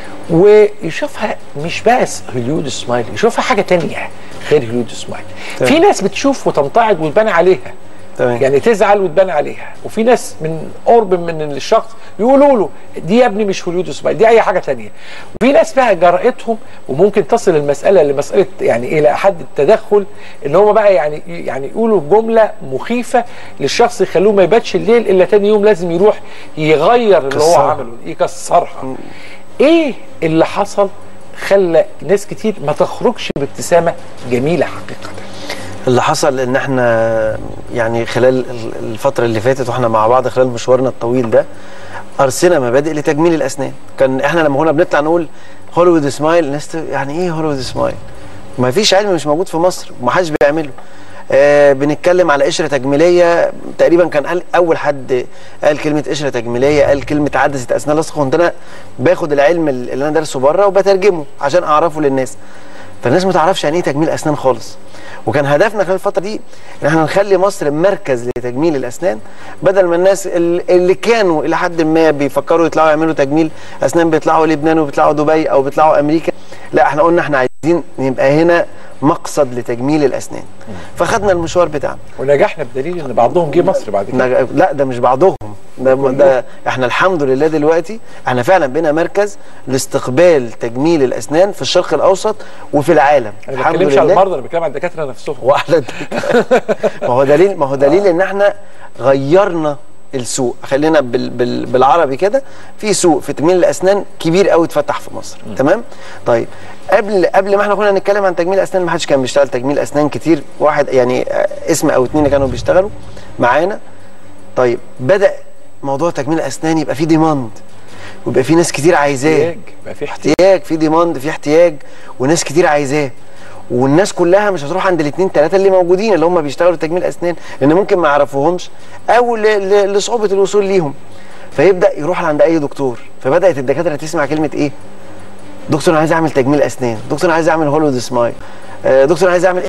ويشوفها مش بس هوليود سمايل، يشوفها حاجه تانية غير هوليود سمايل. في ناس بتشوف وتمتعض وتبان عليها. تمام. يعني تزعل وتبان عليها، وفي ناس من قرب من الشخص يقولوا له دي يا ابني مش هوليود سمايل، دي اي حاجه تانية. وفي ناس بقى جرأتهم وممكن تصل المساله لمساله يعني الى حد التدخل، ان هم بقى يعني يعني يقولوا جمله مخيفه للشخص يخلوه ما يباتش الليل الا تاني يوم لازم يروح يغير اللي هو عمله، يكسرها. ايه اللي حصل خلى ناس كتير ما تخرجش بابتسامه جميله حقيقه؟ اللي حصل ان احنا يعني خلال الفتره اللي فاتت واحنا مع بعض خلال مشوارنا الطويل ده ارسينا مبادئ لتجميل الاسنان. كان احنا لما كنا بنطلع نقول هوليوود سمايل، الناس يعني ايه هوليوود سمايل؟ ما فيش علم مش موجود في مصر ومحدش بيعمله. آه بنتكلم على قشره تجميليه، تقريبا كان قال اول حد قال كلمه قشره تجميليه، قال كلمه عدسه اسنان لاصقه. كنت انا باخد العلم اللي انا دارسه بره وبترجمه عشان اعرفه للناس، فالناس ما تعرفش يعني ايه تجميل اسنان خالص. وكان هدفنا خلال الفتره دي ان احنا نخلي مصر مركز لتجميل الاسنان، بدل ما الناس اللي كانوا الى حد ما بيفكروا يطلعوا يعملوا تجميل اسنان بيطلعوا لبنان وبيطلعوا دبي او بيطلعوا امريكا. لا، احنا قلنا احنا عايزين نبقى هنا مقصد لتجميل الاسنان. فخدنا المشوار بتاعنا ونجحنا بدليل ان بعضهم جه مصر بعد كده. نج... لا ده مش بعضهم، ده, ده احنا الحمد لله دلوقتي احنا فعلا بقينا مركز لاستقبال تجميل الاسنان في الشرق الاوسط وفي العالم. انا ما بتكلمش على المرضى، انا بتكلم على الدكاتره نفسهم. وعلى ما هو دليل ما هو دليل ان احنا غيرنا السوق. خلينا بال بال بالعربي كده، في سوق في تجميل الاسنان كبير قوي اتفتح في مصر. م. تمام. طيب قبل قبل ما احنا كنا نتكلم عن تجميل اسنان ما حدش كان بيشتغل تجميل اسنان كتير، واحد يعني اسم او اتنين كانوا بيشتغلوا معانا. طيب بدا موضوع تجميل الاسنان يبقى فيه ديماند، ويبقى فيه ناس كتير عايزاه. احتياج، يبقى فيه احتياج، في ديماند، في احتياج، وناس كتير عايزاه. والناس كلها مش هتروح عند الاثنين ثلاثه اللي موجودين اللي هم بيشتغلوا تجميل اسنان، لان ممكن ما يعرفوهمش او لصعوبه الوصول ليهم. فيبدا يروح عند اي دكتور. فبدات الدكاتره تسمع كلمه ايه؟ دكتور انا عايز اعمل تجميل اسنان، دكتور انا عايز اعمل هوليوود سمايل، دكتور انا عايز اعمل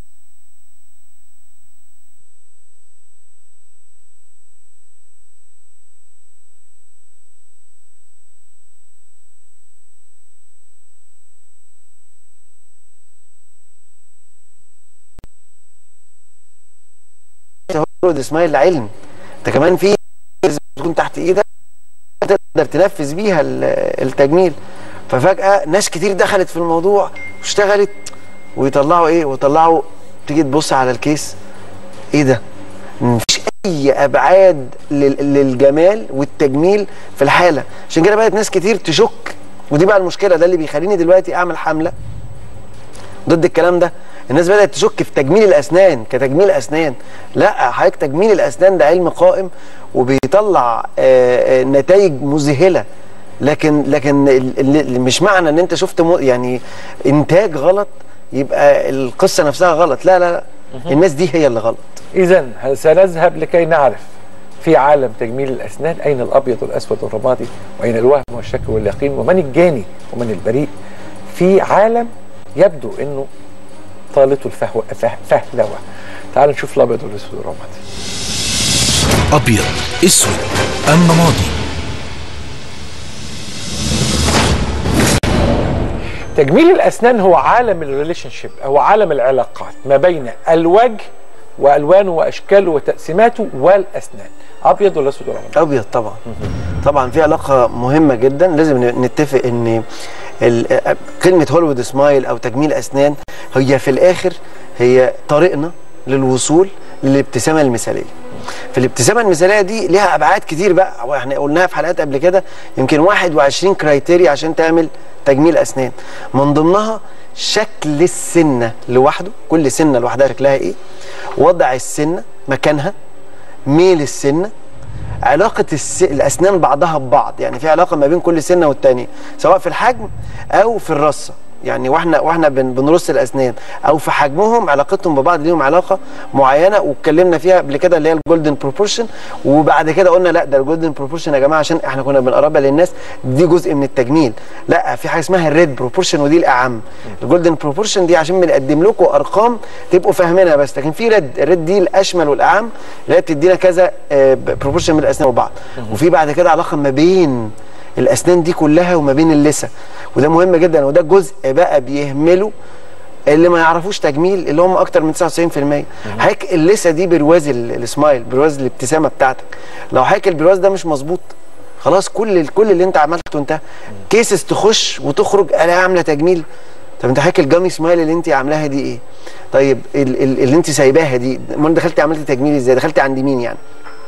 هوليوود سمايل لعلم. انت كمان في تكون تحت ايدك تقدر تنفذ بيها التجميل. ففجأة ناس كتير دخلت في الموضوع واشتغلت، ويطلعوا ايه؟ ويطلعوا تيجي تبص على الكيس، ايه ده؟ مفيش اي ابعاد للجمال والتجميل في الحالة. عشان كده بدأت ناس كتير تشك، ودي بقى المشكلة. ده اللي بيخليني دلوقتي اعمل حملة ضد الكلام ده. الناس بدأت تشك في تجميل الاسنان كتجميل اسنان. لا حضرتك، تجميل الاسنان ده علم قائم وبيطلع نتائج مذهله. لكن لكن مش معنى ان انت شفت يعني انتاج غلط يبقى القصه نفسها غلط. لا لا لا، الناس دي هي اللي غلط. اذا سنذهب لكي نعرف في عالم تجميل الاسنان اين الابيض والاسود والرمادي، واين الوهم والشك واليقين، ومن الجاني ومن البريء. في عالم يبدو انه طالته الفهوه فهلوه. تعالوا نشوف الابيض والاسود والرمادي. ابيض، اسود، ام رمادي؟ تجميل الاسنان هو عالم الريليشن شيب، هو عالم العلاقات ما بين الوجه والوانه واشكاله وتقسيماته والاسنان. ابيض ولا اسود ولا رمادي؟ ابيض طبعا. طبعا في علاقه مهمه جدا. لازم نتفق ان كلمه هوليوود سمايل او تجميل اسنان هي في الاخر هي طريقنا للوصول للابتسامه المثاليه. في الابتسامه المثاليه دي ليها ابعاد كتير بقى، احنا قلناها في حلقات قبل كده، يمكن واحد وعشرين كرايتيريا عشان تعمل تجميل اسنان. من ضمنها شكل السنه لوحده، كل سنه لوحدها شكلها ايه، وضع السنه مكانها، ميل السنه، علاقه الس... الاسنان بعضها ببعض، يعني في علاقه ما بين كل سنه والثانيه سواء في الحجم او في الرصه. يعني واحنا واحنا بن بنرص الاسنان او في حجمهم علاقتهم ببعض ليهم علاقه معينه، واتكلمنا فيها قبل كده اللي هي الجولدن بروبورشن. وبعد كده قلنا لا ده الجولدن بروبورشن يا جماعه عشان احنا كنا بنقربها للناس دي جزء من التجميل. لا، في حاجه اسمها الريد بروبورشن ودي الاعم. الجولدن بروبورشن دي عشان بنقدم لكم ارقام تبقوا فاهمينها بس، لكن في ريد، الريد دي الاشمل والاعم اللي هي بتدينا كذا بروبورشن من الاسنان وبعض. وفي بعد كده علاقه ما بين الاسنان دي كلها وما بين اللثه، وده مهم جدا. وده جزء بقى بيهمله اللي ما يعرفوش تجميل اللي هم اكتر من تسعة وتسعين في المية. حضرتك اللثه دي برواز السمايل، برواز الابتسامه بتاعتك. لو حضرتك البرواز ده مش مظبوط خلاص كل كل اللي انت عملته انتهى. كيسز تخش وتخرج الاقي عامله تجميل. طب انت حضرتك الجامي سمايل اللي انت عاملاها دي ايه؟ طيب اللي انت سايباها دي، امال دخلتي عملتي تجميل ازاي؟ دخلتي عند مين يعني؟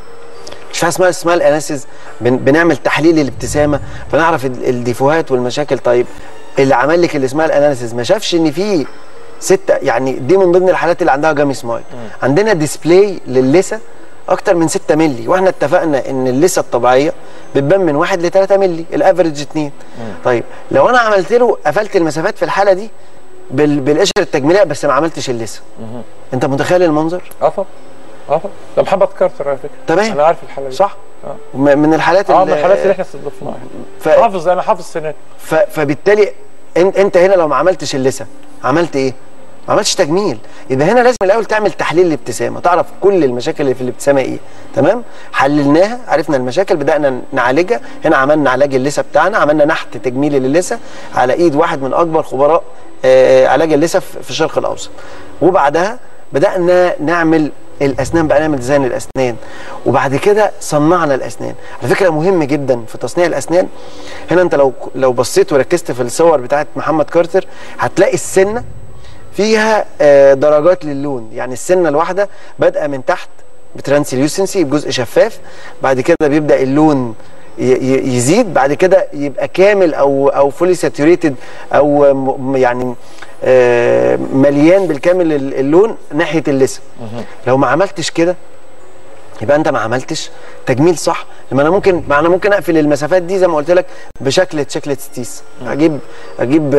مش حاجه اسمها اسمها الاناليسيز، بن بنعمل تحليل للابتسامه فنعرف الديفوهات والمشاكل. طيب اللي عمل لك اللي اسمها الاناليسيز ما شافش ان في ستة، يعني دي من ضمن الحالات اللي عندها جامي سمايل. عندنا ديسبلاي للثه اكتر من ستة مللي، واحنا اتفقنا ان اللثه الطبيعيه بتبان من واحد ل ثلاثة مللي، الافرج اتنين. طيب لو انا عملت له قفلت المسافات في الحاله دي بال بالقشره التجميليه بس ما عملتش اللثه، انت متخيل المنظر؟ اه طبعا اه ده محمد كارتر على فكره. تمام، انا عارف الحاله دي صح. اه من الحالات اه من الحالات اللي احنا استضفناها. ف... حافظ انا حافظ سنات. ف... فبالتالي انت انت هنا لو ما عملتش اللثه عملت ايه؟ ما عملتش تجميل. يبقى هنا لازم الاول تعمل تحليل الابتسامه، تعرف كل المشاكل اللي في الابتسامه ايه. تمام، حللناها، عرفنا المشاكل، بدانا نعالجها. هنا عملنا علاج اللثه بتاعنا، عملنا نحت تجميلي للثه على ايد واحد من اكبر خبراء آه علاج اللثه في الشرق الاوسط. وبعدها بدانا نعمل الاسنان، بقى نعمل ديزاين الاسنان، وبعد كده صنعنا الاسنان. على فكره مهم جدا في تصنيع الاسنان. هنا انت لو لو بصيت وركزت في الصور بتاعت محمد كارتر هتلاقي السنه فيها درجات للون. يعني السنه الواحده بادئه من تحت بترانسليوسنسي بجزء شفاف، بعد كده بيبدا اللون يزيد، بعد كده يبقى كامل او او فولي ساتوريتد او يعني مليان بالكامل اللون ناحيه اللثه. لو ما عملتش كده يبقى انت ما عملتش تجميل صح. لما انا ممكن ما انا ممكن اقفل المسافات دي زي ما قلت لك بشكل شكل ستيس، اجيب اجيب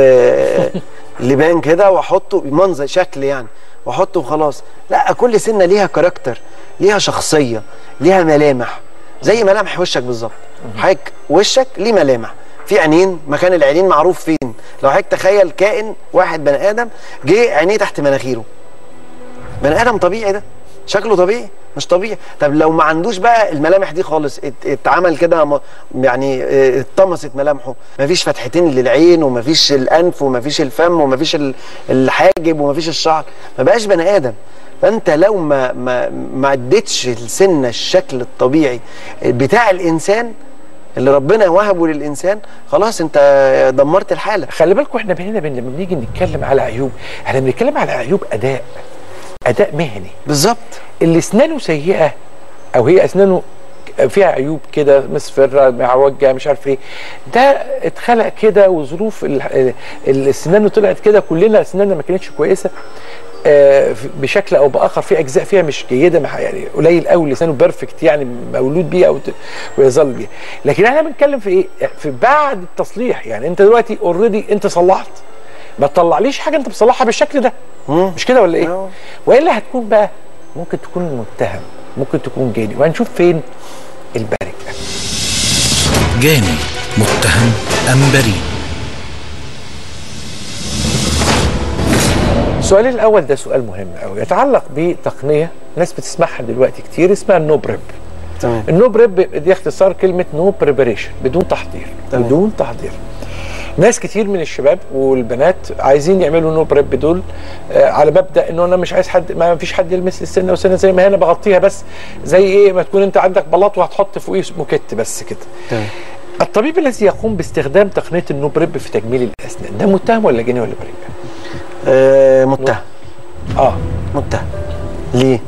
لبان كده واحطه منظر شكل يعني واحطه وخلاص. لا، كل سنه ليها كاركتر، ليها شخصيه، ليها ملامح، زي ملامح وشك بالظبط. حضرتك وشك ليه ملامح، في عينين، مكان العينين معروف فين. لو حضرتك تخيل كائن واحد بني ادم جه عينيه تحت مناخيره، بني ادم طبيعي ده شكله طبيعي؟ مش طبيعي. طب لو ما عندوش بقى الملامح دي خالص، اتعمل كده يعني اتطمست ملامحه، مفيش فتحتين للعين ومفيش الانف ومفيش الفم ومفيش الحاجب ومفيش الشعر، ما بقاش بني ادم. فانت لو ما ما ما اديتش السنه الشكل الطبيعي بتاع الانسان اللي ربنا وهبه للانسان، خلاص انت دمرت الحاله. خلي بالكم احنا هنا لما بنيجي نتكلم على عيوب، احنا بنتكلم على عيوب اداء، اداء مهني. بالظبط. اللي اسنانه سيئه او هي اسنانه فيها عيوب كده مصفره معوجه مش عارف ايه، ده اتخلق كده وظروف الاسنان طلعت كده، كلنا اسناننا ما كانتش كويسه آه بشكل او باخر، في اجزاء فيها مش جيده، يعني قليل قوي لسانه بيرفكت يعني مولود بيه او ويظل بيه. لكن احنا بنتكلم في ايه؟ في بعد التصليح. يعني انت دلوقتي اوريدي انت صلحت، ما تطلعليش حاجه انت بتصلحها بالشكل ده، مم. مش كده ولا ايه؟ مم. والا هتكون بقى ممكن تكون متهم، ممكن تكون جاني، وهنشوف فين البريء. جاني، متهم ام بريء؟ السؤال الاول ده سؤال مهم قوي، يتعلق بتقنيه ناس بتسمعها دلوقتي كتير اسمها النو بريب. تمام. النو بريب دي اختصار كلمه نو بريبريشن، بدون تحضير. تمام. بدون تحضير. ناس كتير من الشباب والبنات عايزين يعملوا نو بريب دول آه على مبدا انه انا مش عايز حد، ما فيش حد يلمس السنه والسنه زي ما هنا بغطيها، بس زي ايه ما تكون انت عندك بلاط وهتحط فوقيه موكيت بس كده. تمام. الطبيب الذي يقوم باستخدام تقنيه النو بريب في تجميل الاسنان ده متهم ولا جاني ولا بريء؟ آه متهم. اه متهم. ليه؟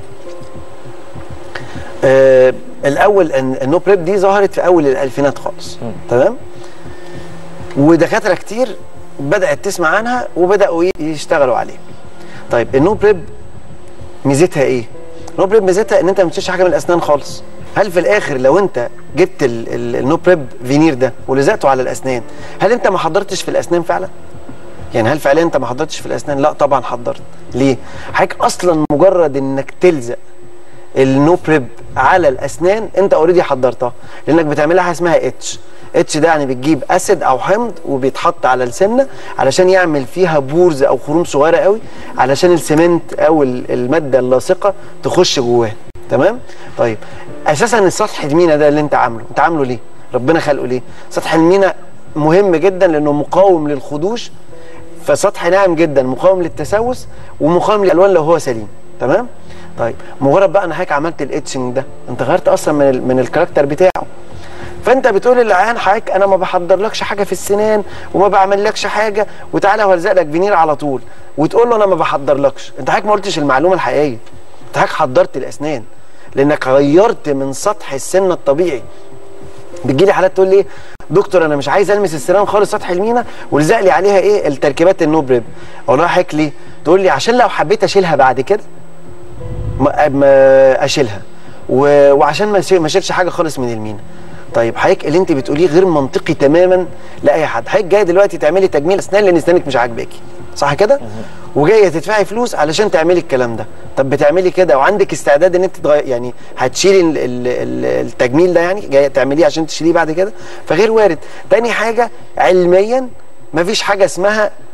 آه الاول ان النو بريب دي ظهرت في اول الالفينات خالص. م. تمام؟ ودكاتره كتير بدات تسمع عنها وبداوا يشتغلوا عليها. طيب النو بريب ميزتها ايه؟ النو بريب ميزتها ان انت ما بتشيلش حاجه من الاسنان خالص. هل في الاخر لو انت جبت النو بريب فينير ده ولزقته على الاسنان، هل انت ما حضرتش في الاسنان فعلا؟ يعني هل فعليا انت ما حضرتش في الاسنان؟ لا طبعا حضرت. ليه؟ حضرتك اصلا مجرد انك تلزق النو بريب على الاسنان انت اوريدي حضرتها، لانك بتعملها حاجه اسمها اتش. اتش ده يعني بتجيب اسيد او حمض وبيتحط على السنه علشان يعمل فيها بورز او خروم صغيره قوي، علشان السمنت او الماده اللاصقه تخش جواها. تمام؟ طيب اساسا السطح المينا ده اللي انت عامله، انت عامله ليه؟ ربنا خلقه ليه؟ سطح المينا مهم جدا لانه مقاوم للخدوش، فسطح ناعم جدا مقاوم للتسوس ومقاوم للالوان لو هو سليم. تمام؟ طيب مجرد بقى انا حضرتك عملت الاتشنج ده، انت غيرت اصلا من ال من الكاركتر بتاعه. فانت بتقول للعيان حضرتك انا ما بحضرلكش حاجه في السنان وما بعملكش حاجه وتعالى وهلزق لك فينير على طول، وتقول له انا ما بحضرلكش. انت حضرتك ما قلتش المعلومه الحقيقيه، انت حضرتك حضرت الاسنان لانك غيرت من سطح السن الطبيعي. بتجي لي حالات تقول لي دكتور انا مش عايز المس السنان خالص سطح المينا والزق لي عليها ايه التركيبات النو بريب. اقول لها حضرتك ليه؟ تقول لي عشان لو حبيت اشيلها بعد كده ما, ما اشيلها، وعشان ما اشيلش حاجه خالص من المينا. طيب حضرتك اللي انت بتقوليه غير منطقي تماما لاي حد. حضرتك جايه دلوقتي تعملي تجميل اسنان لان اسنانك مش عاجباكي، صح كده؟ وجايه تدفعي فلوس علشان تعملي الكلام ده. طب بتعملي كده وعندك استعداد ان انت تغير يعني هتشيلي ال ال ال التجميل ده، يعني جايه تعمليه عشان تشيليه بعد كده؟ فغير وارد. تاني حاجه علميا مفيش حاجه اسمها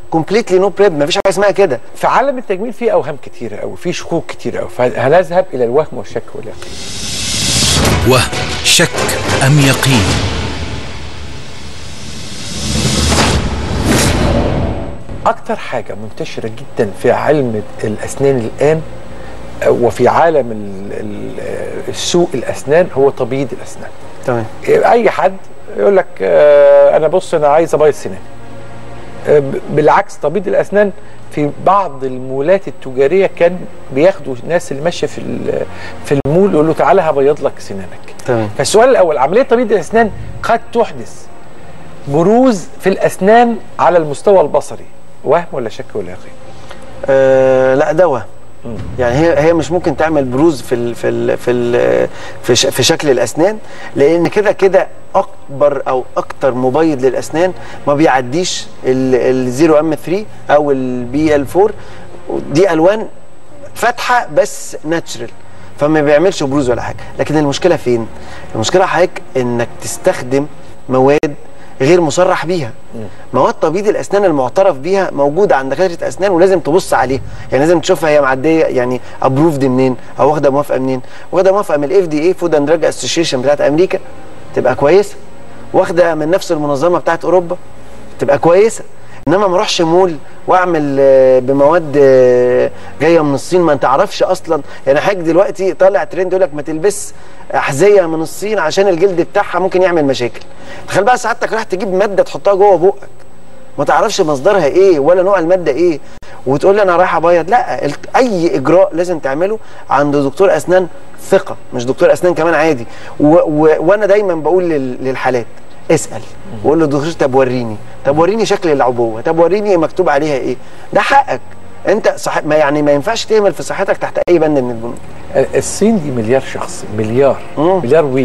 كومبليتلي نو بريب، مفيش حاجه اسمها كده. في عالم التجميل في اوهام كتيره قوي، في شكوك كتيره قوي، فهنذهب الى الوهم والشك واليقين. وهم، شك ام يقين؟ اكتر حاجه منتشره جدا في علم الاسنان الان وفي عالم السوق الاسنان هو تبييض الاسنان. تمام. اي حد يقول لك آه انا بص انا عايز ابيض سنان. آه بالعكس تبييض الاسنان في بعض المولات التجاريه كان بياخدوا الناس اللي ماشيه في في المول يقول له تعالى هبيض لك سنانك. تمام. فالسؤال الاول، عمليه تبييض الاسنان قد تحدث بروز في الاسنان على المستوى البصري، وهم ولا شك ولا يقين؟ أه لا ده وهم. يعني هي هي مش ممكن تعمل بروز في ال في ال في ال في, ش في شكل الاسنان، لان كده كده اكبر او اكتر مبيض للاسنان ما بيعديش الزيرو ام ثلاثة او البي ال أربعة، دي الوان فاتحه بس ناتشرال، فما بيعملش بروز ولا حاجه. لكن المشكله فين؟ المشكله حضرتك انك تستخدم مواد غير مصرح بيها. مواد تبييض الاسنان المعترف بيها موجوده عند دكاتره اسنان ولازم تبص عليها، يعني لازم تشوفها هي معديه يعني ابروفد منين او واخده موافقه منين. واخده موافقه من الاف دي اي فود اند دراج اسوشيشن بتاعت امريكا تبقى كويسه، واخده من نفس المنظمه بتاعت اوروبا تبقى كويسه. انما ما اروحش مول واعمل بمواد جايه من الصين ما انت تعرفش اصلا. يعني حضرتك دلوقتي طالع ترند يقول لك ما تلبس احذيه من الصين عشان الجلد بتاعها ممكن يعمل مشاكل. تخيل بقى سعادتك راح تجيب ماده تحطها جوه بقك ما تعرفش مصدرها ايه ولا نوع الماده ايه وتقول لي انا رايح ابيض. لا، اي اجراء لازم تعمله عند دكتور اسنان ثقه، مش دكتور اسنان كمان عادي. وانا دايما بقول للحالات اسال وقول له دكتور طب وريني، طب وريني شكل العبوه، طب وريني مكتوب عليها ايه. ده حقك انت صح. ما يعني ما ينفعش تهمل في صحتك تحت اي بند من البنود. الصين دي مليار شخص، مليار مم. مليار وي.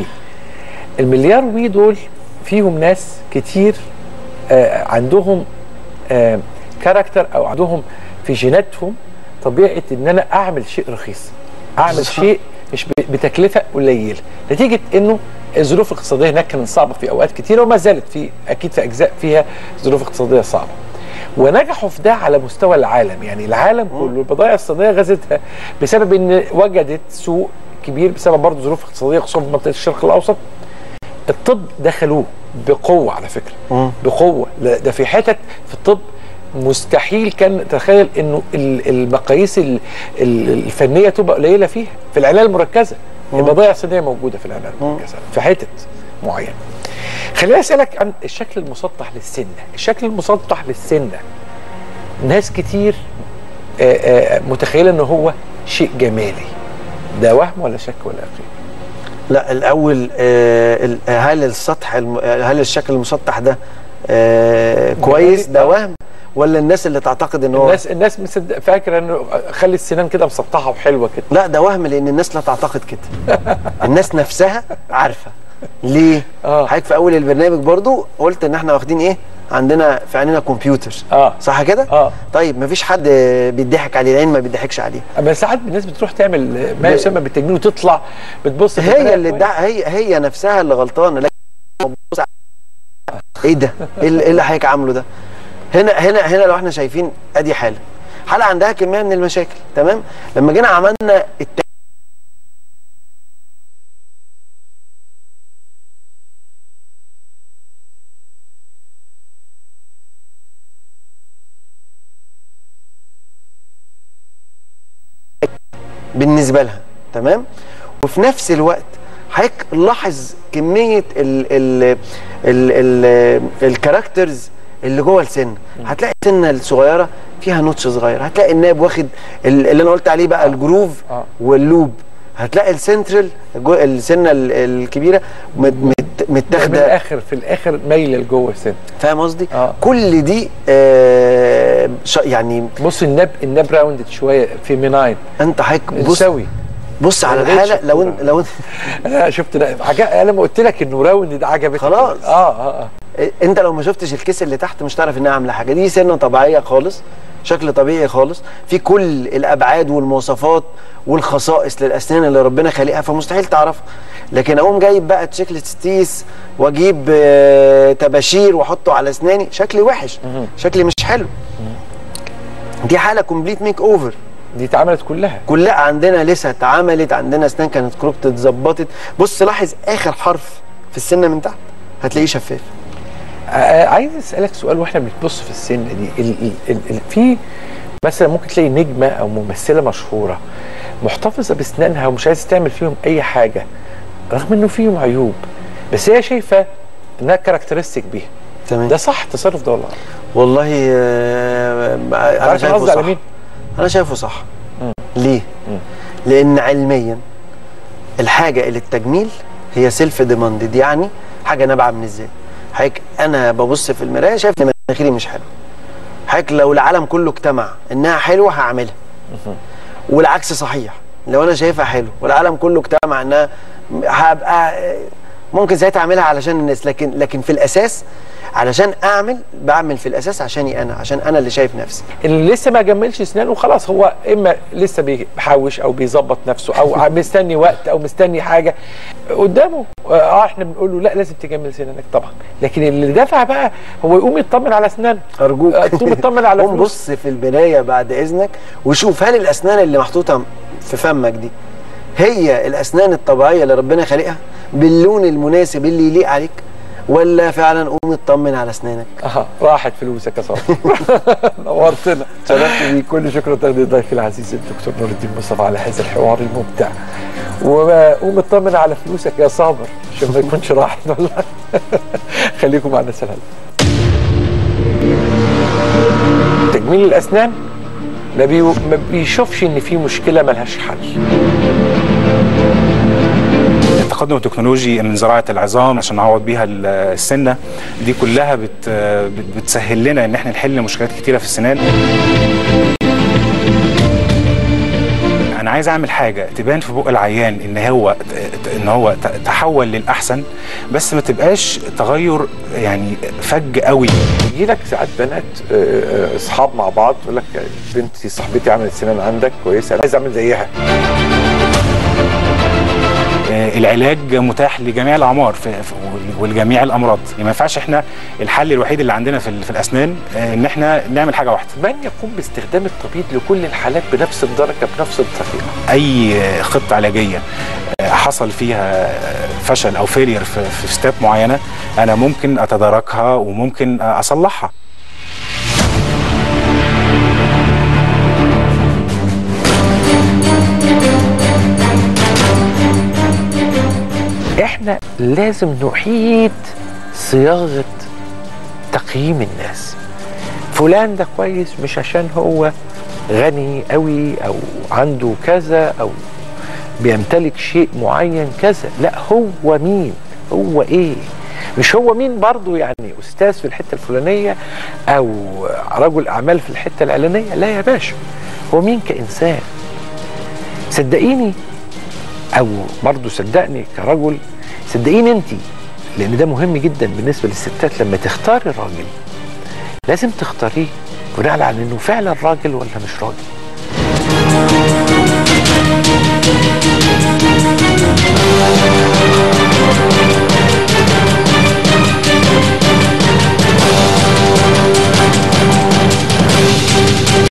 المليار وي دول فيهم ناس كتير آه عندهم آه كاركتر او عندهم في جيناتهم طبيعه ان انا اعمل شيء رخيص، اعمل صح. شيء مش بتكلفه قليله، نتيجه انه الظروف الاقتصاديه هناك كانت صعبه في اوقات كتيره وما زالت في اكيد في اجزاء فيها ظروف اقتصاديه صعبه. ونجحوا في ده على مستوى العالم، يعني العالم كله البضائع الصينيه غزتها بسبب ان وجدت سوق كبير بسبب برضه ظروف اقتصاديه خصوصا في منطقه الشرق الاوسط. الطب دخلوه بقوه على فكره، بقوه. ده في حتت في الطب مستحيل كان تخيل انه المقاييس الفنيه تبقى قليله فيها. في العنايه المركزه البضائع الصينيه موجوده في العنايه المركزه في حتت معينه. خليني اسالك عن الشكل المسطح للسنه. الشكل المسطح للسنه ناس كتير آآ آآ متخيله ان هو شيء جمالي، ده وهم ولا شك ولا يقين؟ لا، الاول هل السطح هل الشكل المسطح ده كويس؟ ده وهم ولا الناس اللي تعتقد ان هو الناس الناس مصدق فاكره انه خلي السنان كده مسطحه وحلوه كده؟ لا، ده وهم لان الناس لا تعتقد كده. الناس نفسها عارفه ليه. اه حضرتك في اول البرنامج برضو قلت ان احنا واخدين ايه؟ عندنا في عيننا كمبيوتر. اه صح كده؟ اه طيب مفيش حد بيضحك عليه، العين ما بيضحكش عليه. اما ساعات الناس بتروح تعمل ما يسمى بالتجميل وتطلع بتبص هي اللي دع... هي هي نفسها اللي غلطانه. لكن ايه ده؟ ايه اللي حضرتك عامله ده؟ هنا هنا هنا لو احنا شايفين ادي حاله حاله عندها كميه من المشاكل، تمام؟ لما جينا عملنا الت... بالنسبه لها، تمام؟ وفي نفس الوقت حضرتك لاحظ كميه ال ال ال ال الكاركترز اللي جوه السن. هتلاقي السنه الصغيره فيها نوتش صغير، هتلاقي الناب واخد اللي انا قلت عليه بقى الجروف واللوب، هتلاقي السنترال السنه الكبيره متاخده من الاخر في الاخر مايله لجوه السن. فاهم قصدي؟ آه. كل دي آه يعني بص الناب الناب راوندد شويه فيميناين. انت حضرتك بص سوي بص على الحاله. لو انت لو انت انا شفت انا لما قلت لك انه راوندد عجبتك خلاص. اه اه اه انت لو ما شفتش الكيس اللي تحت مش هتعرف انها عامله حاجه. دي سنه طبيعيه خالص شكل طبيعي خالص في كل الابعاد والمواصفات والخصائص للاسنان اللي ربنا خالقها، فمستحيل تعرفها. لكن اقوم جايب بقى تشيكلة ستيس واجيب آه تباشير واحطه على اسناني، شكلي وحش، شكلي مش حلو. دي حاله كومبليت ميك اوفر. دي اتعملت كلها كلها عندنا، لسه اتعملت عندنا اسنان كانت كروبت اتظبطت. بص لاحظ اخر حرف في السنه من تحت هتلاقيه شفاف. آه عايز اسالك سؤال واحنا بنبص في السن دي، ال ال ال ال في مثلا ممكن تلاقي نجمه او ممثله مشهوره محتفظه باسنانها ومش عايزه تعمل فيهم اي حاجه رغم انه فيهم عيوب، بس هي شايفه انها كاركترستيك بيها. تمام. ده صح التصرف ده ولا؟ والله آه انا شايفه صح. مين؟ انا شايفه صح. م. ليه؟ م. لان علميا الحاجه اللي التجميل هي سيلف ديماندد، يعني حاجه نابعه من الذات. حضرتك انا ببص في المرايه شايف ان مناخيري مش حلوه. حضرتك لو العالم كله اجتمع انها حلوه هعملها. والعكس صحيح، لو انا شايفها حلو والعالم كله اجتمع انها هبقى ممكن ساعتها اعملها علشان الناس، لكن لكن في الاساس علشان اعمل بعمل في الاساس عشاني انا، عشان انا اللي شايف نفسي. اللي لسه ما جملش اسنانه خلاص هو اما لسه بيحوش او بيظبط نفسه او مستني وقت او مستني حاجه قدامه، اه احنا بنقول له لا لازم تجمل سنانك طبعا. لكن اللي دافع بقى هو يقوم يطمن على اسنانه. ارجوك تقوم يطمن على قوم بص في المرايه بعد اذنك وشوف هل الاسنان اللي محطوطه في فمك دي هي الاسنان الطبيعيه اللي ربنا خالقها باللون المناسب اللي يليق عليك، ولا فعلا قوم اطمن على اسنانك. اها راحت فلوسك يا صاحبي. نورتنا، شرفت بيك. كل شكر تقدير ضيفي العزيز الدكتور نور الدين مصطفى على هذا الحوار الممتع. وقوم اطمن على فلوسك يا صابر عشان ما يكونش راحت والله. خليكم معنا سلام. تجميل الاسنان ما, بي... ما بيشوفش ان في مشكله ملهاش حل. التقدم التكنولوجي من زراعه العظام عشان نعوض بيها السنه دي كلها بت بتسهل لنا ان احنا نحل مشكلات كتيره في السنان. انا عايز اعمل حاجه تبان في بق العيان ان هو ان هو تحول للاحسن، بس ما تبقاش تغير يعني فج قوي. يجي لك ساعات بنات اصحاب مع بعض تقول لك بنتي صاحبتي عملت سنان عندك كويسه انا عايز اعمل زيها. العلاج متاح لجميع الاعمار ولجميع الامراض، ما ينفعش احنا الحل الوحيد اللي عندنا في, في الاسنان ان احنا نعمل حاجه واحده. من يقوم باستخدام التبييض لكل الحالات بنفس الدرجه بنفس الطريقه؟ اي خطه علاجيه حصل فيها فشل او فيلير في, في ستيب معينه انا ممكن اتداركها وممكن اصلحها. احنا لازم نعيد صياغه تقييم الناس. فلان ده كويس مش عشان هو غني قوي او عنده كذا او بيمتلك شيء معين كذا، لا هو مين، هو ايه، مش هو مين برضو يعني استاذ في الحته الفلانيه او رجل اعمال في الحته العلانيه، لا يا باشا، هو مين كانسان. صدقيني او برضو صدقني كرجل، صدقيني انت، لان ده مهم جدا بالنسبه للستات. لما تختاري راجل لازم تختاريه بناء على انه فعلا راجل ولا مش راجل.